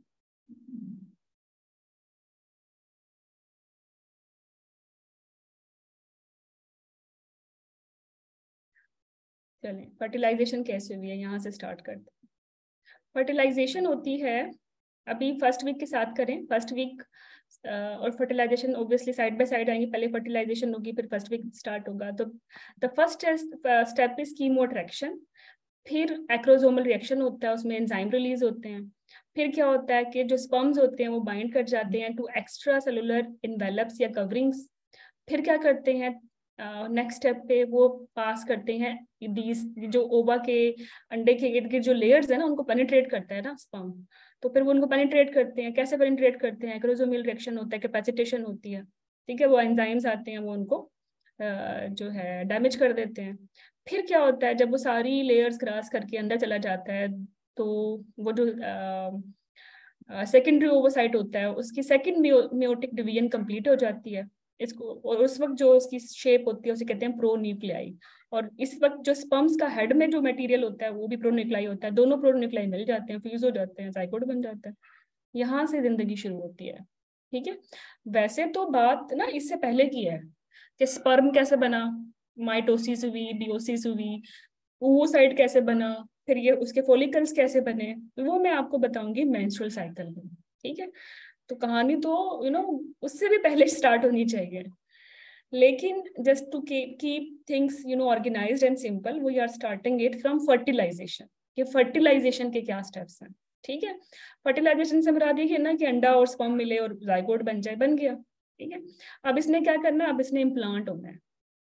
Speaker 1: चलें, फर्टिलाइजेशन कैसे हुई है यहाँ से स्टार्ट करते हैं। फर्टिलाइजेशन होती है, अभी फर्स्ट वीक के साथ करें। फर्स्ट वीक और fertilization obviously side by side आएंगे, पहले फर्टिलाइजेशन होगी फिर फर्स्ट वीक स्टार्ट होगा। तो the first step is chemo attraction, फिर एक्रोसोमल रिएक्शन होता है, उसमें एंजाइम रिलीज होते हैं। फिर क्या होता है कि जो स्पर्म्स होते हैं वो बाइंड कर जाते हैं टू एक्स्ट्रा सेलुलर इन्वेलप्स या कवरिंग्स। फिर क्या करते हैं नेक्स्ट स्टेप पे, वो पास करते हैं दीज जो ओवा के अंडे के इर्द गिर्द जो लेयर्स है ना उनको पेनिट्रेट करता है ना स्पर्म, तो फिर वो उनको पेनिट्रेट करते हैं। कैसे पेनिट्रेट करते हैं? एक्रोसोमल रिएक्शन होता है, कैपेसिटेशन होती है। ठीक है, वो एंजाइम्स आते हैं, वो उनको जो है डैमेज कर देते हैं। फिर क्या होता है, जब वो सारी लेयर्स क्रॉस करके अंदर चला जाता है, तो वो जो सेकेंडरी ओवोसाइट होता है उसकी सेकेंड मियोटिक डिवीजन कंप्लीट हो जाती है इसको, और उस वक्त जो उसकी शेप होती है उसे कहते हैं प्रोन्यूक्लियाई। और इस वक्त जो स्पर्म्स का हेड में जो मटेरियल होता है वो भी प्रोन्यूक्लियाई होता है। दोनों प्रोन्यूक्लियाई मिल जाते हैं, फ्यूज हो जाते हैं, जाइगोट बन जाता है। यहाँ से जिंदगी शुरू होती है। ठीक है, वैसे तो बात ना इससे पहले की है कि स्पर्म कैसे बना, माइटोसिस हुई, डिओसिस हुई, oocyte कैसे बना, फिर ये उसके फॉलिकल्स कैसे बने, वो मैं आपको बताऊंगी मेंस्ट्रुअल साइकिल में। ठीक है, तो कहानी तो यू नो उससे भी पहले स्टार्ट होनी चाहिए। लेकिन just to keep things you know organised and simple, we are starting it from fertilisation. कि फर्टिलाइजेशन के क्या स्टेप्स हैं, ठीक है। फर्टिलाइजेशन से मुराद ये है ना कि अंडा और स्पर्म मिले और जाइगोट बन जाए, बन गया, ठीक है। अब इसने क्या करना है, अब इसने इम्प्लांट होना है।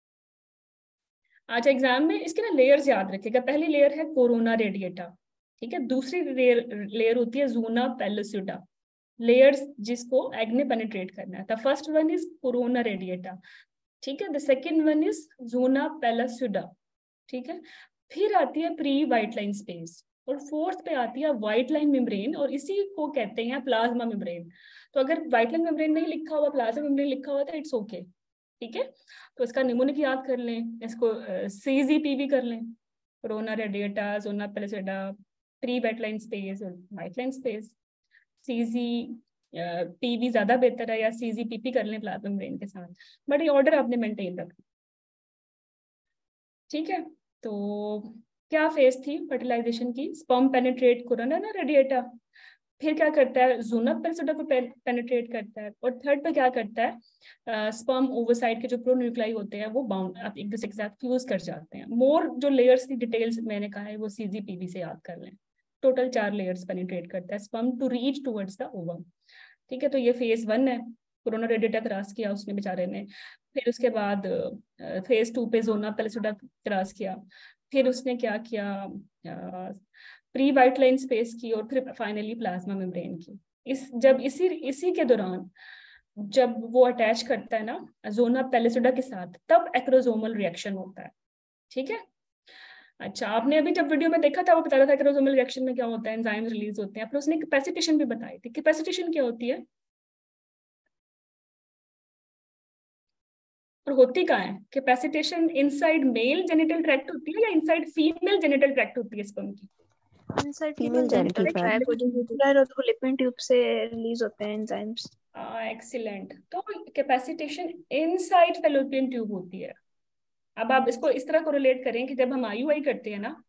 Speaker 1: आज एग्जाम में इसके ना लेयर्स याद रखिएगा। पहली लेयर है कोरोना रेडिएटा, ठीक है। दूसरी लेयर लेयर होती है जूना पेलोसिडा, लेयर्स जिसको एग ने पेनिट्रेट करना है। The first one is corona radiata, ठीक है। The second one is zona pellucida, ठीक है। फिर आती है प्री वाइट लाइन स्पेस, और फोर्थ पे आती है व्हाइट लाइन मेम्ब्रेन, और इसी को कहते हैं प्लाज्मा मेम्ब्रेन। तो अगर व्हाइट लाइन मेम्ब्रेन नहीं लिखा हुआ, प्लाज्मा मेम्ब्रेन लिखा हुआ था, इट्स ओके, ठीक है। तो इसका निमोनिक याद कर लें, इसको सीजीपीवी कर लें, corona radiata, zona pellucida, peri vitelline space और vitelline space. CG PV ज्यादा बेहतर है, या सीजीपीपी कर लें प्लाज्मा मेम्ब्रेन के साथ, बट ये ऑर्डर आपने मेंटेन रखना, ठीक है। तो क्या फेज थी फर्टिलाइजेशन की, स्पर्म पेनिट्रेट कोरोना ना रेडिएटा, फिर क्या करता है जूना पेलोसिडा को पेनिट्रेट करता है, और थर्ड पे क्या करता है स्पर्म ओवोसाइट के जो प्रोन्यूक्लाई होते हैं वो बाउंड आप एक दूसरे के साथ फ्यूज कर जाते हैं। मोर जो लेयर्स की डिटेल्स मैंने कहा है वो सीजीपीवी से याद कर लें। टोटल चार लेयर्स पेनिट्रेट करता है sperm to reach towards the ovum, ठीक है। तो ये फेज वन है, कोरोना रेडिएटा क्रॉस किया उसने बेचारे ने। फिर उसके बाद फेज टू पे जोना पेलोसिडा क्रॉस किया, फिर उसने क्या किया प्री वाइट लाइन स्पेस की, और फिर फाइनली प्लाज्मा मेम्ब्रेन की। इस जब इसी इसी के दौरान जब वो अटैच करता है ना जोना पेलोसिडा के साथ, तब एक्रोसोमल रिएक्शन होता है, ठीक है। अच्छा, आपने अभी जब वीडियो में देखा था वो बता रहा था एक्रोसोमल रिएक्शन में क्या होता है, एंजाइम्स रिलीज होते हैं। फिर उसने कैपेसिटेशन भी बताई थी। कैपेसिटेशन क्या होती है और होती कहाँ है? Capacitation inside male genital tract होती है या इनसाइड फीमेल जेनिटल ट्रैक्ट होती है स्पर्म की?
Speaker 6: Inside
Speaker 3: female
Speaker 6: female
Speaker 3: genital
Speaker 6: genital
Speaker 3: tract.
Speaker 6: Tract और फैलोपियन ट्यूब से रिलीज होते हैं एंजाइम्स।
Speaker 1: एक्सीलेंट। तो कैपेसिटेशन इनसाइड फैलोपियन ट्यूब होती है। अब आप इसको इस तरह को रिलेट करें कि जब हम आईयूआई करते हैं ना,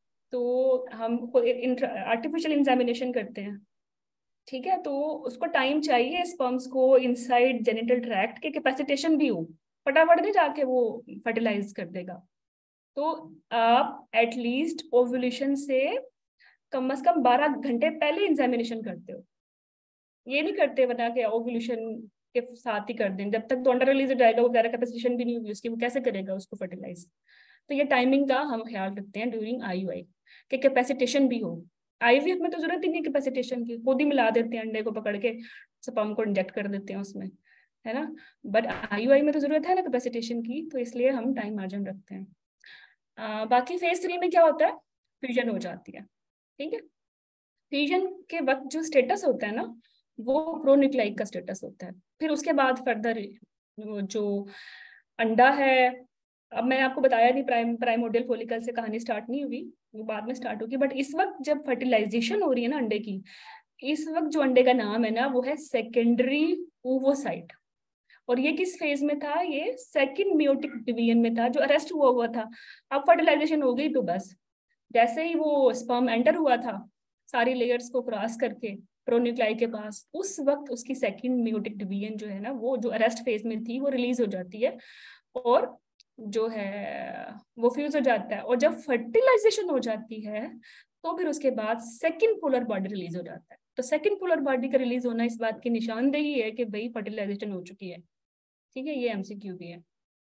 Speaker 1: तो हम आर्टिफिशियल इंसेमिनेशन करते हैं, ठीक है। तो उसको टाइम चाहिए स्पर्म्स को इनसाइड जेनिटल ट्रैक्ट के कैपेसिटेशन भी हो, फटाफट नहीं जाके वो फर्टिलाइज कर देगा। तो आप एटलीस्ट ओव्यूलेशन से कम से कम बारह घंटे पहले इंसेमिनेशन करते हो। ये नहीं करते बना के ओव्यूलेशन के साथ ही कर दें, जब तक तो अंडर रिलीज हो जाएगा, वो वगैरह कैपेसिटेशन भी नहीं होगी उसकी, वो कैसे करेगा उसको फर्टिलाइज। तो ये टाइमिंग का हम ख्याल रखते हैं ड्यूरिंग आईयूआई कि कैपेसिटेशन भी हो। आईवीएफ में तो जरूरत ही नहीं कैपेसिटेशन की, खुद ही मिला देते हैं अंडे को पकड़ के, स्पर्म को इंजेक्ट कर देते हैं उसमें, है ना। बट आईयूआई में तो जरूरत है ना कैपेसिटेशन की, तो इसलिए हम टाइम मार्जिन रखते हैं। आ, बाकी फेज थ्री में क्या होता है, फ्यूजन हो जाती है, ठीक है। फ्यूजन के वक्त जो स्टेटस होता है ना, वो प्रोन्यूक्लाई का स्टेटस होता है। फिर उसके बाद फर्दर जो अंडा है, अब मैं आपको बताया नहीं, प्राइम प्राइमोर्डियल फॉलिकल से कहानी स्टार्ट नहीं हुई, वो बाद में स्टार्ट होगी। बट इस वक्त जब फर्टिलाइजेशन हो रही है ना अंडे की, इस वक्त जो अंडे का नाम है ना वो है सेकेंडरी ओवोसाइट। और ये किस फेज में था, ये सेकंड मियोटिक डिवीजन में था, जो अरेस्ट हुआ हुआ था। अब फर्टिलाइजेशन हो गई तो बस जैसे ही वो स्पर्म एंटर हुआ था सारी लेयर्स को क्रॉस करके प्रोन्यूक्लाई के पास, उस वक्त उसकी सेकंड मियोटिक डिवीजन जो है ना, वो जो अरेस्ट फेज में थी वो रिलीज हो जाती है, और जो है वो फ्यूज हो जाता है। और जब फर्टिलाइजेशन हो जाती है तो फिर उसके बाद सेकंड पोलर बॉडी रिलीज हो जाता है। तो सेकंड पोलर बॉडी का रिलीज होना इस बात की निशानदेही है कि भाई फर्टिलाइजेशन हो चुकी है, ठीक है। ये एमसीक्यू भी है।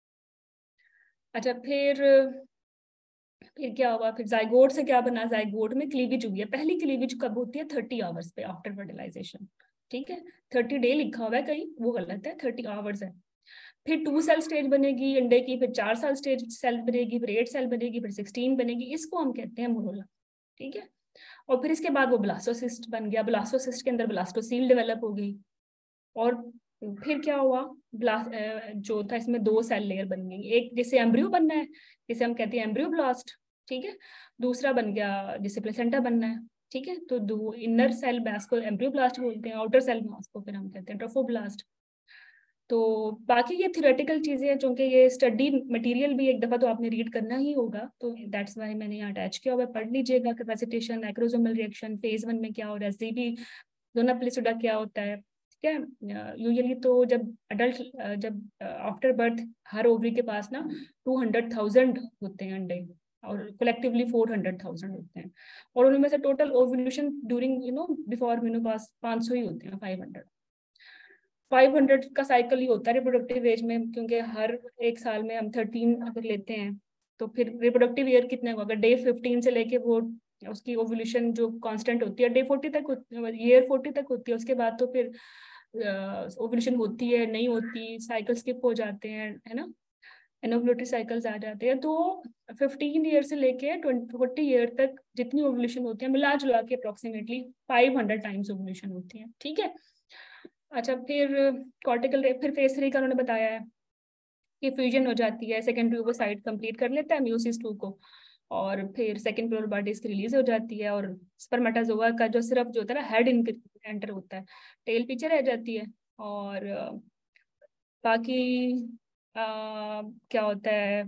Speaker 1: अच्छा, फिर फिर क्या हुआ, फिर जाइगोट से क्या बना, जाइगोट में क्लीवेज हुई है। पहली क्लीवेज कब होती है, थर्टी आवर्स पे आफ्टर फर्टिलाइजेशन, ठीक है। थर्टी डे लिखा हुआ है कहीं, वो गलत है, थर्टी आवर्स है। फिर टू सेल स्टेज बनेगी अंडे की, फिर चार साल स्टेज सेल बनेगी, फिर एट सेल बनेगी, फिर सिक्सटीन बनेगी। इसको हम कहते हैं मोरोला, ठीक है। और फिर इसके बाद वो ब्लास्टोसिस्ट बन गया, ब्लास्टोसिस्ट के अंदर ब्लास्टोसील डेवलप हो गई। और फिर क्या हुआ, ब्लास्ट जो था इसमें दो सेल लेयर बन गई, एक जिसे एम्ब्रियो बनना है, जिसे हम कहते हैं एम्ब्रियो ब्लास्ट, ठीक है। दूसरा बन गया जिसे प्लेसेंटा बनना है, ठीक है। तो दो इनर सेल मास को एम्ब्रियो ब्लास्ट बोलते हैं, आउटर सेल मास को फिर हम कहते हैं ट्रोफोब्लास्ट। तो बाकी ये थियोरेटिकल चीजें हैं, चूंकि ये स्टडी मटेरियल भी एक दफा तो आपने रीड करना ही होगा, तो दैट्स वाई मैंने यहाँ अटैच किया हुआ, पढ़ लीजिएगा। Capacitation, acrosomal reaction, phase one में क्या हो रहा है, जीबी जोना पेलोसिडा क्या होता है, ठीक है। यूजुअली तो जब अडल्ट जब आफ्टर बर्थ हर ओवरी के पास ना टू हंड्रेड थाउजेंड होते हैं अंडे और कलेक्टिवली फोर हंड्रेड थाउजेंड होते हैं, और उनमें से total ovulation during you know before menopause पाँच सौ ही होते हैं, फाइव हंड्रेड फाइव हंड्रेड का साइकिल ही होता है रिप्रोडक्टिव एज में, क्योंकि हर एक साल में हम थर्टीन अगर लेते हैं तो फिर रिप्रोडक्टिव ईयर कितने होगा, डे फिफ्टीन से लेके वो उसकी ओव्यूलेशन जो कांस्टेंट होती है डे फोर्टी तक, ईयर फोर्टी तक होती है, उसके बाद तो फिर ओव्यूलेशन होती है नहीं होती, साइकिल स्किप हो जाते हैं, है ना, एनोवुलेटरी साइकिल्स आ जाते हैं। तो फिफ्टीन ईयर से लेके फोर्टी ईयर तक जितनी ओव्यूलेशन होती है मिला जुला के approximately five hundred times ovulation होती है, ठीक है। अच्छा, फिर कॉर्टिकल फिर फेज थ्री का उन्होंने बताया है कि फ्यूजन हो जाती है, सेकेंडरी ओवोसाइट कंप्लीट कर लेता है म्यूसिस टू को, और फिर सेकेंड पोलर बॉडी इसकी रिलीज हो जाती है, और स्पर्मेटाजोआ का जो सिर्फ जो होता है ना हेड एंटर होता है, टेल पीछे रह जाती है, और बाकी आ, क्या होता है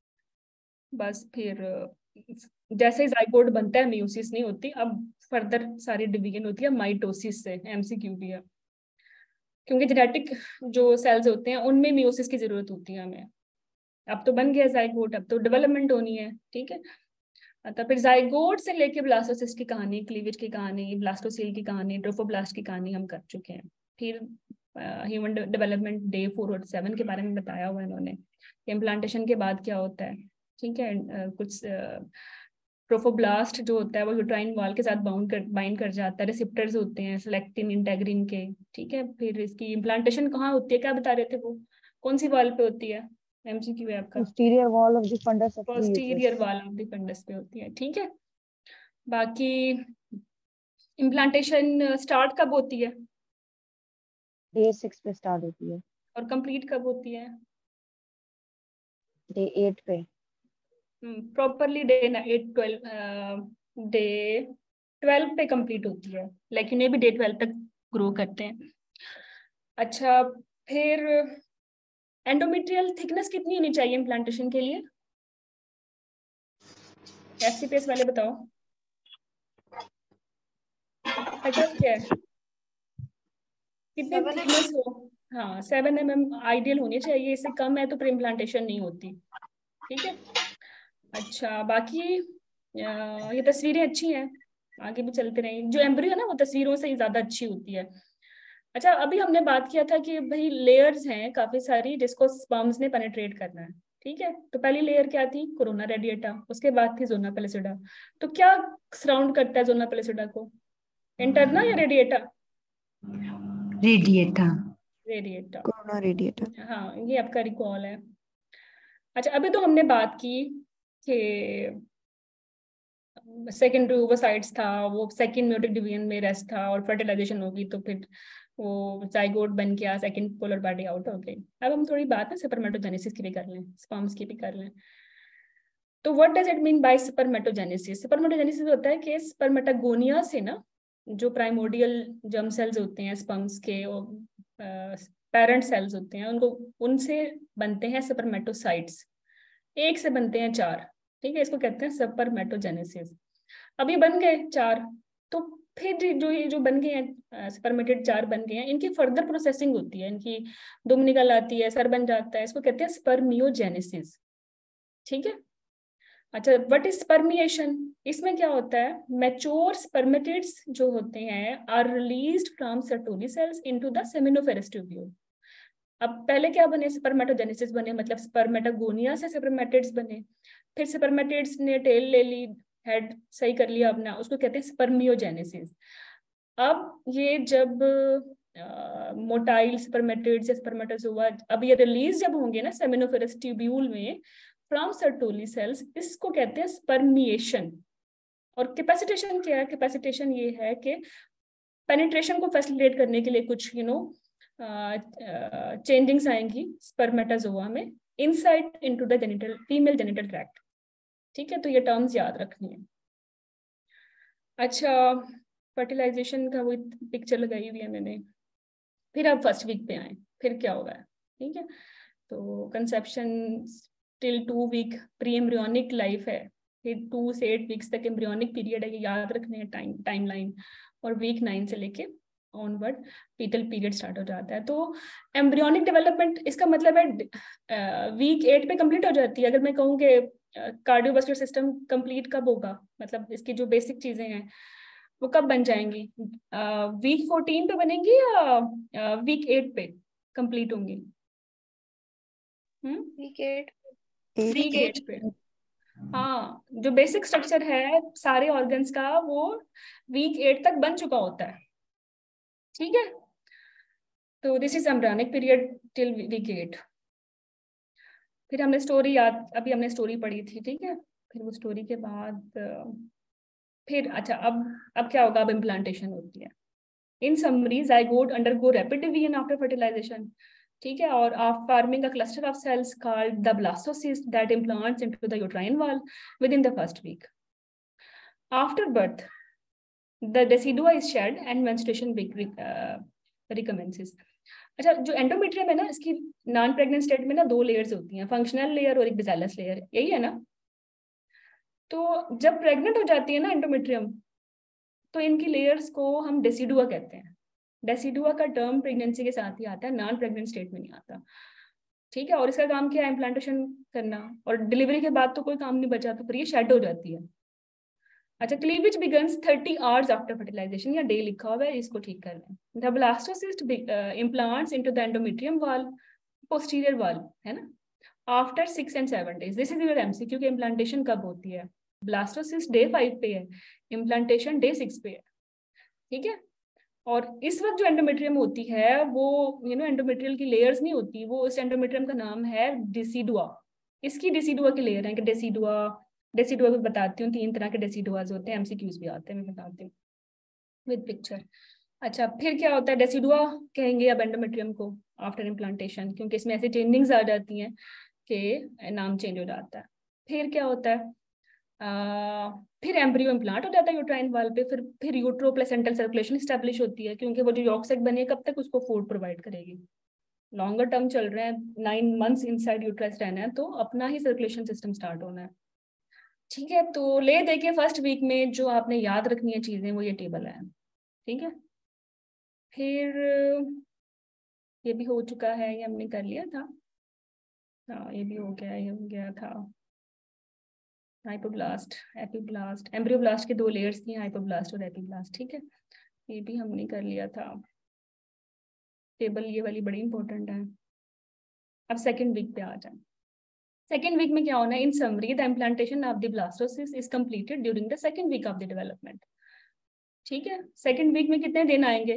Speaker 1: बस फिर जैसे ही जाइगोट बनता है म्यूसिस नहीं होती, अब फर्दर सारी डिवीजन होती है माइटोसिस से, एमसीक्यू भी है, क्योंकि जेनेटिक जो सेल्स होते हैं उनमें म्यूसिस की जरूरत होती है हमें। अब तो बन गया जाइगोट, अब तो डेवलपमेंट होनी है, ठीक है। तो फिर जाइगोट से लेके ब्लास्टोसिस्ट की कहानी, क्लीवेज की कहानी, ब्लास्टोसील की कहानी, ट्रोफोब्लास्ट की कहानी हम कर चुके हैं। फिर ह्यूमन डेवलपमेंट डे फोर और सेवन के बारे में बताया हुआ है इन्होंने, इम्प्लांटेशन के बाद क्या होता है, ठीक है। uh, कुछ ट्रोफोब्लास्ट uh, जो होता है वो यूट्राइन वॉल के साथ बाउंड कर बाइंड कर जाता है, रिसेप्टर्स होते हैं सेलेक्टिन इंटेग्रिन के, ठीक है। फिर इसकी इम्प्लांटेशन कहाँ होती है, क्या बता रहे थे वो, कौन सी वॉल पे होती है, एमसीक्यू है आपका,
Speaker 4: posterior wall of the fundus of the
Speaker 1: posterior
Speaker 4: uterus.
Speaker 1: Wall of the fundus पे होती है, ठीक है। बाकी इम्प्लांटेशन स्टार्ट कब होती है,
Speaker 4: डे सिक्स पे स्टार्ट होती है,
Speaker 1: और कंप्लीट कब होती है,
Speaker 4: डे एट पे,
Speaker 1: properly day eight twelve day twelve पे कंप्लीट होती है, लेकिन ये भी डे ट्वेल्व तक ग्रो करते हैं। अच्छा, फिर एंडोमेट्रियल थिकनेस कितनी होनी चाहिए इम्प्लांटेशन के लिए, एफसीपीएस वाले बताओ, कट ऑफ क्या है, कितनी थिकनेस हो, हाँ सेवन एम एम आइडियल होनी चाहिए, इससे कम है तो प्री इम्प्लांटेशन नहीं होती, ठीक है। अच्छा, बाकी ये तस्वीरें अच्छी हैं, आगे भी चलते रहे, जो एम्ब्रियो है ना वो तस्वीरों से ही ज्यादा अच्छी होती है। अच्छा, अभी हमने बात किया था कि भाई लेयर्स हैं काफी सारी जिसको स्पर्म्स ने पेनिट्रेट करना है, ठीक है। तो पहली लेयर क्या थी, कोरोना रेडिएटा, उसके बाद थी जोना पेलिसिडा। तो क्या सराउंड करता है जोना पेलिसिडा को, इंटरना या radiata,
Speaker 11: radiata,
Speaker 1: radiata,
Speaker 3: corona radiata,
Speaker 1: हाँ ये आपका रिकॉल है। अच्छा, अभी तो हमने बात की कि सेकेंडरी ओवोसाइट्स था, वो सेकेंड म्यूटिक डिवीजन में रेस्ट था, और फर्टिलाइजेशन होगी तो फिर वो जाइगोट बन गया, सेकेंड पोलर बॉडी आउट हो गई। अब हम थोड़ी बात है स्पर्मेटोजेनेसिस की भी कर लें, स्पर्म्स की भी कर लें। तो what does it mean by spermatogenesis, spermatogenesis होता है कि स्पर्मेटागोनिया से ना जो प्राइमोर्डियल जर्म सेल्स होते हैं स्पर्म्स के, पेरेंट सेल्स होते हैं, उनको उनसे बनते हैं स्पर्मेटोसाइट्स, एक से बनते हैं चार, ठीक है, इसको कहते हैं स्पर्मेटोजेनेसिस। अब ये बन गए चार, तो फिर जो ये जो बन गए हैं स्पर्मेटेड चार बन गए हैं, इनकी फर्दर प्रोसेसिंग होती है, इनकी दुम निकल आती है, सर बन जाता है, इसको कहते हैं स्पर्मियोजेनेसिस, ठीक है। अच्छा, व्हाट इज स्पर्मिएशन, इसमें क्या होता है, मैच्योर स्पर्मेटिड्स जो होते हैं are released from Sertoli cells into the seminiferous tubule. अब पहले क्या बने, स्पर्मेटोजेनेसिस बने, मतलब स्पर्मेटागोनिया से स्पर्मेटिड्स बने, फिर स्पर्मेटिड्स ने टेल ले ली, हेड सही कर लिया अपना, उसको कहते हैं स्पर्मियोजेनेसिस। अब ये जब मोटाइल स्पर्मेटिड्स या स्पर्मेटोजोआ अब ये रिलीज जब होंगे ना सेमिनोफेरस ट्यूब्यूल में फ्रॉम सर्टोली सेल्स, इसको कहते हैं स्पर्मिएशन। और कैपेसिटेशन क्या है, कैपेसिटेशन ये है कि पेनिट्रेशन को फैसिलिटेट करने के लिए कुछ यू नो चेंजिंग्स आएंगी स्पर्मेटाजोआ में inside into the genital female genital tract, ठीक है। तो ये टर्म्स याद रखनी है। अच्छा, फर्टिलाइजेशन का वो पिक्चर लगाई हुई है मैंने, फिर आप फर्स्ट वीक पे आए, फिर क्या होगा, ठीक है। तो conception till two week pre embryonic life है, फिर टू से एट वीक्स तक एम्ब्रियोनिक पीरियड है, ये याद रखने हैं टाइम टाइमलाइन, और वीक नाइन से लेके ऑनवर्ड फीटल पीरियड स्टार्ट हो जाता है। तो एम्ब्रियोनिक डेवलपमेंट इसका मतलब है वीक एट पे कंप्लीट हो जाती है। अगर मैं कहूँ कि कार्डियोवास्कुलर सिस्टम कंप्लीट कब होगा, मतलब इसकी जो बेसिक चीजें हैं वो कब बन जाएंगी, वीक फोर्टीन पे बनेंगी या वीक एट पे कंप्लीट होंगी?
Speaker 6: वीक एट
Speaker 1: वीक एट पे। हाँ, जो बेसिक स्ट्रक्चर है सारे ऑर्गन्स का वो वीक एट तक बन चुका होता है, ठीक है। तो this is embryonic period till week eight. फिर हमने स्टोरी याद अभी हमने स्टोरी पढ़ी थी, ठीक है। फिर वो स्टोरी के बाद फिर अच्छा अब अब क्या होगा, अब इम्प्लांटेशन होती है। In summary zygote undergo rapid division after fertilisation, ठीक है, और आप forming a cluster of cells called the blastocyst that implants into the uterine wall within the first week. After birth the decidua is shed and menstruation recommences. अच्छा, जो endometrium है ना, इसकी non pregnant state में ना दो layers होती हैं, फंक्शनल लेयर और एक बेसिलस लेयर, यही है ना। तो जब प्रेग्नेंट हो जाती है ना एंडोमेट्रियम, तो इनकी लेयर्स को हम डेसिडुआ कहते हैं। डेसिडुआ का टर्म प्रेगनेंसी के साथ ही आता है, नॉन प्रेग्नेंट स्टेट में नहीं आता, ठीक है। और इसका काम क्या है, इम्प्लांटेशन करना, और डिलीवरी के बाद तो कोई काम नहीं बचा, तो फिर ये शेड हो जाती है। अच्छा, cleavage begins thirty hours after fertilisation, या डे लिखा हुआ है, इसको ठीक कर लें। The blastocyst implants into the endometrium wall, posterior wall, है ना, after six and seven days. This is your MCQ कि इम्प्लांटेशन कब होती है। ब्लास्टोसिस्ट डे फाइव पे है, इम्प्लांटेशन डे सिक्स पे है, ठीक है। और इस वक्त जो एंडोमेट्रियम होती है वो यू नो एंडोमेट्रियल की लेयर्स नहीं होती, वो इस एंडोमेट्रियम का नाम है डेसिडुआ। इसकी डेसिडुआ की लेयर है कि डेसिडुआ डेसिडुआ भी बताती हूँ, तीन तरह के डेसिडुआज होते हैं, एमसीक्यूज भी आते हैं, मैं बताती हूँ विद पिक्चर। अच्छा, फिर क्या होता है, डेसिडुआ कहेंगे अब एंडोमेट्रियम को आफ्टर इम्प्लांटेशन, क्योंकि इसमें ऐसी चेंजिंग्स आ जाती हैं कि नाम चेंज हो जाता है। फिर क्या होता है, आ, फिर एम्ब्रियो इम्प्लांट हो जाता है यूट्राइन वॉल पे। फिर फिर यूट्रो प्लेसेंटल सर्कुलेशन स्टैब्लिश होती है, क्योंकि वो जो यॉर्क सैक बनी है कब तक उसको फूड प्रोवाइड करेगी, लॉन्गर टर्म चल रहे हैं, नाइन मंथ्स इनसाइड यूट्रस रहना है, तो अपना ही सर्कुलेशन सिस्टम स्टार्ट होना है, ठीक है। तो ले देखिए फर्स्ट वीक में जो आपने याद रखनी है चीजें, वो ये टेबल है, ठीक है। फिर ये भी हो चुका है, ये हमने कर लिया था, हाँ ये भी हो गया, ये हो गया था। हाइपोब्लास्ट, एपिब्लास्ट, एम्ब्रियोब्लास्ट के दो लेयर्स थी, हाइपोब्लास्ट और एपिब्लास्ट, ठीक है, ये भी हमने कर लिया था। टेबल ये वाली बड़ी इंपॉर्टेंट है। अब सेकंड वीक पे आ जाए। सेकंड वीक में क्या होना है, in summary the implantation of the blastocyst is completed during the second week of the development, ठीक है। सेकंड वीक में कितने दिन आएंगे,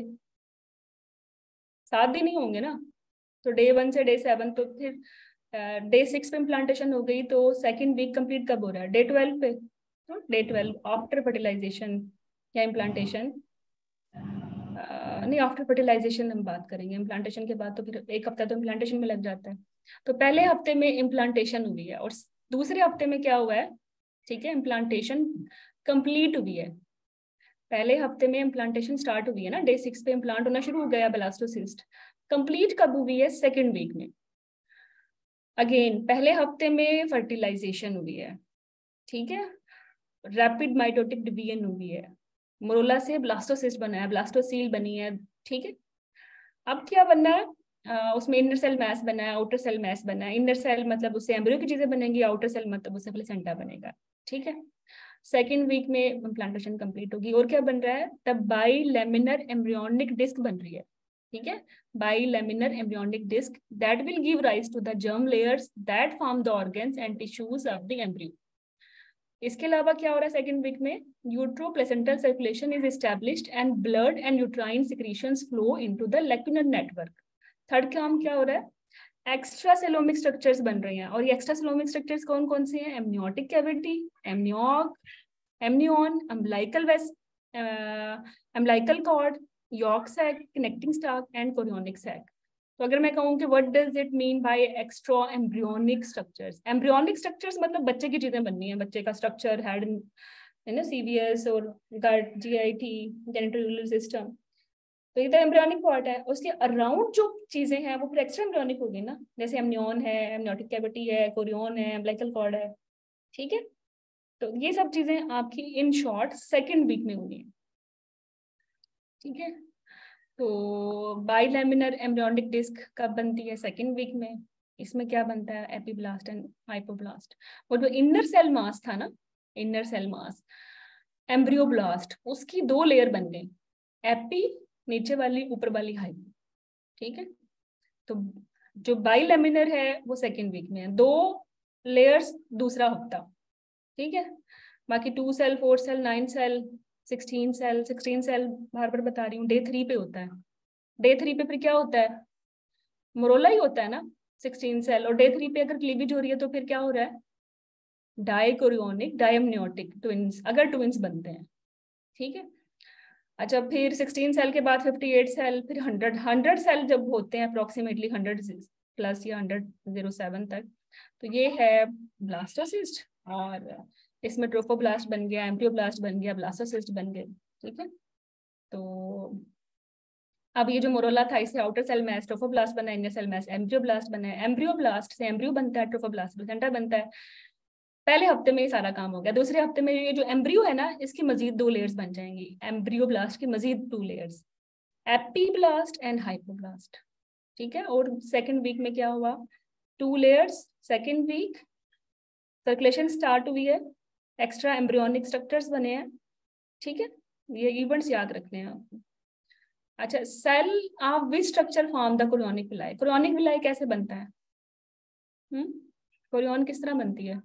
Speaker 1: सात दिन ही होंगे ना, तो डे वन से डे सेवन, तो फिर डे uh, सिक्स पे इम्प्लांटेशन हो गई, तो सेकंड वीक कंप्लीट कब हो रहा है, डे ट्वेल्व पे। तो डे ट्वेल्व आफ्टर फर्टिलाइजेशन या इम्प्लांटेशन, uh, नहीं आफ्टर फर्टिलाइजेशन हम बात करेंगे, इम्प्लांटेशन के बाद तो फिर एक हफ्ता तो इम्प्लांटेशन में लग जाता है। तो पहले हफ्ते में इम्प्लांटेशन हुई है और दूसरे हफ्ते में क्या हुआ है, ठीक है, इम्प्लांटेशन कंप्लीट हुई है। पहले हफ्ते में इम्प्लांटेशन स्टार्ट हुई है ना, डे सिक्स पे इम्प्लांट होना शुरू हो गया ब्लास्टोसिस्ट, कंप्लीट कब हुई है, सेकेंड वीक में। अगेन पहले हफ्ते में फर्टिलाइजेशन हुई है, ठीक है, रैपिड माइटोटिक डिवीजन हुई है, मोरोला से ब्लास्टोसिस्ट बना है, ब्लास्टोसील बनी है, ठीक है। अब क्या बनना है, आ, उसमें इनर सेल मैस बना है, आउटर सेल मैस बना है। इनर सेल मतलब उससे एम्ब्रियो की चीजें बनेंगी, आउटर सेल मतलब उससे प्लेसेंटा बनेगा, ठीक है। सेकेंड वीक में इम्प्लांटेशन कंप्लीट होगी, और क्या बन रहा है, तब बाई लेमिनर एम्ब्रियोनिक डिस्क बन रही है, ठीक है, bilaminar embryonic disc that will give rise to the germ layers that form the organs and tissues of the embryo. इसके अलावा क्या हो रहा है सेकेंड वीक में, utero placental circulation is established and blood and uterine secretions flow into the lacunar network. Third काम क्या हो रहा है, एक्स्ट्रा सेलोमिक स्ट्रक्चर्स बन रहे हैं, और ये एक्स्ट्रा सेलोमिक स्ट्रक्चर्स कौन कौन से हैं, amniotic cavity, amniotic, amnion, umbilical vessel, umbilical cord, yolk sac, connecting stalk and chorionic sac. तो अगर मैं कहूँ कि what does it mean by extra embryonic structures, embryonic structures मतलब बच्चे की चीजें बननी है, बच्चे का स्ट्रक्चर, हेड, है ना, सीवीएस और गट, जीआईटी, जेनिटोरियल सिस्टम, तो ये तो एम्ब्रियोनिक पार्ट है। उसके अराउंड जो चीजें हैं वो फिर एक्स्ट्रा एम्ब्रियोनिक होगी ना, जैसे एमनियन है, एमनियोटिक कैविटी है, कोरियन है, अम्बिलिकल कॉर्ड है, ठीक है। तो ये सब चीजें आपकी इन शॉर्ट सेकेंड वीक में होगी, ठीक है। तो बाइलैमिनर एम्ब्रियोनिक डिस्क कब बनती है? सेकेंड वीक में। इसमें क्या बनता है? Epiblast and hypoblast. वो जो इनर सेल मास था ना, इनर सेल मास एम्ब्रियोब्लास्ट, उसकी दो लेयर बन गई, एपी नीचे वाली, ऊपर वाली हाइपो। ठीक है, तो जो बाइलैमिनर है वो सेकेंड वीक में है, दो लेयर्स दूसरा हफ्ता। ठीक है, बाकी two cell, four cell, nine cell, sixteen cell, sixteen cell बार बार बता रही हूँ, डे थ्री पे होता है। डे थ्री पे फिर क्या होता है? मोरोला ही होता है ना, सिक्सटीन सेल। और डे थ्री पे अगर क्लीवेज हो रही है तो फिर क्या हो रहा है? डाइकोरियोनिक डायम्नियोटिक ट्विंस, अगर ट्विंस बनते हैं। ठीक है, अच्छा फिर सिक्सटीन सेल के बाद फिफ्टी एट सेल, फिर हंड्रेड हंड्रेड सेल जब होते हैं अप्रोक्सीमेटली हंड्रेड प्लस या हंड्रेड जीरो सेवन तक, तो ये है ब्लास्टोसिस्ट। और इसमें ट्रोफोब्लास्ट बन गया, एम्ब्रियोब्लास्ट बन गया, ब्लास्टोसिस्ट बन गए। ठीक है, तो अब ये जो मोरोला था, इसे आउटर सेल मैस ट्रोफोब्लास्ट बना, इनर सेल मैस एम्ब्रियोब्लास्ट बना है। एम्ब्रियोब्लास्ट से एम्ब्रियो बनता है, ट्रोफोब्लास्ट प्लेसेंटा बनता है। पहले हफ्ते में ये सारा काम हो गया। दूसरे हफ्ते में ये जो एम्ब्रियो है ना, इसकी मजीद दो लेयर्स बन जाएंगी, एम्ब्रियोब्लास्ट की मजीद two layers, epiblast and hypoblast. ठीक है, और सेकेंड वीक में क्या हुआ? Two layers. Second week circulation start हुई है, एक्स्ट्रा एम्ब्रियोनिक स्ट्रक्चर्स बने हैं। ठीक है, ये इवेंट्स याद रखने हैं आपको। अच्छा, cell of which structure form the chorionic villi? Chorionic villi कैसे बनता है? हम्म कोरियोन किस तरह बनती है?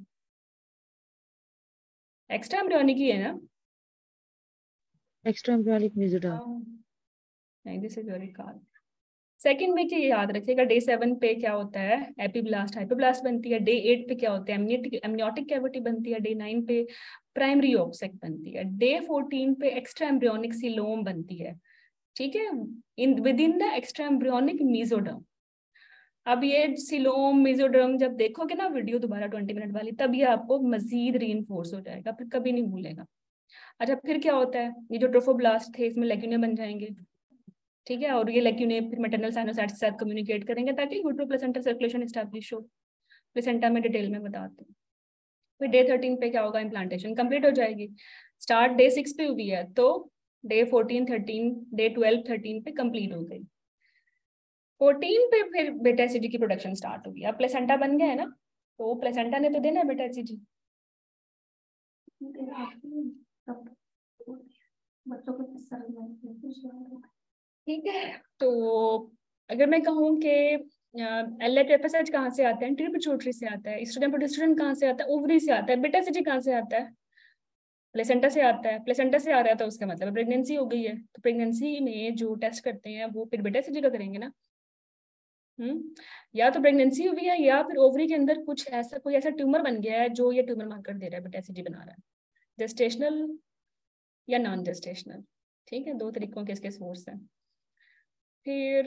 Speaker 1: एक्स्ट्रा एम्ब्रियोनिक ही है ना?
Speaker 2: Extra embryonic mesoderm.
Speaker 1: नहीं, this is very call. Second में क्या याद रखिएगा, डे सेवन पे क्या होता है? एपीब्लास्ट हाइपोब्लास्ट बनती है। डे एट पे क्या होता है? एमनियोटिक कैविटी बनती है। डे नाइन पे प्राइमरी ऑक्सेक बनती है। डे फोर्टीन पे एक्स्ट्रा एम्ब्रियोनिक सिलोम बनती है। ठीक है, in within the extra embryonic mesoderm. अब ये सिलोम मेसोडर्म जब देखोगे ना वीडियो दोबारा ट्वेंटी मिनट वाली, तब ये आपको मजीद रीइंफोर्स हो जाएगा, फिर कभी नहीं भूलेगा। अच्छा, फिर क्या होता है? ये जो ट्रोफोब्लास्ट थे, इसमें लेक्यूने बन जाएंगे। ठीक है, और ये लेक्यूने फिर मैटरनल साइनोसाइट्स के साथ कम्युनिकेट करेंगे ताकि यूट्रो प्लेसेंटा सर्कुलेशन एस्टैब्लिश हो। प्लेसेंटा में डिटेल में बताते हैं। फिर डे थर्टीन पे क्या होगा? इम्प्लांटेशन कंप्लीट हो जाएगी। स्टार्ट डे सिक्स पे हुई है, तो day fourteen thirteen day twelve thirteen पे कंप्लीट हो गई। फोर्टीन पे फिर बेटा एसिडी की प्रोडक्शन स्टार्ट होगी। अब प्लेसेंटा बन गया है ना, तो प्लेसेंटा ने तो देना है बेटा एसिडी। ठीक है, तो अगर मैं कहूँ कि L H F S H कहाँ से आता है? एंटीरियर पिट्यूटरी से आता है। एस्ट्रोजन प्रोजेस्टेरोन कहाँ से आता है? ओवरी से आता है। बेटा एसिडी कहाँ से आता है? प्लेसेंटा से आता है। प्लेसेंटा से आ रहा है तो उसका मतलब प्रेगनेंसी हो गई है। तो प्रेगनेंसी में जो टेस्ट करते हैं वो फिर बेटा एसिडी का करेंगे ना। हम्म या तो प्रेगनेंसी हुई है या फिर ओवरी के अंदर कुछ ऐसा कोई ऐसा ट्यूमर बन गया है जो ये ट्यूमर मार्कर दे रहा है, बेटा एसिडी बना रहा है। जेस्टेशनल या नॉन जेस्टेशनल। ठीक है, दो तरीकों के इसके सोर्स हैं। फिर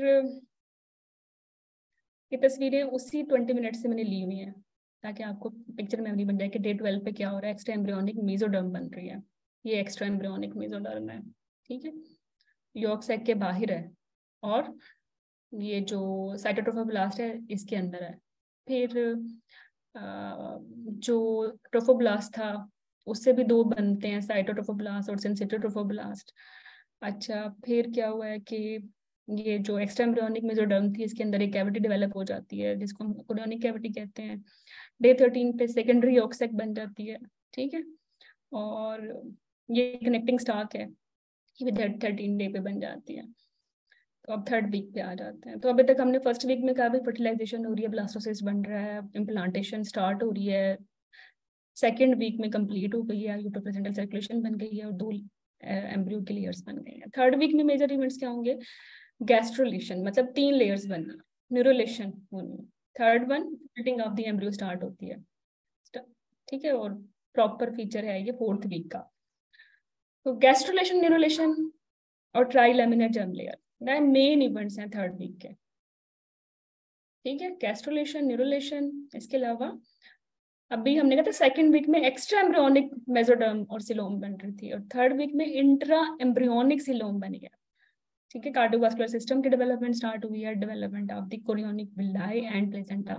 Speaker 1: ये तस्वीरें उसी ट्वेंटी मिनट से मैंने ली हुई हैं ताकि आपको पिक्चर मेमोरी बन जाए कि डे ट्वेल्व पे क्या हो रहा है। एक्स्ट्रा एम्ब्रियोनिक मेसोडर्म बन रही है। ये एक्स्ट्रा एम्ब्रियोनिक मेसोडर्म है। ठीक है, यॉर्क सैक के बाहर है और ये जो साइटोट्रोफोब्लास्ट है इसके अंदर है। फिर जो ट्रोफोब्लास्ट था उससे भी दो बनते हैं, साइटोट्रोफोब्लास्ट और सेंसिटिवट्रोफोब्लास्ट। अच्छा, फिर क्या हुआ है कि ये जो एक्स्ट्रा एम्ब्रियोनिक मेसोडर्म थी इसके अंदर एक कैविटी डेवलप हो जाती है जिसको हम कोरियोनिक कैविटी कहते हैं। डे थर्टीन पे सेकेंडरी ऑक्सेक बन जाती है। ठीक है, और ये कनेक्टिंग स्टाक है, ये थर्टीन डे पे बन जाती है। तो अब थर्ड वीक पे आ जाते हैं। तो अभी तक हमने फर्स्ट वीक में कहा भी फर्टिलाइजेशन हो रही है, ब्लास्टोसिस्ट बन रहा है, इम्प्लांटेशन स्टार्ट हो रही है, सेकेंड वीक में कंप्लीट हो गई है, यूट्रो प्लेसेंटल सर्कुलेशन बन गई है और दो एम्ब्रियो के लेयर्स बन गए हैं। थर्ड वीक में मेजर इवेंट्स क्या होंगे? गैस्ट्रोलेशन, मतलब तीन लेयर्स बनना, न्यूरोलेशन होनी। Third one folding of the embryo start होती है। ठीक है, और प्रॉपर फीचर है ये फोर्थ वीक का। तो गैस्ट्रोलेशन, न्यूरोलेशन और trilaminar germ layer main events हैं थर्ड वीक के। ठीक है, गैस्ट्रोलेशन, न्यूरोलेशन, इसके अलावा अभी हमने कहा था सेकेंड वीक में एक्स्ट्रा एम्ब्रियोनिक मेसोडर्म और सिलोम बन रही थी और थर्ड वीक में इंट्रा एम्ब्रियोनिक सिलोम बन गया। ठीक है, कार्डियोवास्कुलर सिस्टम की डेवलपमेंट स्टार्ट हुई है, development of the chorionic villi and placenta.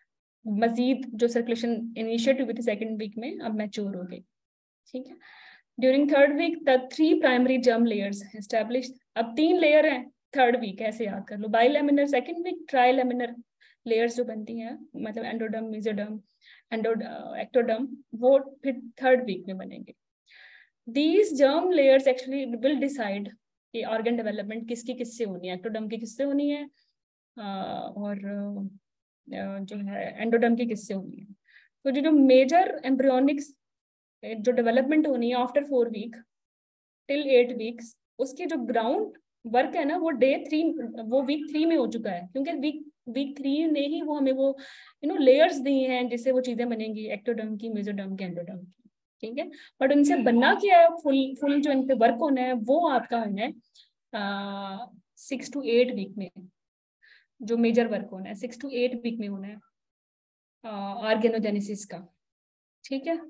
Speaker 1: मजीद जो सर्कुलेशन इनिशिएट हुई थी सेकेंड वीक में अब मैच्योर हो गई। ठीक है, during third week the three primary germ layers establish. अब तीन लेयर हैं थर्ड वीक, ऐसे याद कर लो। Bilaminar second week, trilaminar layers जो बनती हैं, मतलब एंडोडर्म, मेसोडर्म, एंडो एक्टोडर्म, वो फिर थर्ड वीक में बनेंगे। These germ layers actually will decide कि ऑर्गन डेवलपमेंट किसकी किससे होनी है, एक्टोडर्म की किससे होनी है और जो है एंडोडर्म की किससे होनी है। तो जो जो मेजर एम्ब्रियोनिक्स जो डेवलपमेंट होनी है after four week till eight weeks, उसकी जो ग्राउंड वर्क है ना, वो डे थ्री, वो वीक थ्री में हो चुका है, क्योंकि वीक वीक थ्री ने ही वो हमें वो यू नो लेयर्स दी हैं जिससे वो चीजें बनेंगी, एक्टोडर्म की, मेसोडर्म की, एंडोडर्म की, ठीक है। बट उनसे बनना क्या है, फुल फुल जो इन पे वर्क होना है वो आपका होना है सिक्स टू एट वीक में। जो मेजर वर्क होना है सिक्स टू एट वीक में होना है ऑर्गेनोजेनेसिस का, ठीक है।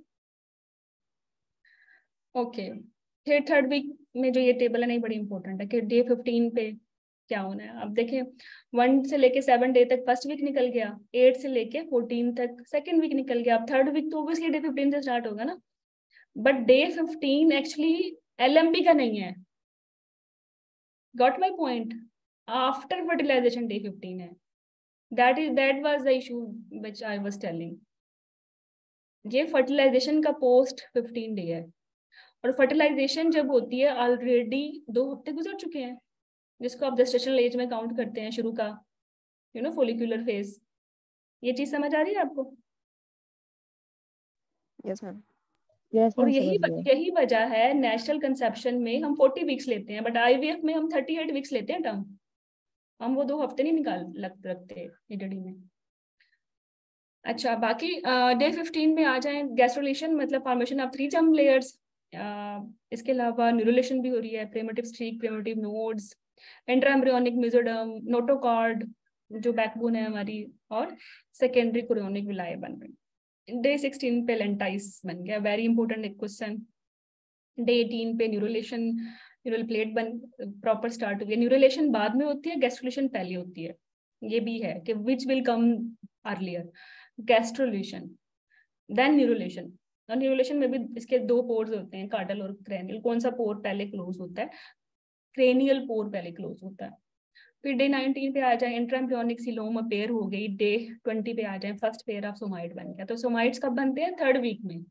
Speaker 1: ओके, फिर थर्ड वीक में जो ये टेबल है नहीं बड़ी इंपॉर्टेंट है कि डे फिफ्टीन पे क्या होना है। अब देखें वन से लेके सेवन डे तक फर्स्ट वीक निकल गया, एट से लेके फोर्टीन तक सेकंड वीक निकल गया। अब थर्ड वीक तो ऑब्वियसली डे फिफ्टीन से स्टार्ट होगा ना, but day fifteen actually LMP का नहीं है। Got my point? After fertilization day fifteen है। That is that was the issue which I was telling. ये फर्टिलाइजेशन का पोस्ट फिफ्टीन डे है, और फर्टिलाइजेशन जब होती है ऑलरेडी दो हफ्ते गुजर चुके हैं, जिसको आप जेस्टेशनल एज में काउंट करते हैं, शुरू का यू नो फोलिकुलर फेज। ये चीज समझ आ रही है आपको?
Speaker 3: Yes ma'am.
Speaker 4: Yes,
Speaker 1: और
Speaker 4: ma'am,
Speaker 1: यही
Speaker 4: समझ गए।
Speaker 1: यही वजह है नेचुरल कंसेप्शन में हम फोर्टी वीक्स लेते हैं, बट आईवीएफ में हम थर्टी एट वीक्स लेते हैं टर्म। हम वो दो हफ्ते नहीं निकाल लग रखते ईडीडी में। अच्छा, बाकी डे फिफ्टीन में आ जाए गैस्ट्रोलेशन, मतलब formation of three germ layers. इसके अलावा न्यूरोलेशन भी हो रही है, primitive streak, primitive nodes, intraembryonic mesoderm, notochord जो बैकबोन है हमारी, और सेकेंडरी कोरियोनिक विलाय बन रही। डे सिक्सटीन पे लेंटाइस बन गया, वेरी इंपॉर्टेंट एक क्वेश्चन। डे एटीन पे न्यूरोलेशन, न्यूरल प्लेट बन प्रॉपर स्टार्ट हुई है। न्यूरोलेशन बाद में होती है, गैस्ट्रोलेशन पहले होती है। ये भी है कि which will come earlier, gastrulation then neurulation. और न्यूरोलेशन में भी इसके दो पोर्स होते हैं, कार्डल और क्रेनियल। कौन सा पोर पहले क्लोज होता है? क्रेनियल पोर पहले क्लोज होता है। फिर डे नाइनटीन पे आ जाए इंट्राएम्ब्रियोनिक सीलोम पेयर हो गई। डे ट्वेंटी पे आ जाए फर्स्ट पेयर ऑफ सोमाइट बन गया। तो सोमाइट्स कब बनते हैं? थर्ड वीक में।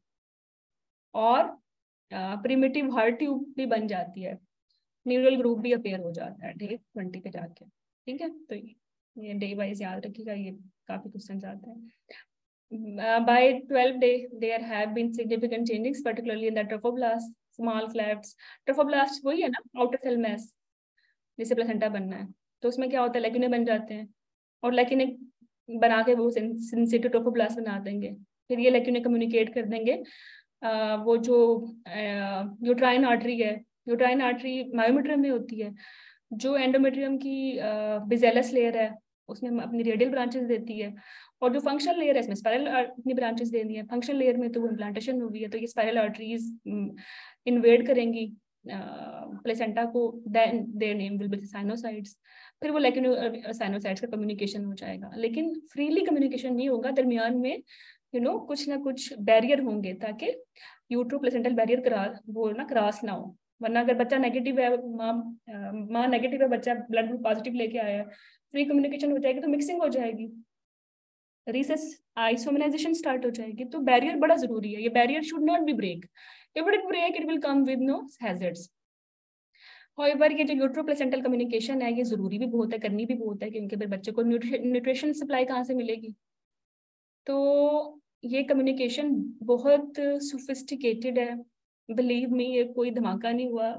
Speaker 1: और प्रिमिटिव हार्ट ट्यूब भी बन जाती है, न्यूरल ग्रुप भी अपेयर हो जाता है डे ट्वेंटी पे जाके, ठीक है। तो ये डे वाइज याद रखिएगा, ये काफी क्वेश्चन आते हैं। By twelve day there have been significant changes particularly in the trophoblast, small clefts. Trophoblast वही है ना, आउटर सेल मैस, जिसे प्लेसेंटा बनना है। तो उसमें क्या होता है, लेक्यूने बन जाते हैं, और लेक्यूने बना के वो सिंसिटिव ट्रोफोब्लास्ट बना देंगे। फिर ये लेक्यूने कम्युनिकेट कर देंगे आ, वो जो यूट्राइन आर्टरी है, यूट्राइन आर्टरी मायोमेट्रियम में होती है, जो एंडोमेट्रियम की बिजेलस लेयर है उसमें अपनी रेडियल ब्रांचेस देती है, और जो फंक्शनल लेयर है इसमें स्पाइरल अपनी ब्रांचेस देनी है। फंक्शनल लेयर में तो वो इम्प्लांटेशन हुई है, तो ये स्पाइरल आर्टरीज इन्वेड करेंगी प्लेसेंटा को, then their name will be sinusoids. फिर वो लेकिन साइनोसाइड्स का कम्युनिकेशन हो जाएगा, लेकिन फ्रीली कम्युनिकेशन नहीं होगा। दरमियान में यू you नो know, कुछ ना कुछ बैरियर होंगे, ताकि यूट्रो प्लेसेंटल बैरियर करा वो ना क्रॉस ना हो। वरना अगर बच्चा नेगेटिव है, माँ माँ नेगेटिव है, बच्चा ब्लड ग्रुप पॉजिटिव लेके आया है, फ्री कम्युनिकेशन हो जाएगी, तो मिक्सिंग हो जाएगी, रिसेस आइसोमराइजेशन स्टार्ट हो जाएगी। तो बैरियर बड़ा जरूरी है। ये barrier should not be break. If it break it will come with no hazards. However, ये जो यूट्रो प्लेसेंटल कम्युनिकेशन है ये जरूरी भी बहुत है, करनी भी बहुत है, क्योंकि फिर बच्चे को न्यूट्रिशन सप्लाई कहाँ से मिलेगी। तो ये कम्युनिकेशन बहुत सोफिस्टिकेटेड है, बिलीव मी, ये कोई धमाका नहीं हुआ,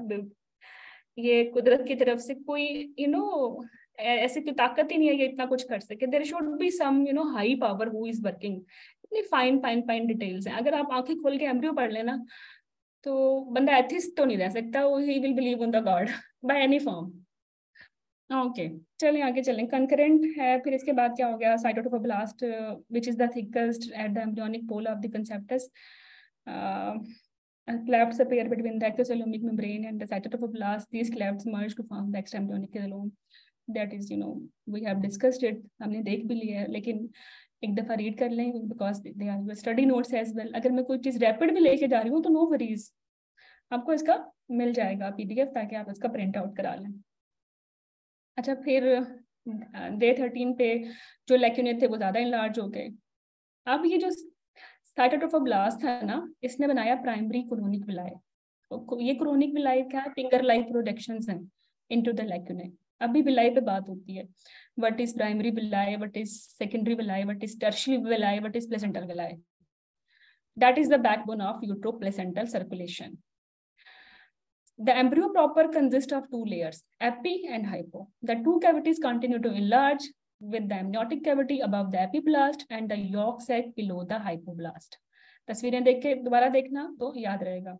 Speaker 1: ये कुदरत की तरफ से कोई यू नो ऐसी कोई ताकत ही नहीं है ये इतना कुछ कर सके। There should be some you know high power who is working. इतनी फाइन फाइन फाइन डिटेल्स हैं। अगर आप आंखें खोल के एम्ब्रियो पढ़ लेना तो बंदा एथिस्ट तो नहीं रह सकता, वो ही will believe on the God by any form. Okay, चलें आगे चलें। कंकरेंट है, फिर इसके बाद क्या हो गया, cytotrophoblast which is the thickest at the embryonic pole of the conceptus. Clefts appear between the ectocoelomic membrane and the cytotrophoblast. These clefts merge to form the extraembryonic coelom. That is, you know, we have discussed it. हमने देख भी लिया है, लेकिन एक दफा read कर लें because they are your study notes as well. अगर मैं कोई चीज रैपिड भी लेके जा रही हूँ तो नो वरीज, आपको इसका मिल जाएगा पीडीएफ, ताकि आप इसका प्रिंट आउट करा लें। अच्छा, फिर डे थर्टीन पे जो लेक्यूने थे वो ज़्यादा इनलार्ज हो गए। अब ये जो साइटोट्रोफोब्लास्ट था ना, इसने बनाया प्राइमरी क्रोनिक विलाई। तो ये क्रोनिक विलाई क्या है? फिंगर लाइक प्रोडक्शंस हैं इनटू द लेक्यूने। अभी विलाई पे बात होती है, what is primary villi, what is secondary villi, what is tertiary villi, what is placental villi. That is the backbone of uteroplacental circulation. The embryo proper consists of two layers, epi and hypo. The two cavities continue to enlarge with the amniotic cavity above the epiblast and the yolk sac below the hypoblast. तस्वीरें देख के दोबारा देखना तो याद रहेगा।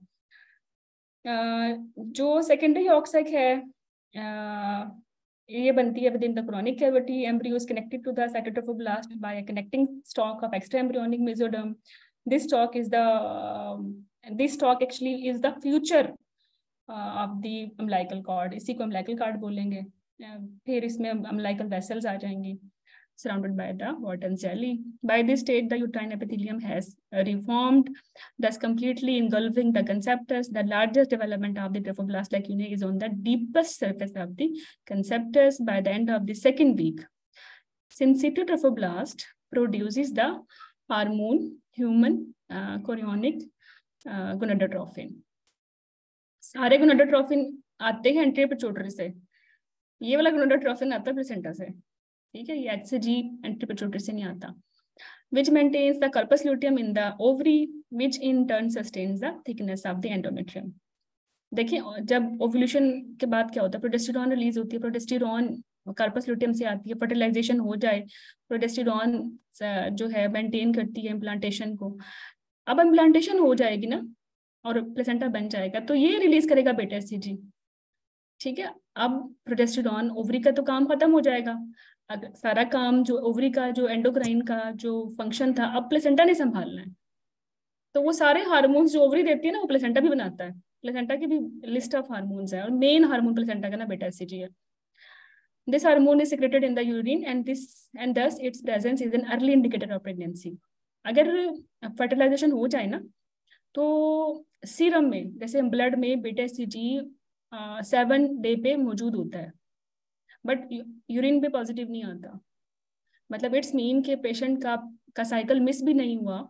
Speaker 1: uh, जो secondary yolk sac है, uh, ये बनती है within the chronic cavity. Embryo is connected to the cytotrophoblast by a connecting stalk of extraembryonic mesoderm. This stalk is the uh, this stalk actually is the future of the umbilical cord. इसी को umbilical cord बोलेंगे। फिर इसमें umbilical vessels आ जाएंगी surrounded by the Wharton's jelly. By this stage, the uterine epithelium has reformed, thus completely engulfing the conceptus. The largest development of the trophoblast lacunae is on the deepest surface of the conceptus by the end of the second week. Syncytial trophoblast produces the hormone human uh, chorionic uh, gonadotrophin. सारे gonadotrophin आते हैं anterior pituitary से, ये वाला gonadotrophin आता है placenta से, ठीक है। ये एच से जी एंटीरियर पिट्यूटरी से नहीं आता। Which maintains the corpus luteum in the ovary, which in turn sustains the thickness of the endometrium. देखिए, जब ओव्यूलेशन के बाद क्या होता है, प्रोजेस्टेरॉन रिलीज होती है। प्रोजेस्टेरॉन कार्पस ल्यूटियम से आती है। फर्टिलाइजेशन हो जाए, प्रोजेस्टेरॉन जो है मेंटेन करती है इम्प्लांटेशन को। अब इम्प्लांटेशन हो जाएगी ना और प्लेसेंटा बन जाएगा, तो ये रिलीज करेगा बेटा एससीजी, ठीक है। अब प्रोजेस्टेरॉन ओवरी का तो काम खत्म हो जाएगा। अगर सारा काम जो ओवरी का जो एंडोक्राइन का जो फंक्शन था, अब प्लेसेंटा ने संभालना है। तो वो सारे हार्मोन्स जो ओवरी देती है ना, वो प्लेसेंटा भी बनाता है। प्लेसेंटा की भी लिस्ट ऑफ हार्मोन्स है और मेन हार्मोन प्लेसेंटा का ना बेटा एससीजी है। This hormone is secreted in the urine and this and this its presence is an early indicator of pregnancy. अगर फर्टिलाइजेशन हो जाए ना, तो सीरम में, जैसे ब्लड में बेटा एससीजी सेवन डे पे मौजूद होता है, बट यूरिन पे पॉजिटिव नहीं आता। मतलब इट्स मीन के पेशेंट का का साइकिल मिस भी नहीं हुआ,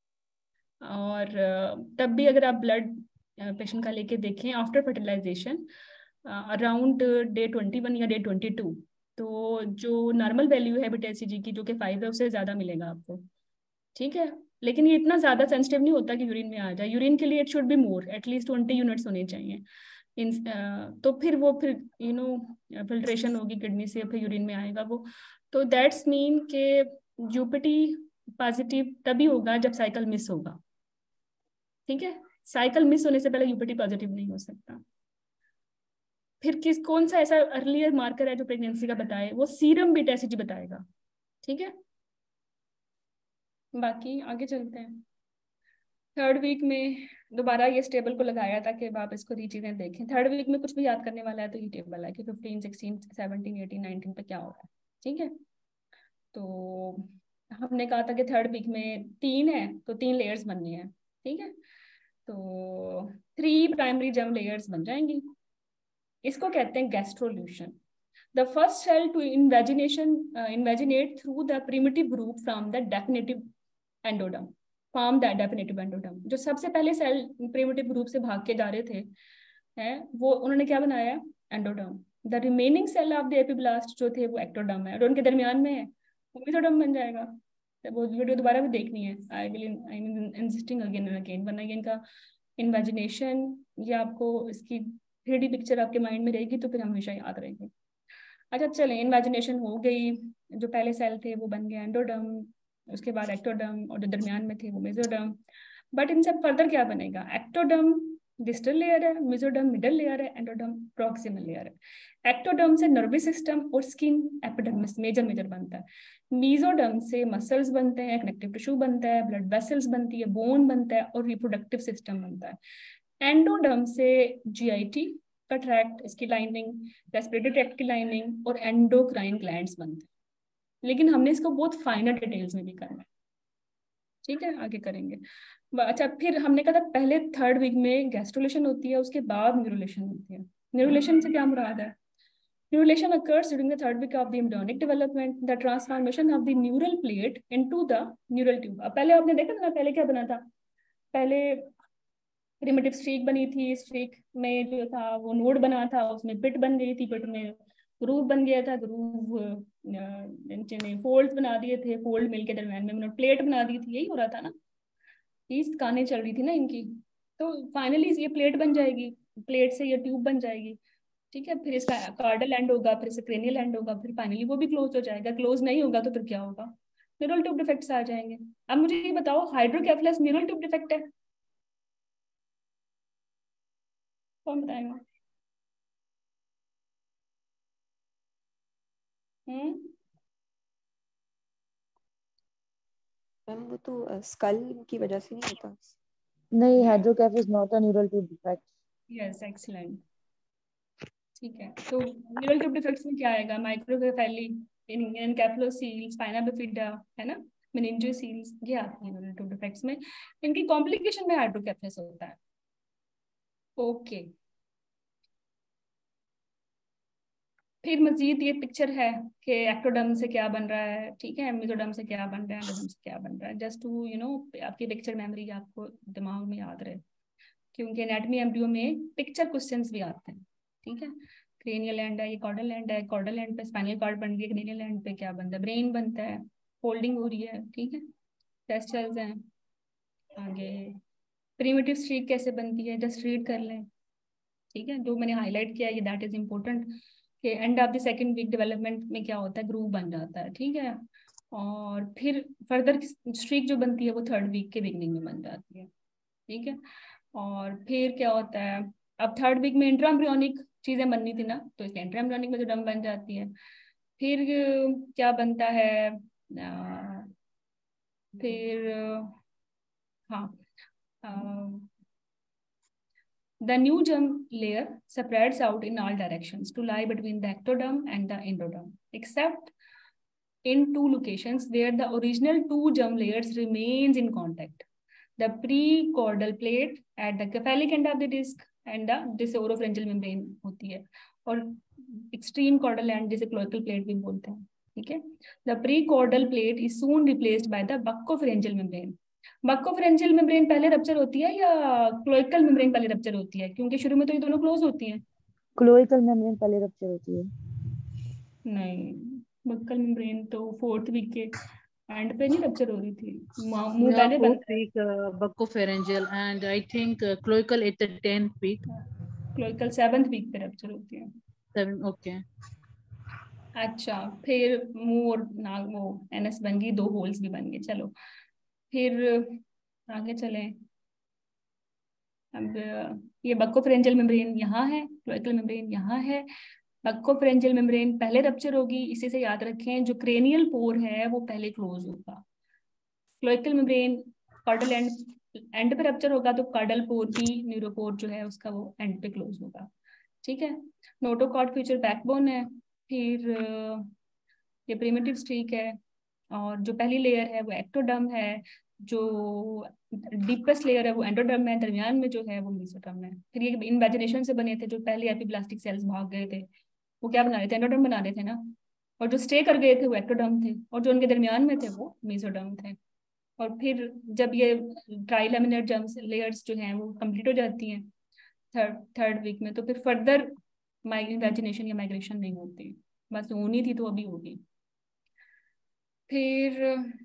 Speaker 1: और तब भी अगर आप ब्लड पेशेंट का लेके देखें after fertilization around day twenty one या डे ट्वेंटी टू, तो जो नॉर्मल वैल्यू है बेटा एससीजी की जो कि फाइव है, उससे ज़्यादा मिलेगा आपको, ठीक है। लेकिन ये इतना ज़्यादा सेंसिटिव नहीं होता कि यूरिन में आ जाए। यूरिन के लिए it should be more, at least twenty units होने चाहिए इन uh, तो फिर वो फिर यू नो फिल्ट्रेशन होगी किडनी से, फिर यूरिन में आएगा वो। तो दैट्स मीन के यूपीटी पॉजिटिव तभी होगा जब साइकिल मिस होगा, ठीक है। साइकिल मिस होने से पहले यूपीटी पॉजिटिव नहीं हो सकता। फिर किस कौन सा ऐसा अर्लियर मार्कर है जो प्रेगनेंसी का बताए, वो सीरम बीटा एससीजी बताएगा, ठीक है। बाकी आगे चलते हैं। थर्ड वीक में दोबारा ये टेबल को लगाया था कि आप इसको ये चीज़ें देखें। थर्ड वीक में कुछ भी याद करने वाला है तो ये टेबल है कि fifteen sixteen seventeen eighteen nineteen पे क्या हो रहा है, ठीक है। तो हमने कहा था कि थर्ड वीक में तीन है तो तीन लेयर्स बननी है, ठीक है। तो थ्री प्राइमरी जर्म लेयर्स बन जाएंगी। इसको कहते हैं गैस्ट्रोल्यूशन। The first cell to invagination uh, invaginate through the primitive group from the definitive endoderm, form the definitive endoderm. जो सबसे पहले सेल primitive group से भाग के जा रहे थे, हैं वो उन्होंने क्या बनाया? Endoderm. The remaining cell of the epiblast जो थे वो एक्टोडर्म है और उनके दरमियान में है वो मेसोडर्म बन जाएगा। तो वो वीडियो दोबारा भी देखनी है। I will I am insisting again and again, वरना ये इनका इन्वेजिनेशन ये आपको इसकी थ्री डी पिक्चर आपके माइंड में रहेगी तो फिर हमेशा याद रहेगी। अच्छा चलें, इन्वेजिनेशन हो गई, जो पहले सेल थे वो बन गए एंडोडर्म, उसके बाद एक्टोडर्म और जो दरमियान में थे वो मेसोडर्म। बट इनसे फर्दर क्या बनेगा? एक्टोडर्म डिस्टल लेयर है, मेसोडर्म मिडल लेयर है, एंडोडर्म प्रॉक्सिमल लेयर है। एक्टोडर्म से नर्वस सिस्टम और स्किन एपिडर्मिस मेजर मेजर बनता है। मेसोडर्म से मसल्स बनते हैं, कनेक्टिव टिश्यू बनता है, ब्लड वेसल्स बनती है, बोन बनता है और रिप्रोडक्टिव सिस्टम बनता है। एंडोडर्म से जीआईटी का ट्रैक्ट, इसकी लाइनिंग, रेस्पिरेटरी ट्रैक्ट की लाइनिंग और एंडोक्राइन ग्लैंड्स बनते हैं। लेकिन हमने इसको बहुत फाइनर डिटेल्स में भी करना है, ठीक है, आगे करेंगे। अच्छा, फिर हमने कहा था पहले थर्ड वीक में गैस्ट्रुलेशन होती है, उसके बाद न्यूरोलेशन होती है। न्यूरोलेशन से क्या मुराद है? Neurulation occurs during the third week of the embryonic development, the transformation of the neural plate into the neural tube. अब पहले आपने देखा था ना, पहले क्या बना था? पहले प्रिमिटिव स्ट्रीक बनी थी, स्ट्रीक में जो था वो नोड बना था, उसमें पिट बन गई थी, पिट में ग्रूव बन गया था, ग्रूव ने फोल्ड बना दिए थे, फोल्ड मिल के दरम्यान में उन्होंने प्लेट बना दी थी, यही हो रहा था ना, ये कानें चल रही थी ना इनकी। तो फाइनली ये प्लेट बन जाएगी, प्लेट से ये ट्यूब बन जाएगी, ठीक है। फिर इसका कार्डल एंड होगा, फिर इसका क्रेनियल एंड होगा, फिर फाइनली वो भी क्लोज हो जाएगा। क्लोज नहीं होगा तो फिर क्या होगा? न्यूरल ट्यूब डिफेक्ट्स आ जाएंगे। अब मुझे ये बताओ, हाइड्रोकेफलस न्यूरल ट्यूब डिफेक्ट है? कौन बताएगा? हम्म
Speaker 3: मैम वो तो स्कल की वजह से नहीं होता।
Speaker 4: नहीं, hydrocephalus is not a neural tube defect.
Speaker 1: Yes, excellent, ठीक है। तो न्यूरल ट्यूब डिफेक्ट्स में क्या आएगा? माइक्रोकेफेली, एनकेफलोसील, स्पाइना बिफिडा, है ना, मेनिंजियोसील्स, ये आते हैं न्यूरल ट्यूब डिफेक्ट्स में। इनकी कॉम्प्लिकेशन में हाइड्रोकेफलस होता है। ओके, फिर मजीद ये पिक्चर है कि एक्टोडर्म से क्या बन रहा है, ठीक है, मेसोडर्म से क्या बन रहा है, एंडोडर्म से क्या बन रहा है, जस्ट टू यू नो आपकी पिक्चर मेमोरी आपको दिमाग में याद रहे, क्योंकि एनाटॉमी एम्ब्रियो में पिक्चर क्वेश्चंस भी आते हैं, ठीक है। क्रेनियल एंड है, ये कॉर्डल एंड है, कॉर्डल एंड पे स्पाइनल कॉर्ड बन गया, क्रेनियल एंड पे क्या बनता है? ब्रेन बनता है, फोल्डिंग हो रही है, ठीक है, टेस्ट सेल्स हैं। आगे प्रिमिटिव स्ट्रीक कैसे बनती है, जस्ट रीड कर लें, ठीक है। जो मैंने हाईलाइट किया है, ये दैट इज इम्पोर्टेंट कि end of the second week development में क्या होता है? ग्रूव बन जाता है, ठीक है। और फिर फर्दर स्ट्रीक जो बनती है वो थर्ड वीक के बिगनिंग में बन जाती है, ठीक है। और फिर क्या होता है? अब थर्ड वीक में इंट्राएम्ब्रियोनिक चीजें बननी थी ना, तो इसके इंट्राएम्ब्रियोनिक में जो डम बन जाती है। फिर क्या बनता है? आ, फिर हाँ, the new germ layer separates out in all directions to lie between the ectoderm and the endoderm, except in two locations where the original two germ layers remains in contact. The precaudal plate at the cephalic end of the disc and the जिसे oropharyngeal membrane होती है, और extreme caudal end जिसे cloacal plate भी बोलते हैं, ठीक है। The precaudal plate is soon replaced by the buccopharyngeal membrane. Buccopharyngeal membrane पहले रप्चर होती है या क्लोइकल मेम्ब्रेन पहले रप्चर होती है? क्योंकि शुरू में तो ये दोनों क्लोज होती हैं।
Speaker 4: क्लोइकल मेम्ब्रेन पहले रप्चर होती है।
Speaker 1: नहीं, बक्कल मेम्ब्रेन तो फोर्थ वीक के एंड पे नहीं रप्चर हो रही थी, मुंह पहले
Speaker 2: fourth week buccopharyngeal end I think cloacal at the tenth week.
Speaker 1: Cloacal seventh week पे रप्चर होती है।
Speaker 2: Seven, okay.
Speaker 1: अच्छा, फिर मुंह और नाक वो एनएस बन गई, दो होल्स भी बन गए। चलो फिर आगे चले। अब ये बक्कोफरेंजियल मेम्ब्रेन यहाँ है, क्लोइकल मेम्ब्रेन यहाँ है। बक्कोफरेंजियल मेम्ब्रेन पहले रप्चर होगी, इसी से याद रखें जो क्रेनियल पोर है वो पहले क्लोज होगा। Cloacal membrane caudal end end पे रप्चर होगा, तो कार्डल पोर भी, न्यूरोपोर जो है उसका वो एंड पे क्लोज होगा, ठीक है। नोटोकॉर्ड फ्यूचर बैकबोन है। फिर ये प्रिमिटिव स्ट्रीक है, और जो पहली लेयर है वो एक्टोडर्म है, जो डीपेस्ट लेयर है वो एंडोडर्म है, दरमियान में जो है वो मेसोडर्म है। फिर ये इनवेजिनेशन से बने थे, जो पहले एपिब्लास्टिक सेल्स भाग गए थे वो क्या बना रहे थे? एंडोडर्म बना रहे थे ना, और जो स्टे कर गए थे वो एक्टोडर्म थे, और जो उनके दरमियान में थे वो मेसोडर्म थे। और फिर जब ये ट्राइलेमिनर जर्म्स लेयर्स जो हैं वो कंप्लीट हो जाती हैं थर्ड थर्ड वीक में, तो फिर फर्दर इनवेजिनेशन या माइग्रेशन नहीं होती, बस होनी थी तो अभी होगी। फिर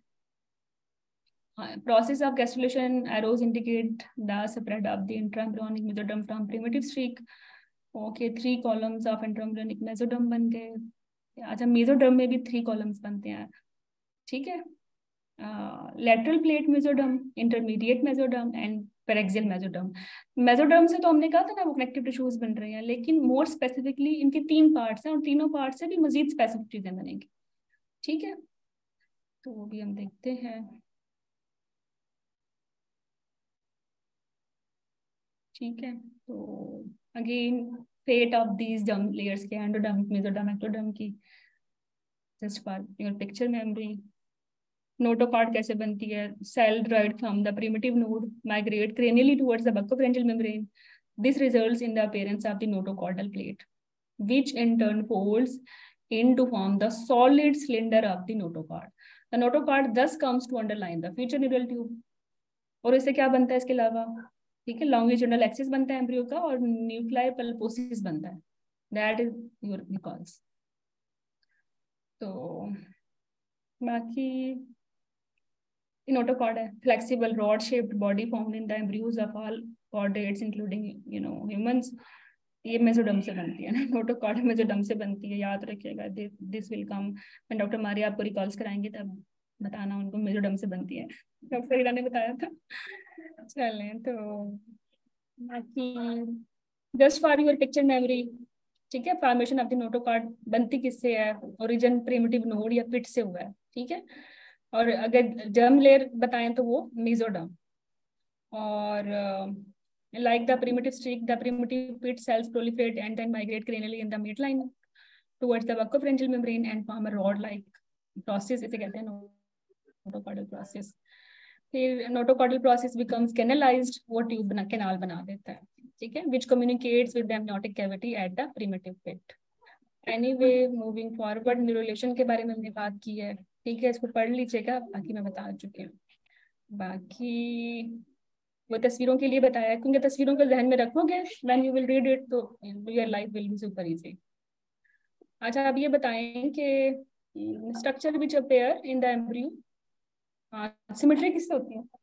Speaker 1: process of gastrulation arrows indicate the spread of the intraembryonic mesoderm from primitive streak. Okay, three columns of intraembryonic mesoderm बन गए। अच्छा, mesoderm में भी three columns बनते हैं, ठीक है। Lateral plate mesoderm, intermediate mesoderm and paraxial mesoderm. Mesoderm से तो हमने कहा था ना वो कनेक्टिव टिश्यूज बन रहे हैं, लेकिन मोर स्पेसिफिकली इनके तीन पार्ट्स हैं और तीनों पार्ट से भी मजीद स्पेसिफिक चीजें बनेंगी, ठीक है। तो वो भी हम देखते हैं, ठीक है। तो again fate of these germ layers के, एंडोडर्म, मेसोडर्म, एक्टोडर्म की, just for your picture memory. Notochord कैसे बनती है? Cell derived from the primitive node migrate cranially towards the buccopharyngeal membrane. This results in the appearance of the notochordal plate, which in turn folds in to form the solid cylinder of the notochord. The notochord thus comes to underline the future neural tube. और इससे क्या बनता है इसके अलावा? ठीक है, longitudinal axis बनता है एम्ब्रियो का और न्यूक्लियर पल्पोसिस बनता है. That is your cause. तो बाकी notochord है flexible rod shaped body formed in the embryos of all chordates including you know humans. ये मेसोडर्म से बनती है ना, नोटोकॉर्ड मेसोडर्म से बनती है, याद रखिएगा. दिस विल कम मैं डॉक्टर मारिया आपको रिकॉल्स कराएंगे तब बताना उनको मेसोडर्म से बनती है. डॉक्टर हीरा ने बताया था. चलें तो बाकी just for your picture memory, ठीक है, फॉर्मेशन ऑफ द नोटोकॉर्ड बनती किससे है? ओरिजिन प्रिमिटिव नोड या पिट से हुआ है. ठीक है, और अगर जर्म लेयर बताएं तो वो मेसोडर्म. और like the primitive streak, the primitive pit cells proliferate and then migrate cranially in the midline towards the buccopharyngeal membrane and form a rod-like process. इसे कहते हैं notochordal process. फिर notochordal process becomes canalized, वो tube बना canal बना देता है. ठीक है, which communicates with the amniotic cavity at the primitive pit. Anyway, moving forward, neurulation के बारे में हमने बात की है. ठीक है, इसको पढ़ लीजिएगा, बाकी मैं बता चुकी हूँ. बाकी वो तस्वीरों के लिए बताया, क्योंकि तस्वीरों को ध्यान में रखोगे when you will read it तो your life will be super easy. अच्छा, अब ये बताएं कि structure which appear in the embryo, symmetry किससे होती है?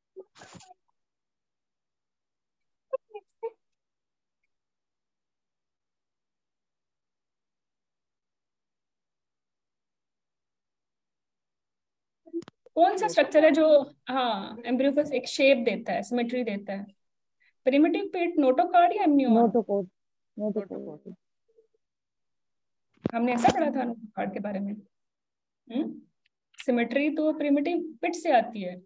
Speaker 1: कौन सा स्ट्रक्चर है जो हाँ एम्ब्रियो को एक शेप देता है, सिमेट्री देता है? प्रिमिटिव पिट, नोटोकॉर्ड या एम्नियोन?
Speaker 4: नोटोकॉर्ड. नोटोकॉर्ड
Speaker 1: हमने ऐसा पढ़ा था नोटोकॉर्ड के बारे में. हम्म सिमेट्री तो प्रिमिटिव पिट से आती है.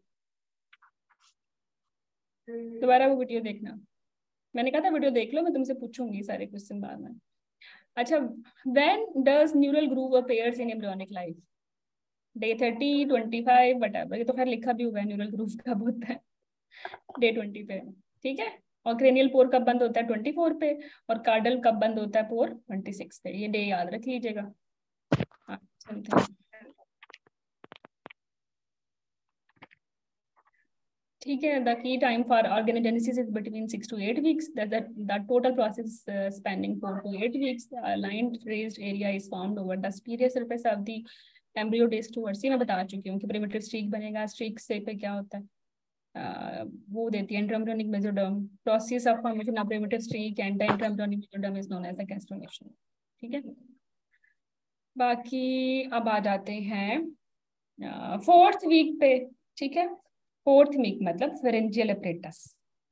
Speaker 1: दोबारा वो वीडियो देखना, मैंने कहा था वीडियो देख लो, मैं तुमसे पूछूंगी सारे क्वेश्चन बाद में. अच्छा, when does neural groove appears in embryonic life? Day thirty, twenty five, whatever. ये तो खैर लिखा भी हुआ है न्यूरल ग्रूव कब होता है, डे ट्वेंटी पे. ठीक है, और क्रेनियल पोर कब बंद होता है? ट्वेंटी फोर पे. और कार्डल कब बंद होता है? पोर ट्वेंटी सिक्स पे. ये डे याद रख लीजिएगा. चलते हैं. ठीक है, the key time for organogenesis is between six to eight weeks. The total process spending four to eight weeks. Line raised area is found over the superior surface of the embryo disc towards. मैं बता चुकी हूँ कि primitive streak बनेगा. Streak से पे क्या होता है? Uh, वो देती है intraembryonic mesoderm. Process of formation of primitive streak and the intraembryonic mesoderm is known as the gastrulation. ठीक है, बाकी अब आ जाते हैं फोर्थ uh, वीक पे. ठीक है, फोर्थ वीक मतलब फेरेंजियल एपरेटस.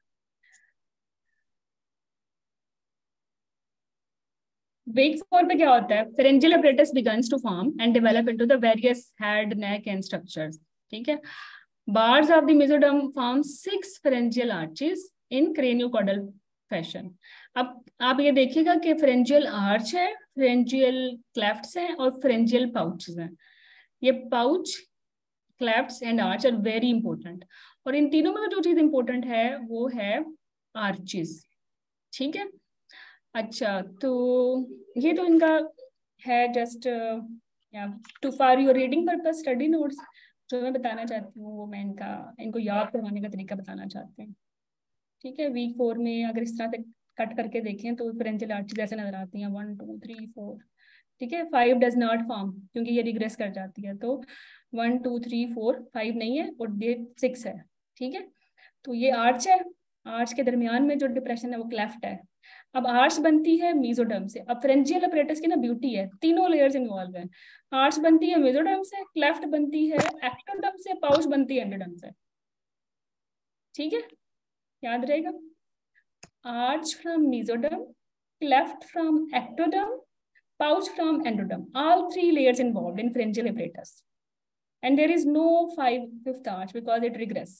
Speaker 1: वीक फोर पे क्या होता है? Pharyngeal apparatus begins to form and develop into the various head, neck and structures. ठीक है, bars of the mesoderm form six pharyngeal arches in craniocaudal fashion. अब आप ये देखिएगा कि pharyngeal arch है, pharyngeal clefts हैं और pharyngeal pouches हैं. ये pouch, clefts and arch are very important. और इन तीनों में जो चीज important है वो है arches. ठीक है, अच्छा तो ये तो इनका है just to for your reading purpose study notes. जो मैं बताना चाहती हूँ वो मैं इनका इनको याद करवाने का तरीका बताना चाहती हूँ. ठीक है, वीक फोर में अगर इस तरह से कट करके देखें तो फेरेंजियल आर्चेज ऐसे नजर आती हैं, वन टू थ्री फोर. ठीक है, फाइव डज नॉट फॉर्म क्योंकि ये रिग्रेस कर जाती है. तो one two three four five नहीं है और डे सिक्स है. ठीक है, तो ये आर्च है. आर्च के दरमियान में जो डिप्रेशन है वो क्लेफ्ट है. अब आर्च बनती है मेसोडर्म से. अब फेरेंजियल अपरेटस की ना ब्यूटी है, तीनों लेयर्स इन्वॉल्व हैं. आर्च बनती है मेसोडर्म से, क्लेफ्ट बनती है एक्टोडर्म से, पाउच बनती है एंडोडर्म से. ठीक है, याद रहेगा. Arch from mesoderm, cleft from ectoderm, pouch from endoderm. All three layers involved in pharyngeal apparatus. And there is no five fifth arch because it regress.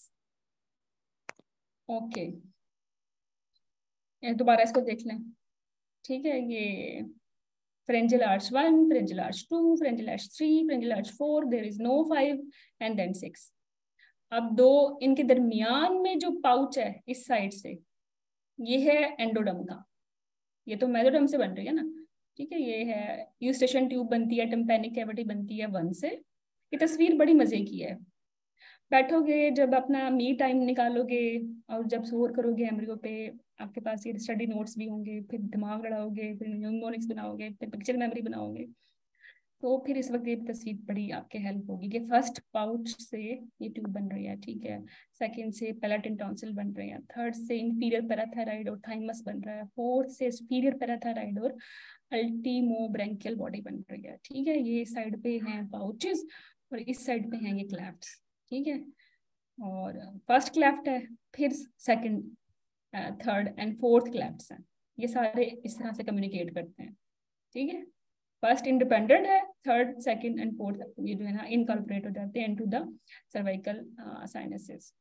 Speaker 1: Okay. दोबारा इसको देख लें. ठीक है, ये pharyngeal arch one, pharyngeal arch two, pharyngeal arch three, pharyngeal arch four, there is no five and then six. अब दो इनके दरमियान में जो पाउच है इस साइड से, ये है एंडोडम का, ये तो मेसोडर्म से बन रही है ना, ठीक है। ये है यूस्टेशन ट्यूब बनती है, टिम्पैनिक कैविटी बनती है वन से। ये तस्वीर बड़ी मजे की है। बैठोगे जब अपना मी टाइम निकालोगे और जब शोर करोगे एम्ब्रियो पे, आपके पास ये स्टडी नोट्स भी होंगे, फिर दिमाग लड़ाओगे, फिर न्यूमोनिक्स बनाओगे, फिर पिक्चर मेमोरी बनाओगे, तो फिर इस वक्त ये तस्वीर बड़ी आपके हेल्प होगी कि फर्स्ट पाउच से ये ट्यूब बन रही है, ठीक है। सेकंड से पैलेटिन टॉन्सिल बन रही है, थर्ड से इंफीरियर पैराथायराइड और थाइमस बन रहा है, फोर्थ से सुपीरियर पैराथायराइड और अल्टीमो ब्रैंकियल बॉडी बन रही है, ठीक है। ये साइड पे हैं पाउचेस और इस साइड पे हैं ये क्लैफ्ट्स, ठीक है। और फर्स्ट क्लैफ्ट है, फिर second, third and fourth clefts हैं। ये सारे इस तरह से कम्युनिकेट करते हैं, ठीक है। फर्स्ट इंडिपेंडेंट है, थर्ड सेकंड एंड फोर्थ ये जो है ना इनकॉर्पोरेट हो जाते हैं इनटू द सर्वाइकल साइनसेस।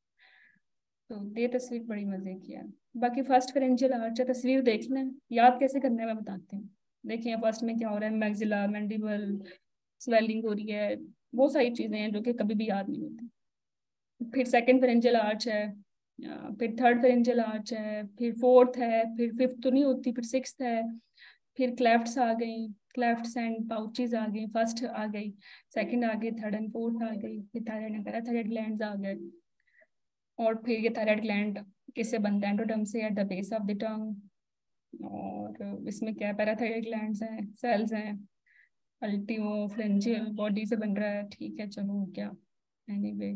Speaker 1: तो ये तस्वीर बड़ी मजे की है। बाकी फर्स्ट फेरेंजियल आर्च है, तस्वीर देख लें, याद कैसे करना है मैं बताती हूँ। देखिए फर्स्ट में क्या हो रहा है, मैक्सिला, मैंडिबल, स्वेलिंग हो रही है, बहुत सारी चीजें हैं जो कि कभी भी याद नहीं होती। फिर सेकंड फेरेंजियल आर्च है, फिर थर्ड फेरेंजियल आर्च है, फिर फोर्थ है, फिर फिफ्थ तो नहीं होती, फिर सिक्स्थ है, फिर क्लेफ्ट्स आ गई, क्लेफ्ट्स एंड पाउचेस आ गई, फर्स्ट आ गई, सेकंड आ गई, थर्ड एंड फोर्थ आ गई, फिर थायराइड एंड पैराथायराइड ग्लैंड्स आ गए। और फिर ये थायराइड ग्लैंड किससे बनता है, एंडोडर्म से, at the base of the tongue. और इसमें क्या पैराथायराइड ग्लैंड्स हैं, सेल्स हैं, अल्टीमो फ्रेंजियल बॉडी से बन रहा है, ठीक है। चलो क्या एनीवे,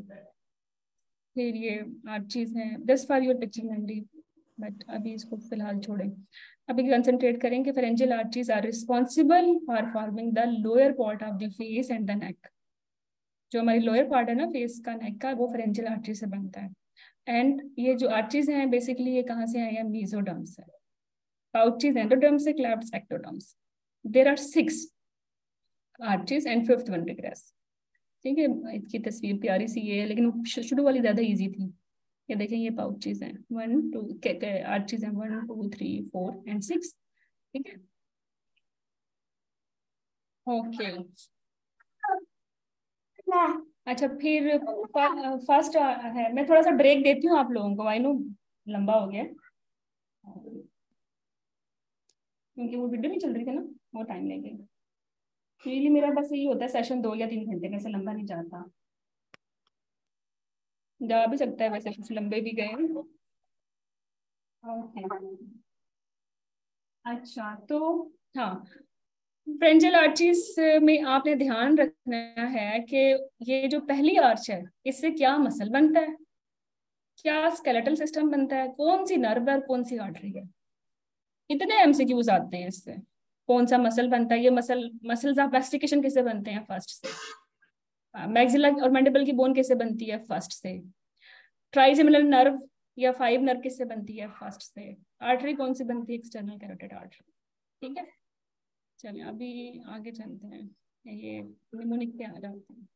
Speaker 1: फिर ये आर्चीज हैं, just for your picture memory, but अभी इसको फिलहाल छोड़ें। अभी कंसंट्रेट करें कि pharyngeal arches are responsible for forming the lower part of the face and the neck. जो हमारी लोअर पार्ट है ना फेस का, नेक का, वो फेरेंजियल आर्चीज से बनता है। एंड ये जो आर्चीज हैं बेसिकली ये कहाँ से आए हैं, मेसोडर्म से। पाउचेज एंडोडर्म से, क्लेफ्ट्स एक्टोडर्म से। There are six arches and fifth one regress, ठीक है। इसकी तस्वीर प्यारी सी है, लेकिन शुरू वाली ज्यादा इजी थी। ये देखें ये पाउचेज हैं, वन टू आर्चीज हैं, one two three four and six, ठीक है। ओके अच्छा, फिर फर्स्ट है, मैं थोड़ा सा ब्रेक देती हूँ आप लोगों को, आई नो लंबा हो गया क्योंकि वो वीडियो नहीं चल रही थी ना, वो टाइम लगेगा। रियली मेरा बस यही होता है, सेशन दो या तीन घंटे में से लंबा नहीं जाता, जा भी सकता है वैसे, कुछ लंबे भी गए। ओके अच्छा, तो हाँ, फ्रेंजियल आर्चीज में आपने ध्यान रखना है कि ये जो पहली आर्च है इससे क्या मसल बनता है, क्या स्केलेटल सिस्टम बनता है, कौन सी नर्व है और कौन सी आर्टरी है। इतने एमसीक्यूज आते हैं इससे। कौन सा मसल बनता है, ये मसल मसल्स ऑफ मैस्टिकेशन किससे बनते हैं, फर्स्ट से। मैक्सिला और मैंडिबल की बोन किससे बनती है, फर्स्ट से। ट्राइजेमिनल नर्व या फाइव नर्व किससे बनती है, फर्स्ट से। आर्टरी कौन सी बनती है, एक्सटर्नल कैरोटिड आर्टरी, ठीक है। चलिए अभी आगे चलते हैं, ये निमोनिक पे आ जाते हैं।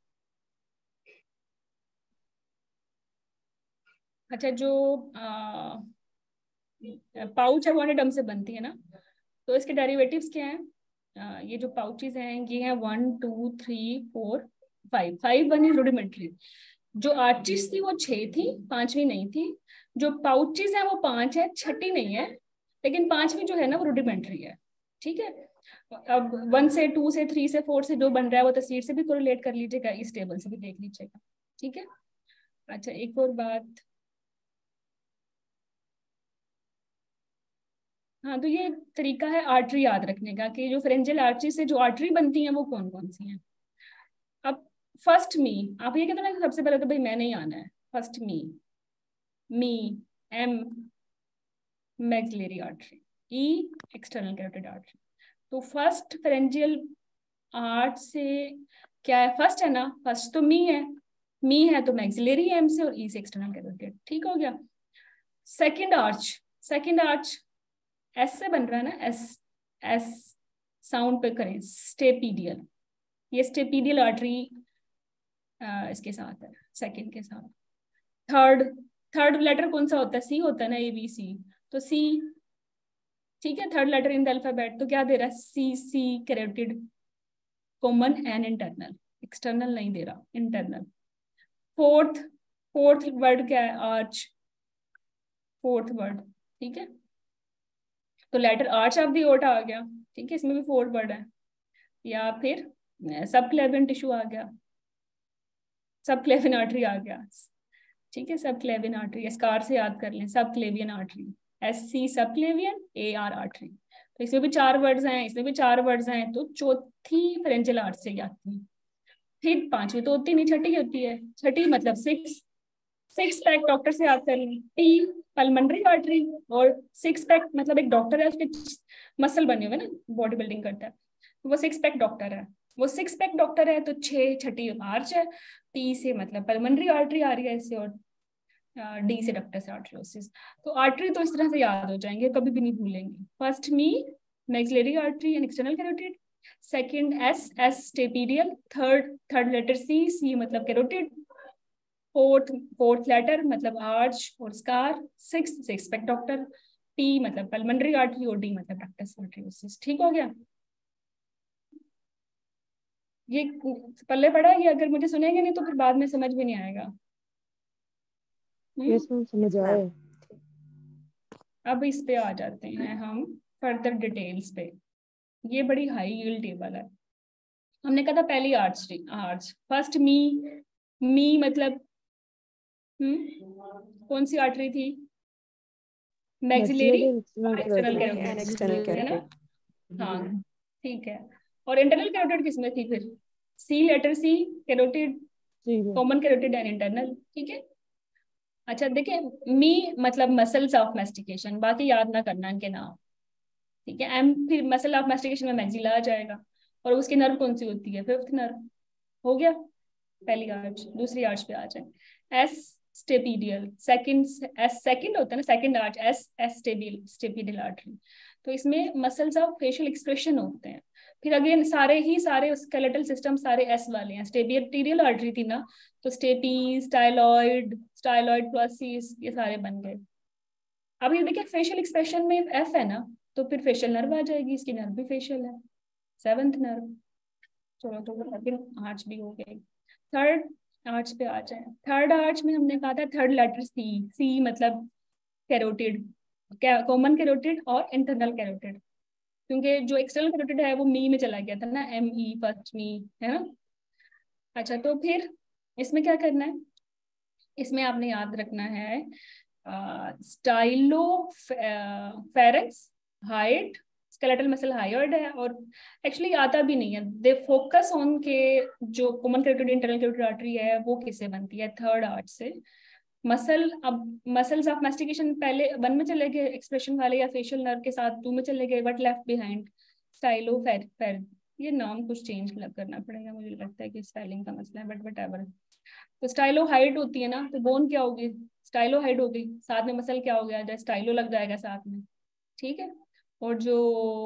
Speaker 1: अच्छा, जो आ, पाउच है वो एंडोडर्म से बनती है ना, तो इसके डेरिवेटिव्स क्या हैं। आ, ये जो पाउचेस हैं ये हैं one two three four five, five one is rudimentary. जो आर्चिस थी वो छह थी, पांचवी नहीं थी। जो पाउचेस हैं वो पांच है, छठी नहीं है, लेकिन पांचवी जो है ना वो रूडिमेंट्री है, ठीक है। अब वन से, टू से, थ्री से, फोर से जो बन रहा है वो तस्वीर से भी कोरिलेट कर लीजिएगा, इस टेबल से भी देख लीजिएगा, ठीक है। अच्छा, एक और बात, हाँ, तो ये तरीका है आर्टरी याद रखने का कि जो फेरेंजियल आर्ची से जो आर्टरी बनती हैं वो कौन कौन सी हैं। अब फर्स्ट मी, आप ये कहते हैं ना सबसे पहले तो भाई मैंने ही आना है, first me, me M maxillary artery, E external carotid artery. तो फर्स्ट फेरेंजियल आर्च से क्या है, फर्स्ट है ना, फर्स्ट तो मी है, मी है तो मैक्सिलरी एम से और ई से एक्सटर्नल कैरोटिड, ठीक हो गया। Second arch, second arch S से बन रहा है ना, एस, एस साउंड पे करें, स्टेपीडियल। ये स्टेपीडियल आर्टरी इसके साथ है, सेकंड के साथ। थर्ड, थर्ड लेटर कौन सा होता है, सी होता है ना, ए बी सी, तो सी, ठीक है, third letter in the alphabet, तो क्या दे रहा है, C, C carotid, common and internal, external नहीं दे रहा, इंटरनल। फोर्थ फोर्थ वर्ड क्या है, आर्च, फोर्थ वर्ड, ठीक है, तो letter arch of the aorta आ गया, ठीक है, इसमें भी फोर्थ वर्ड है। या फिर सब क्लेवियन टिश्यू आ गया, सब क्लेवियन आर्टरी आ गया, ठीक है, सब क्लेवियन आर्टरी, स्कार से याद कर लें, सब क्लेवियन आर्टरी, एस सी सब क्लेवियन, ए आर आर्टरी, तो इसमें भी चार वर्ड्स हैं, इसमें भी चार वर्ड्स हैं, तो चौथी फेरेंजियल आर्च से आती है। फिर पांचवी तो होती नहीं, छठी होती है, छठी मतलब सिक्स, सिक्स पैक डॉक्टर से याद कर लें, टी पल्मोनरी आर्टरी, और सिक्स पैक मतलब एक डॉक्टर है, उसके मसल बने हुए ना, बॉडी बिल्डिंग करता है, तो वो सिक्स पैक डॉक्टर है, वो सिक्स पैक डॉक्टर है, तो छह, छठी आर्च है, टी से मतलब पल्मोनरी आर्टरी आ रही है इससे, और डी से डक्टस आर्टरियोसिस। तो आर्टरी तो इस तरह से याद हो जाएंगे, कभी भी नहीं भूलेंगे। First me maxillary artery and external carotid, second S, S stapedial, third third letter C, C मतलब कैरोटिड, फोर्थ फोर्थ लेटर मतलब आर्च और स्कार, six six pack doctor, T मतलब पल्मोनरी आर्टरी, और डी मतलब डक्टस आर्टरियोसिस। ठीक हो गया, ये पल्ले पड़ा है, ये अगर मुझे सुनेंगे नहीं तो फिर बाद में समझ भी नहीं आएगा।
Speaker 3: यस मैम, समझ आए।
Speaker 1: अब इस पे आ जाते हैं हम फर्दर डिटेल्स पे। ये बड़ी हाई यील्ड टेबल है। हमने कहा था पहली arch arch first me, me मतलब हम्म कौन सी आर्टरी थी, मैक्सिलरी एक्सटर्नल कैरोटिड है ना, हाँ ठीक है। और इंटरनल कैरोटिड किसमें थी फिर, C letter C carotid, common carotid and internal, ठीक है। अच्छा देखिए, मी मतलब मसल्स ऑफ मैस्टिकेशन, बाकी याद ना करना इनके नाम, ठीक है। एम फिर मसल ऑफ मैस्टिकेशन में मैक्सिला आ जाएगा, और उसकी नर्व कौन सी होती है, फिफ्थ नर्व। हो गया पहली आर्च। दूसरी आर्च पे आ जाए, S stapedial, second S second होता है ना, second arch S S stable stapedial artery, तो इसमें मसल्स ऑफ फेशियल एक्सप्रेशन होते हैं। फिर अगेन सारे ही सारे स्केलेटल सिस्टम सारे एस वाले हैं, स्टेपिडियल आर्टरी थी ना, तो स्टेपी, स्टाइलॉइड, स्टाइलॉइड प्लस ये सारे बन गए। अब ये देखिए फेशियल एक्सप्रेशन में एफ है ना, तो फिर फेशियल नर्व आ जाएगी, इसकी नर्व भी फेशियल है, सेवंथ नर्व। चलो तो फिर आर्च भी हो गई। थर्ड आर्च पे आ जाए, थर्ड आर्च में हमने कहा था थर्ड लेटर सी, सी मतलब कैरोटिड, कॉमन कैरोटिड और इंटरनल कैरोटिड, क्योंकि जो एक्सटर्नल कैरोटिड है वो मी में चला गया था ना, एम ई फर्स्ट मी है ना। अच्छा तो फिर इसमें क्या करना है, इसमें आपने याद रखना है stylopharyngeus height, skeletal muscle hide है, और एक्चुअली आता भी नहीं है, दे फोकस ऑन के जो common carotid internal carotid artery है वो किससे बनती है, थर्ड आर्च से। मसल, अब मसल्स ऑफ मैस्टिकेशन पहले वन में चले गए एक्सप्रेशन वाले, या फेशियल नर्व के साथ टू में चले गए, बट लेफ्ट बिहाइंड स्टाइलो फेर फेर ये नाम कुछ चेंज करना पड़ेगा, मुझे लगता है कि स्पेलिंग का मसला है, बट वट एवर। तो स्टाइलो हाइट होती है ना, तो बोन क्या होगी, स्टाइलो हाइट हो गई, साथ में मसल क्या हो गया, जैसे स्टाइलो लग जाएगा साथ में, ठीक है। और जो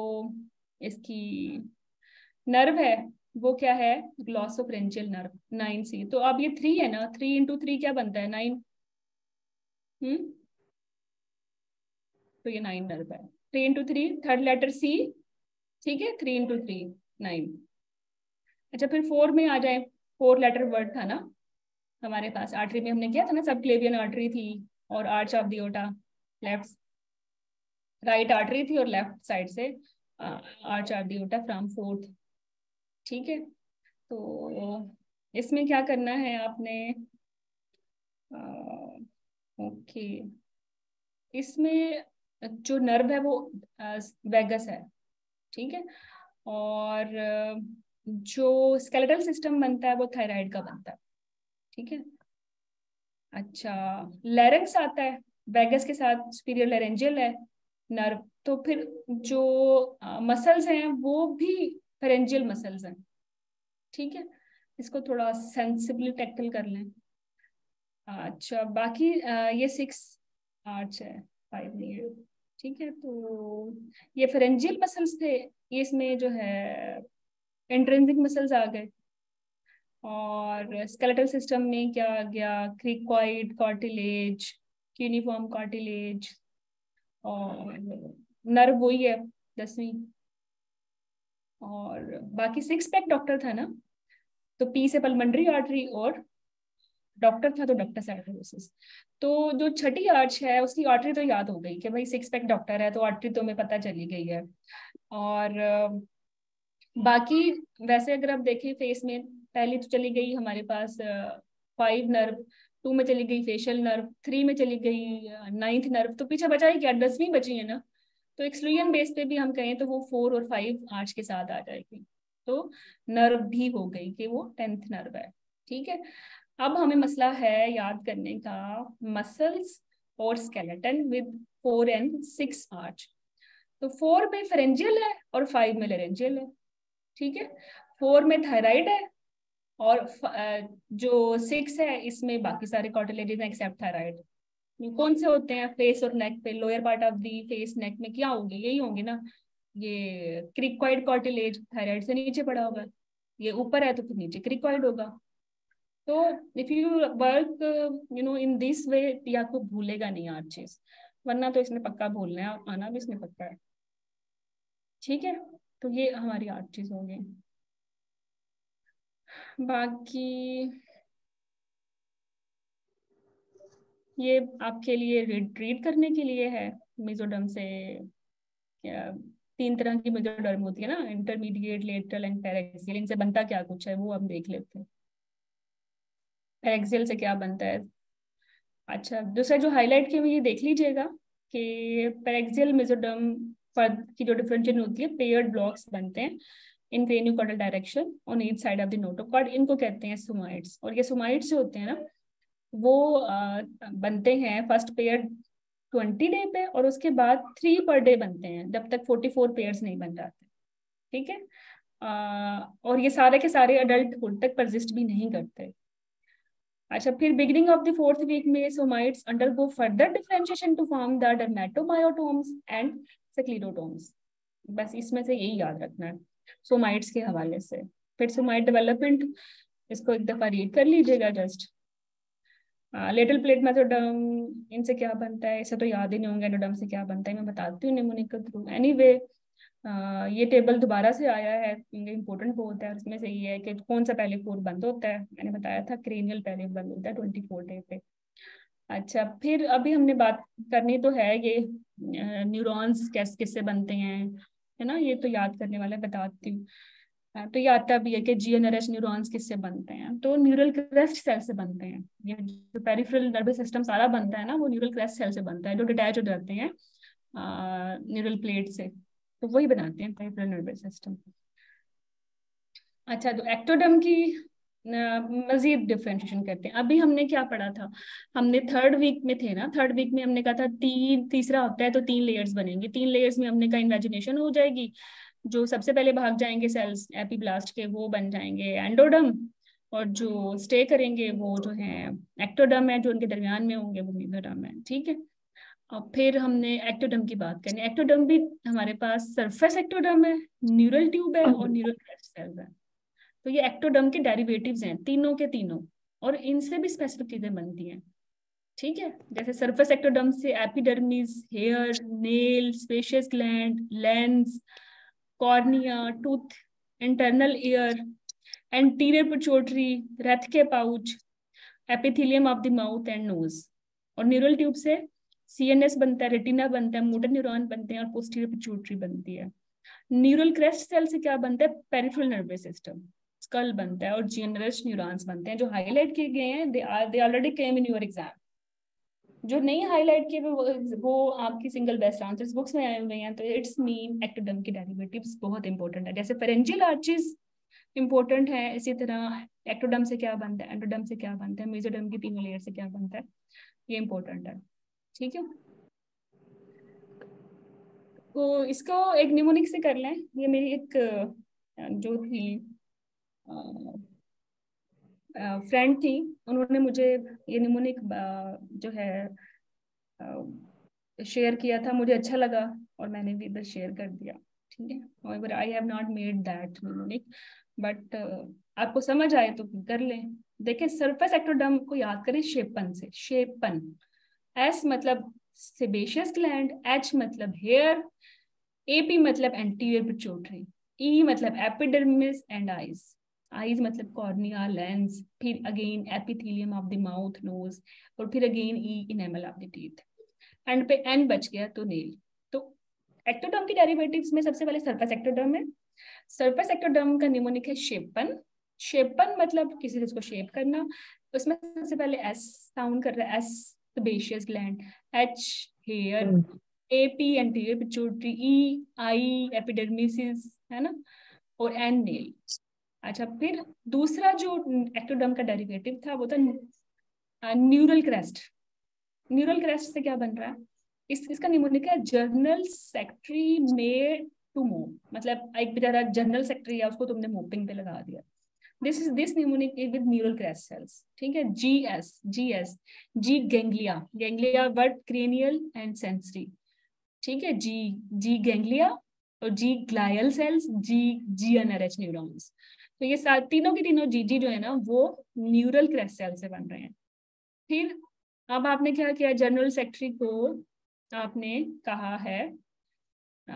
Speaker 1: इसकी नर्व है वो क्या है, ग्लॉसोफ्रेंजियल नर्व, नाइन सी। तो अब ये थ्री है ना, थ्री इंटू थ्री क्या बनता है, नाइन। हम्म तो ये नाइन नर्व है, three into three, third letter C, ठीक है, थ्री इंटू थ्री नाइन। अच्छा फिर फोर में आ जाए, फोर लेटर वर्ड था ना हमारे पास, आर्टरी में हमने किया था ना, सब क्लेवियन आर्टरी थी और arch of the aorta, left right artery थी और लेफ्ट साइड से arch of the aorta from fourth, ठीक है। तो इसमें क्या करना है आपने, ओके, इसमें जो नर्व है वो वेगस है, ठीक है, और जो स्केलेटल सिस्टम बनता है वो थायराइड का बनता है, ठीक है। अच्छा लैरिंक्स आता है वेगस के साथ, सुपीरियर लैरेंजियल है नर्व, तो फिर जो मसल्स हैं वो भी फेरेंजियल मसल्स हैं, ठीक है। इसको थोड़ा सेंसिबली टैकल कर लें। अच्छा बाकी आ, ये सिक्स आर्च है, फाइव नहीं है, ठीक है। तो ये फेरेंजियल मसल्स थे, ये इसमें जो है इंट्रिंसिक मसल्स आ गए, और स्केलेटल सिस्टम में क्या आ गया, क्रिकॉइड कार्टिलेज, यूनिफॉर्म कार्टिलेज, और नर्व वही है दसवीं, और बाकी सिक्स पैक डॉक्टर था ना, तो पी से पल्मोनरी आर्टरी, और डॉक्टर था तो डक्टस आर्थरोसिस। तो जो छठी आर्च है उसकी आर्टरी तो याद हो गई कि भाई सिक्स पैक डॉक्टर है तो आर्टरी तो हमें पता चली गई है। और बाकी वैसे अगर आप देखें फेस में, पहली तो चली गई हमारे पास फाइव नर्व, टू में चली गई फेशियल नर्व, थ्री में चली गई नाइन्थ नर्व, तो पीछे बचा ही क्या, दसवीं बची है ना। तो एक्सक्लूजन बेस पे भी हम कहें तो वो फोर और फाइव आर्च के साथ आ जाएगी, तो नर्व भी हो गई कि वो टेंथ नर्व है। ठीक है, अब हमें मसला है याद करने का मसल्स और skeleton with four and six arch. तो फोर में फेरेंजियल है और फाइव में लेरेंजियल है। ठीक है, फोर में थायराइड है और जो सिक्स है इसमें बाकी सारे कार्टिलेजेस हैं एक्सेप्ट थायराइड। कौन से होते हैं फेस और नेक पे, lower part of the face neck में क्या होंगे, यही होंगे ना, ये क्रिकॉइड कार्टिलेज थायराइड से नीचे पड़ा होगा, ये ऊपर है तो फिर नीचे क्रिकॉइड होगा। तो if you work you know in this way, ये आपको भूलेगा नहीं आज चीज, वरना तो इसमें पक्का भूलना है, आना भी इसमें पक्का है। ठीक है, तो ये हमारी आठ चीज होंगी। बाकी ये आपके लिए रीड करने के लिए है, मेसोडर्म से क्या तीन तरह की मेसोडर्म होती है ना, इंटरमीडिएट, लेटरल एंड पैराक्सियल। इनसे बनता क्या कुछ है वो हम देख लेते हैं, पैराक्सियल से क्या बनता है। अच्छा, दूसरा जो हाईलाइट किया हुआ ये देख लीजिएगा कि पैराक्सियल मेसोडर्म की जो डिफरेंशिएशन होती है, पेयर्ड ब्लॉक्स बनते हैं in craniocaudal direction on each side of the notochord, इनको कहते हैं सोमाइड्स। और ये सोमाइड्स जो होते हैं ना वो आ, बनते हैं फर्स्ट पेयर ट्वेंटी डे पे, और उसके बाद थ्री पर डे बनते हैं जब तक फोर्टी फोर पेयर्स नहीं बन जाते। ठीक है, आ, और ये सारे के सारे अडल्टहुड तक परसिस्ट भी नहीं करते। अच्छा, फिर beginning of the fourth week में somites undergo further differentiation to form the dermomyotomes and sclerotomes. बस इसमें से यही याद रखना है सोमाइड्स के हवाले से। फिर सोमाइड डेवलपमेंट, इसको एक दफा रीड कर लीजिएगा जस्ट। लेटल प्लेट मेसोडर्म, इनसे क्या बनता है इसे तो याद ही नहीं होंगे, एंडोडर्म से क्या बनता है मैं बताती हूँ निमोनिक के थ्रू। एनीवे ये टेबल दोबारा से आया है, इंपॉर्टेंट बहुत है। उसमें से ये है कि कौन सा पहले कोर बंद होता है, मैंने बताया था क्रेनियल पहले बंद होता है ट्वेंटी फोर डे पे। अच्छा, फिर अभी हमने बात करनी तो है ये न्यूरॉन्स कैसे किससे बनते हैं, है ना, ये तो याद करने वाला बताती हूँ। तो ये आता भी है कि जीएनआरएच न्यूरॉन्स किससे बनते हैं, तो न्यूरल क्रेस्ट सेल से बनते हैं। ये जो पेरिफेरल नर्वस सिस्टम सारा बनता है ना वो न्यूरल क्रेस्ट सेल से बनता है, जो डिटैच हो जाते हैं न्यूरल प्लेट से, तो वही बनाते हैं पेरिफेरल नर्वस सिस्टम। अच्छा, तो एक्टोडर्म की मजीद डिफरेंशिएशन करते हैं। अभी हमने क्या पढ़ा था, हमने थर्ड वीक में थे ना, थर्ड वीक में हमने कहा था तीन तीसरा हफ्ता है तो तीन लेयर्स बनेंगी। तीन लेयर्स में हमने कहा इन्वेजिनेशन हो जाएगी, जो सबसे पहले भाग जाएंगे सेल्स एपीब्लास्ट के वो बन जाएंगे एंडोडर्म, और जो स्टे करेंगे वो जो है एक्टोडर्म है, जो उनके दरमियान में होंगे वो मेसोडर्म है। ठीक है, और फिर हमने एक्टोडर्म की बात करनी। एक्टोडर्म भी हमारे पास सरफेस एक्टोडर्म है, न्यूरल ट्यूब है और न्यूरल क्रेस्ट सेल्स है। तो ये एक्टोडर्म के डेरिवेटिव्स हैं तीनों के तीनों, और इनसे भी स्पेसिफिक चीजें बनती हैं। ठीक है, जैसे सरफेस एक्टोडर्म से epidermis, hair, nail, sebaceous gland, lens, cornea, tooth, internal ear, anterior pituitary, Rathke's pouch, epithelium of the mouth and nose. और न्यूरल ट्यूब से सीएनएस बनता है, रेटिना बनता है, मोटर न्यूरॉन बनते हैं और पोस्टीरियर पिट्यूटरी बनती है। न्यूरल क्रेस्ट सेल से क्या बनता है, पेरिफेरल नर्वस सिस्टम, स्कल बनता है और जीएनआरएच न्यूरॉन्स बनते हैं, जो हाईलाइट किए गए हैं they are they already came in your exam. जो नहीं हाईलाइट किए वो, वो आपकी सिंगल बेस्ट आंसर्स बुक्स में आए हुए हैं। तो इट्स मीन एक्टोडर्म की डेरिवेटिव्स बहुत इंपॉर्टेंट है, जैसे फेरेंजियल आर्चेस इंपॉर्टेंट है, इसी तरह एक्टोडर्म से क्या बनता है, एंडोडर्म से क्या बनता है, मेसोडर्म की तीनों लेयर से क्या बनता है, ये इंपॉर्टेंट है। ठीक है, तो इसको एक निमोनिक से कर लें। ये मेरी एक जो थी फ्रेंड थी, उन्होंने मुझे ये निमोनिक जो है शेयर किया था, मुझे अच्छा लगा और मैंने भी इधर शेयर कर दिया। ठीक है, however I have not made that mnemonic, but आपको समझ आए तो कर लें। देखिए, सरफेस एक्टोडर्म को याद करें शेपन से, शेपन, एस मतलब सेबेशियस ग्लैंड, एच मतलब हेयर, एपी मतलब एंटीरियर पिट्यूटरी, ई मतलब एपिडर्मिस एंड आईज, आईज मतलब कॉर्निया, लेंस, फिर again epithelium of the mouth, nose, और फिर again E enamel of the teeth, end पे एन बच गया तो नेल। तो एक्टोडर्म की डेरिवेटिव्स में सबसे पहले सर्फेस एक्टोडर्म है। सर्फेस एक्टोडर्म का निमोनिक है शेपन। शेपन मतलब किसी चीज को शेप करना। उसमें सबसे पहले एस साउंड कर रहा है, S sebaceous gland, H hair, A P anterior pituitary, E I epidermis, है ना, और एन नेल। अच्छा, फिर दूसरा जो एक्टोडर्म का डेरिवेटिव था वो था न्यूरल क्रेस्ट। न्यूरल क्रेस्ट से क्या बन रहा है, इस इसका निमोनिक है general secretary made to move, मतलब एक बेचारा जनरल सेक्रेटरी है, उसको तुमने मोपिंग पे लगा दिया। This is this mnemonic is with neural crest cells, ठीक है। G S, G S, G ganglia, ganglia word cranial and sensory, ठीक है। जी जी गैंग्लिया और G glial cells, G G N R H neurons. तो ये सात तीनों की तीनों जी जी जो है ना वो न्यूरल क्रेस्ट सेल से बन रहे हैं। फिर अब आपने क्या किया, जनरल सेक्रेटरी को आपने कहा है आ,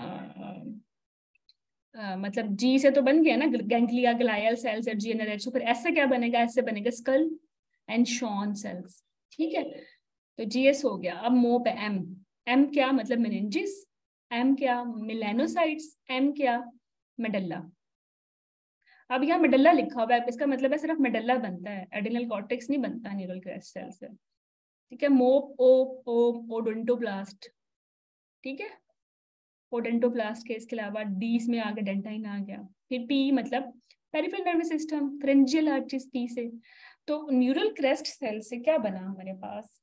Speaker 1: आ, मतलब जी से तो बन गया ना गैंग्लिया, ग्लायल सेल्स और जी एन आर एच, फिर ऐसे क्या बनेगा, ऐसे बनेगा स्कल एंड शॉन सेल्स, ठीक है। तो जीएस हो गया। अब मो पे एम, एम क्या मतलब मेनिंजिस, एम क्या मेलानोसाइट्स, एम क्या मेडल्ला। अब यहाँ मेडल्ला लिखा हुआ है, इसका मतलब है सिर्फ मेडल्ला बनता है, एडिनल कॉर्टेक्स नहीं बनता न्यूरल क्रेस्ट सेल से, ठीक है। मोप, ओप, ओम, ओडोंटोब्लास्ट, ठीक है। ओडेंटोब्लास्ट के इसके अलावा डी में आगे डेंटाइन आ गया। फिर पी मतलब peripheral nervous system, pharyngeal arches P से। तो न्यूरल क्रेस्ट सेल से क्या बना हमारे पास,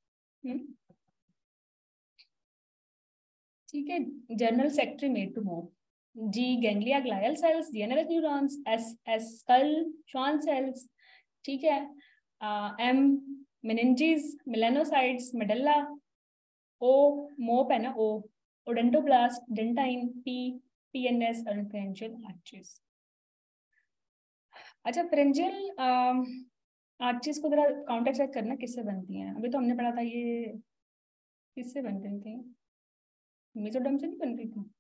Speaker 1: ठीक है, general secretary made to move, G ganglia glial cells, G N R H neurons, S S skull Schwann cells, ठीक है। M meninges, melanocytes, medulla, O mop है ना, O odontoblast, dentine, P PNS और फ्रेंजियल आर्चेस। अच्छा, फ्रेंजियल arches को जरा counter check करना किससे बनती हैं। अभी तो हमने पढ़ा था ये किससे बन रही थी, मेसोडर्म से नहीं बन रही थी,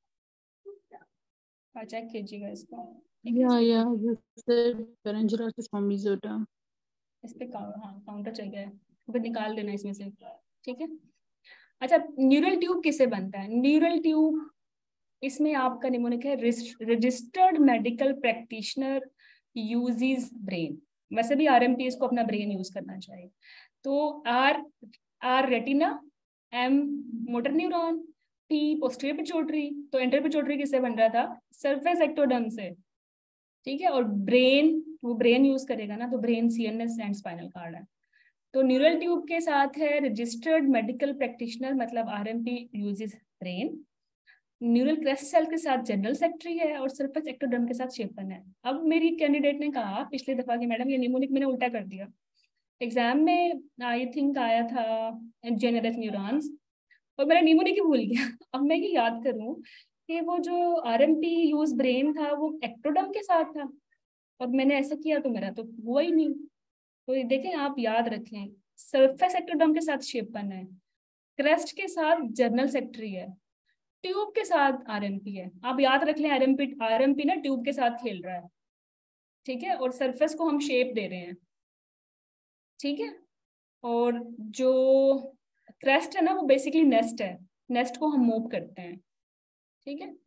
Speaker 1: चेक कीजिएगा इसको।
Speaker 5: या या फ्रेंजियल आर्चेस फ्रॉम मेसोडर्म,
Speaker 1: इस पे हाँ काउंटर चल गया है, फिर निकाल देना इसमें से, ठीक है। अच्छा, न्यूरल ट्यूब किससे बनता है, न्यूरल ट्यूब इसमें आपका निमोनिक है registered medical practitioner uses brain. वैसे भी आरएमपी इसको अपना ब्रेन यूज करना चाहिए। तो R R retina, M motor neuron, P posterior pituitary. तो एंटीरियर पिट्यूटरी किससे बन रहा था, सरफेस एक्टोडर्म से, ठीक है। और ब्रेन, वो ब्रेन यूज करेगा ना, तो brain CNS and spinal cord है। तो न्यूरल ट्यूब के साथ है रजिस्टर्ड मेडिकल प्रैक्टिशनर, मतलब RMP uses brain. Neural crest cell के साथ जनरल सेक्रेटरी है और सरफेस एक्टोडर्म के साथ शेपन है। अब मेरी कैंडिडेट ने कहा पिछली दफा कि मैडम ये निमोनिक मैंने उल्टा कर दिया, एग्जाम में आई थिंक आया था जेनेरस न्यूरॉन्स और मेरा निमोनिक ही भूल गया। अब मैं ये याद करूं कि वो जो आरएमपी यूज ब्रेन था वो एक्टोडर्म के साथ था और मैंने ऐसा किया तो मेरा तो हुआ ही नहीं। तो देखें, आप याद रखें, सरफेस एक्टोडर्म के साथ शेपन है, क्रेस्ट के साथ जनरल सेक्रेटरी है, ट्यूब के साथ आरएमपी है। आप याद रख लें, आरएमपी आरएमपी ना ट्यूब के साथ खेल रहा है, ठीक है। और सरफेस को हम शेप दे रहे हैं, ठीक है। और जो क्रेस्ट है ना वो बेसिकली नेस्ट है, नेस्ट को हम मूव करते हैं, ठीक है।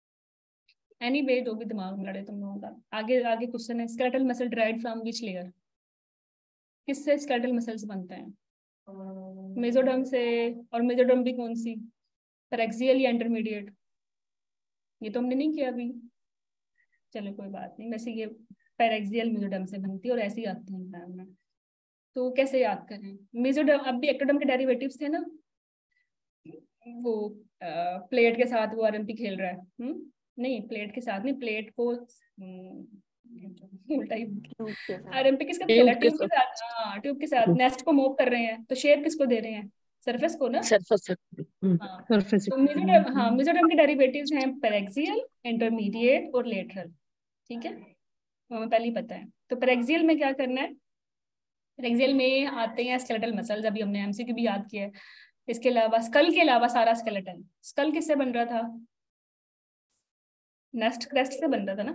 Speaker 1: एनीवे, जो भी दिमाग में लड़े तुम लोगों का। आगे आगे क्वेश्चन है, skeletal muscle derived from which layer, किससे स्केलेटल मसल्स बनते हैं, मेसोडर्म से। और मेसोडर्म भी कौन सी, पैरेक्सियल या इंटरमीडिएट, ये तो हमने नहीं किया अभी, चलो कोई बात नहीं। वैसे ये पैरेक्सियल मेसोडर्म से बनती है और ऐसे ही आती है एग्जाम में। तो कैसे याद करें, मेसोडर्म, अब भी एक्टोडर्म के डेरिवेटिव्स थे ना, वो आ, प्लेट के साथ वो आरएमपी खेल रहा है, हम्म नहीं प्लेट के साथ नहीं, प्लेट को उल्टा ही, आरएमपी किसका खेला, ट्यूब के साथ, हाँ ट्यूब के साथ नेस्ट को मूव कर रहे हैं, तो शेप किसको दे रहे हैं, सरफेस को ना,
Speaker 7: सरफेस।
Speaker 1: हाँ। तो मेसोडर्म, हाँ मेसोडर्म के डेरिवेटिव्स हैं पैरेक्सियल, इंटरमीडिएट और लेटरल, ठीक है, तो हमें पहले ही पता है। तो पैरेक्सियल में क्या करना है, पैरेक्सियल में आते हैं स्केलेटल मसल्स, अभी हमने एमसीक्यू भी याद किया है। इसके अलावा स्कल के अलावा सारा स्केलेटन। स्कल किससे बन रहा था? नेस्ट क्रेस्ट से बन रहा था ना,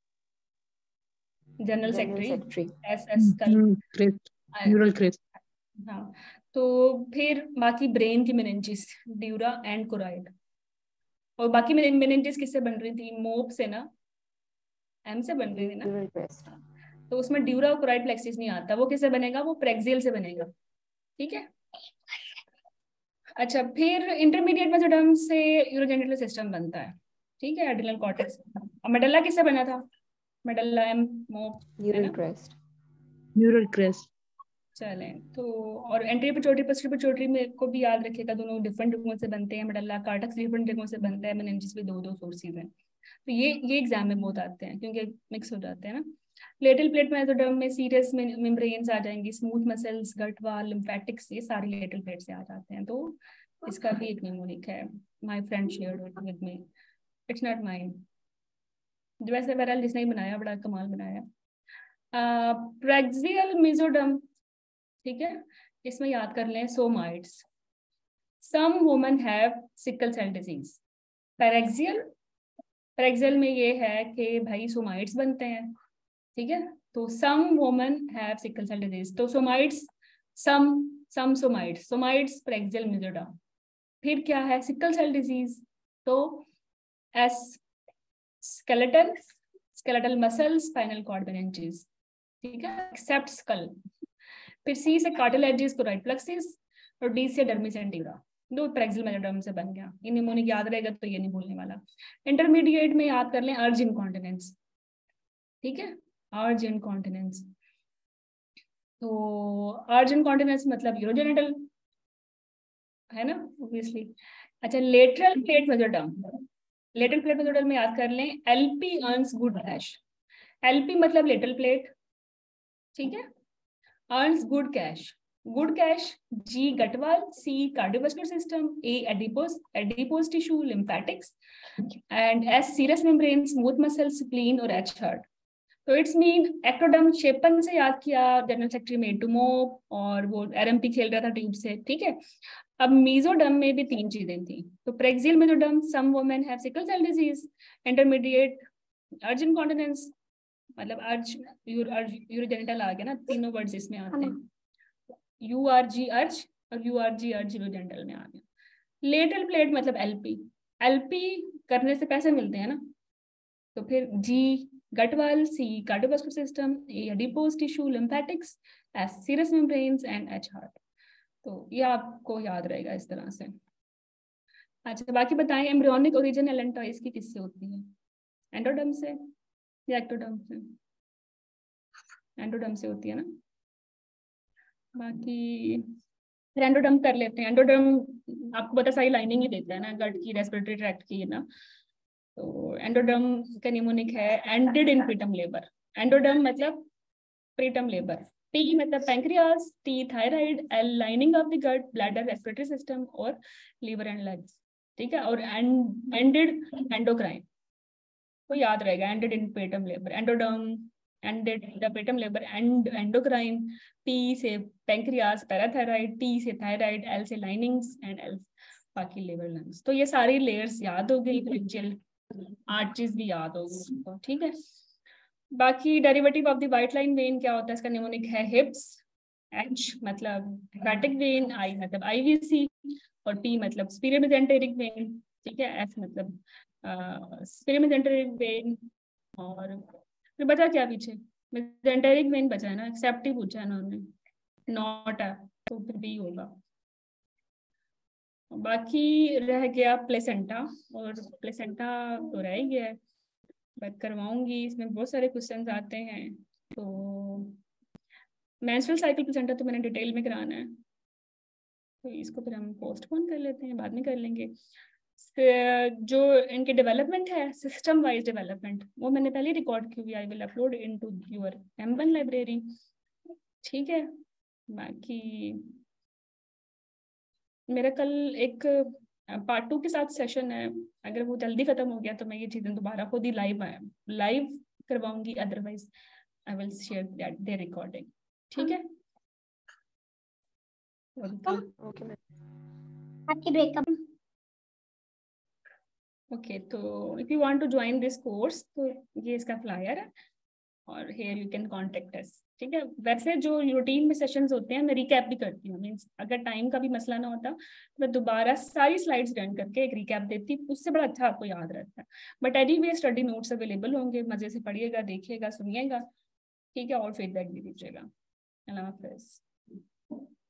Speaker 1: general secretary S S skull,
Speaker 11: neural crest.
Speaker 1: हाँ, तो फिर बाकी ब्रेन की मेनिंजेस ड्यूरा एंड कोराइड। और बाकी मेनिंजेस किससे बन रही थी? मोप से ना, एम से बन रही थी ना, तो उसमें ड्यूरा और कोराइड प्लेक्सिस नहीं आता। वो किससे बनेगा? वो प्रेक्सियल से बनेगा। ठीक है। अच्छा, फिर इंटरमीडिएट मेसोडर्म से यूरोजेनिटल सिस्टम बनता है। ठीक है, एड्रिनल कॉर्टेक्स। और मेडल्ला किससे बना था? Medulla M mop,
Speaker 3: neural crest.
Speaker 11: Neural crest.
Speaker 1: चले तो, और एंट्री पिट्यूटरी पोस्टीरियर पिट्यूटरी में को भी याद रखिएगा, दोनों डिफरेंट जगहों से बनते हैं। मेडल्ला कॉर्टेक्स डिफरेंट जगहों से बनता है। मेनिंजेस भी दो दो सोर्सेज हैं। तो ये ये एग्जाम में बहुत आते हैं क्योंकि मिक्स हो जाते हैं ना। लेटल प्लेट मेसोडर्म में सीरस मेम्ब्रेन्स आ जाएंगी, स्मूथ मसल्स, गट वाल, लिम्फेटिक्स, ये सारी लेटल प्लेट से आ जाते हैं। तो इसका भी एक निमोनिक है, my friend shared with me, it's not mine. वैसे बहरहाल जिसने बनाया बड़ा कमाल बनाया। प्रेक्सियल मेसोडर्म, ठीक है, इसमें याद कर लें somites. Some women have sickle cell disease. Paraxial, paraxial में ये है कि भाई सोमाइट्स बनते हैं। ठीक है, तो some women have sickle cell disease, तो somites, some some somites, somites paraxial mesoderm. फिर क्या है? सिकल सेल डिजीज, तो S skeletal, skeletal muscles, spinal cord meninges. ठीक है, एक्सेप्ट स्कल। फिर सी से कार्टिलेजेस, कोराइड प्लेक्सिस, और डी से डर्मिस एंड ड्यूरा। दो पैरेक्सियल मेसोडर्म से बन गया। ये निमोनिक याद रहेगा तो ये नहीं भूलने वाला। इंटरमीडिएट में याद कर लें अर्ज इनकॉन्टिनेंस। ठीक है, अर्ज इनकॉन्टिनेंस, तो अर्ज इनकॉन्टिनेंस मतलब यूरोजेनिटल है ना, ऑब्वियसली। अच्छा, lateral plate mesoderm, lateral plate mesoderm में याद कर लें LP earns good cash. LP मतलब लेटरल प्लेट, ठीक है, earns good cash. Good cash, G gut wall, C cardiovascular system, A adipose adipose tissue, lymphatics, and S serous membrane, smooth muscle, spleen, और H heart. तो it's mean ectoderm shapen से याद किया, general secretary में टूमोप, और वो आरएमपी खेल रहा था ट्यूब से। ठीक है, अब मेसोडर्म में भी तीन चीजें थी। तो paraxial mesoderm, some women have sickle cell disease. Intermediate urge incontinence, मतलब अर्ज यूरोजेनिटल आ गया ना, तीनों वर्ड्स इसमें आते हैं। यू आर जी अर्ज और यू आर जी अर्ज यूरोजेनिटल में आ गया। लेटरल प्लेट मतलब एलपी, एलपी करने से पैसे मिलते हैं ना, तो फिर G gut wall, C cardiovascular system, A adipose tissue, lymphatics, S serous membranes, and H heart. तो ये आपको याद रहेगा इस तरह से। अच्छा, बाकी बताएं एम्ब्रियोनिक ओरिजिन एलेंटॉइस की किससे होती है? एंडोडर्म से या एक्टोडर्म से? एंडोडर्म से होती है ना। बाकी फिर एंडोडर्म कर लेते हैं। एंडोडर्म आपको पता सारी लाइनिंग ही देता है ना, गट की, रेस्पिरेटरी ट्रैक्ट की, है ना। तो एंडोडर्म का निमोनिक है ended in preterm labour. Endoderm मतलब प्रीटर्म लेबर। टी मतलब pancreas, T thyroid, L lining of the gut, bladder, respiratory system, और लीवर एंड लंग्स। ठीक है, और एंडेड एंडोक्राइन, तो याद रहेगा ended in preterm labour, endoderm, ended the preterm labour, and endocrine, P से pancreas, parathyroid, T से thyroid, L से लाइनिंग्स, एंड एल बाकी लिवर लंग्स। तो ये सारी लेयर्स याद हो गई, फ्रिंजियल आर्चेस भी याद हो गई। तो ठीक है, बाकी derivative of the white line vein क्या होता है? इसका निमोनिक है हिप्स, एच मतलब हेपेटिक वेन, आई मतलब आईवीसी, और पी मतलब सुपीरियर मेसेंटेरिक वेन। ठीक है, एस मतलब सुपीरियर मेसेंटेरिक वेन, और फिर बचा क्या पीछे? मेसेंटेरिक वेन बचा है ना, एक्सेप्ट ही पूछा है उन्होंने, नॉट है, तो फिर बी होगा। बाकी रह गया प्लेसेंटा, और प्लेसेंटा तो रह ही गया है, बात करवाऊंगी, इसमें बहुत सारे क्वेश्चंस आते हैं। तो मेंस्ट्रुअल साइकिल प्लेसेंटा तो मैंने डिटेल में कराना है, तो इसको फिर हम पोस्टपोन कर लेते हैं, बाद में कर लेंगे। जो इनके डेवलपमेंट है, सिस्टम वाइज डेवलपमेंट, वो मैंने पहले रिकॉर्ड की हुई, I will upload into your M one library. ठीक है, बाकी मेरा कल एक पार्ट टू के साथ सेशन है, अगर वो जल्दी खत्म हो गया तो मैं ये चीजें दोबारा खुद ही लाइव लाइव करवाऊंगी, otherwise I will share that there recording. ठीक है, ओके।
Speaker 12: आपकी ब्रेकअप।
Speaker 1: ओके, तो if you want to join this course तो ये इसका फ्लायर है और here you can contact us, ठीक है। वैसे जो रूटीन में सेशंस होते हैं मैं रिकैप भी करती हूँ, मीन्स अगर टाइम का भी मसला ना होता तो मैं दोबारा सारी स्लाइड्स रन करके एक रिकैप देती, उससे बड़ा अच्छा आपको याद रहता है। But anyway study notes available होंगे, मजे से पढ़िएगा, देखिएगा, सुनिएगा, ठीक है, और फीडबैक भी दीजिएगा। अल्लाह हाफिज़।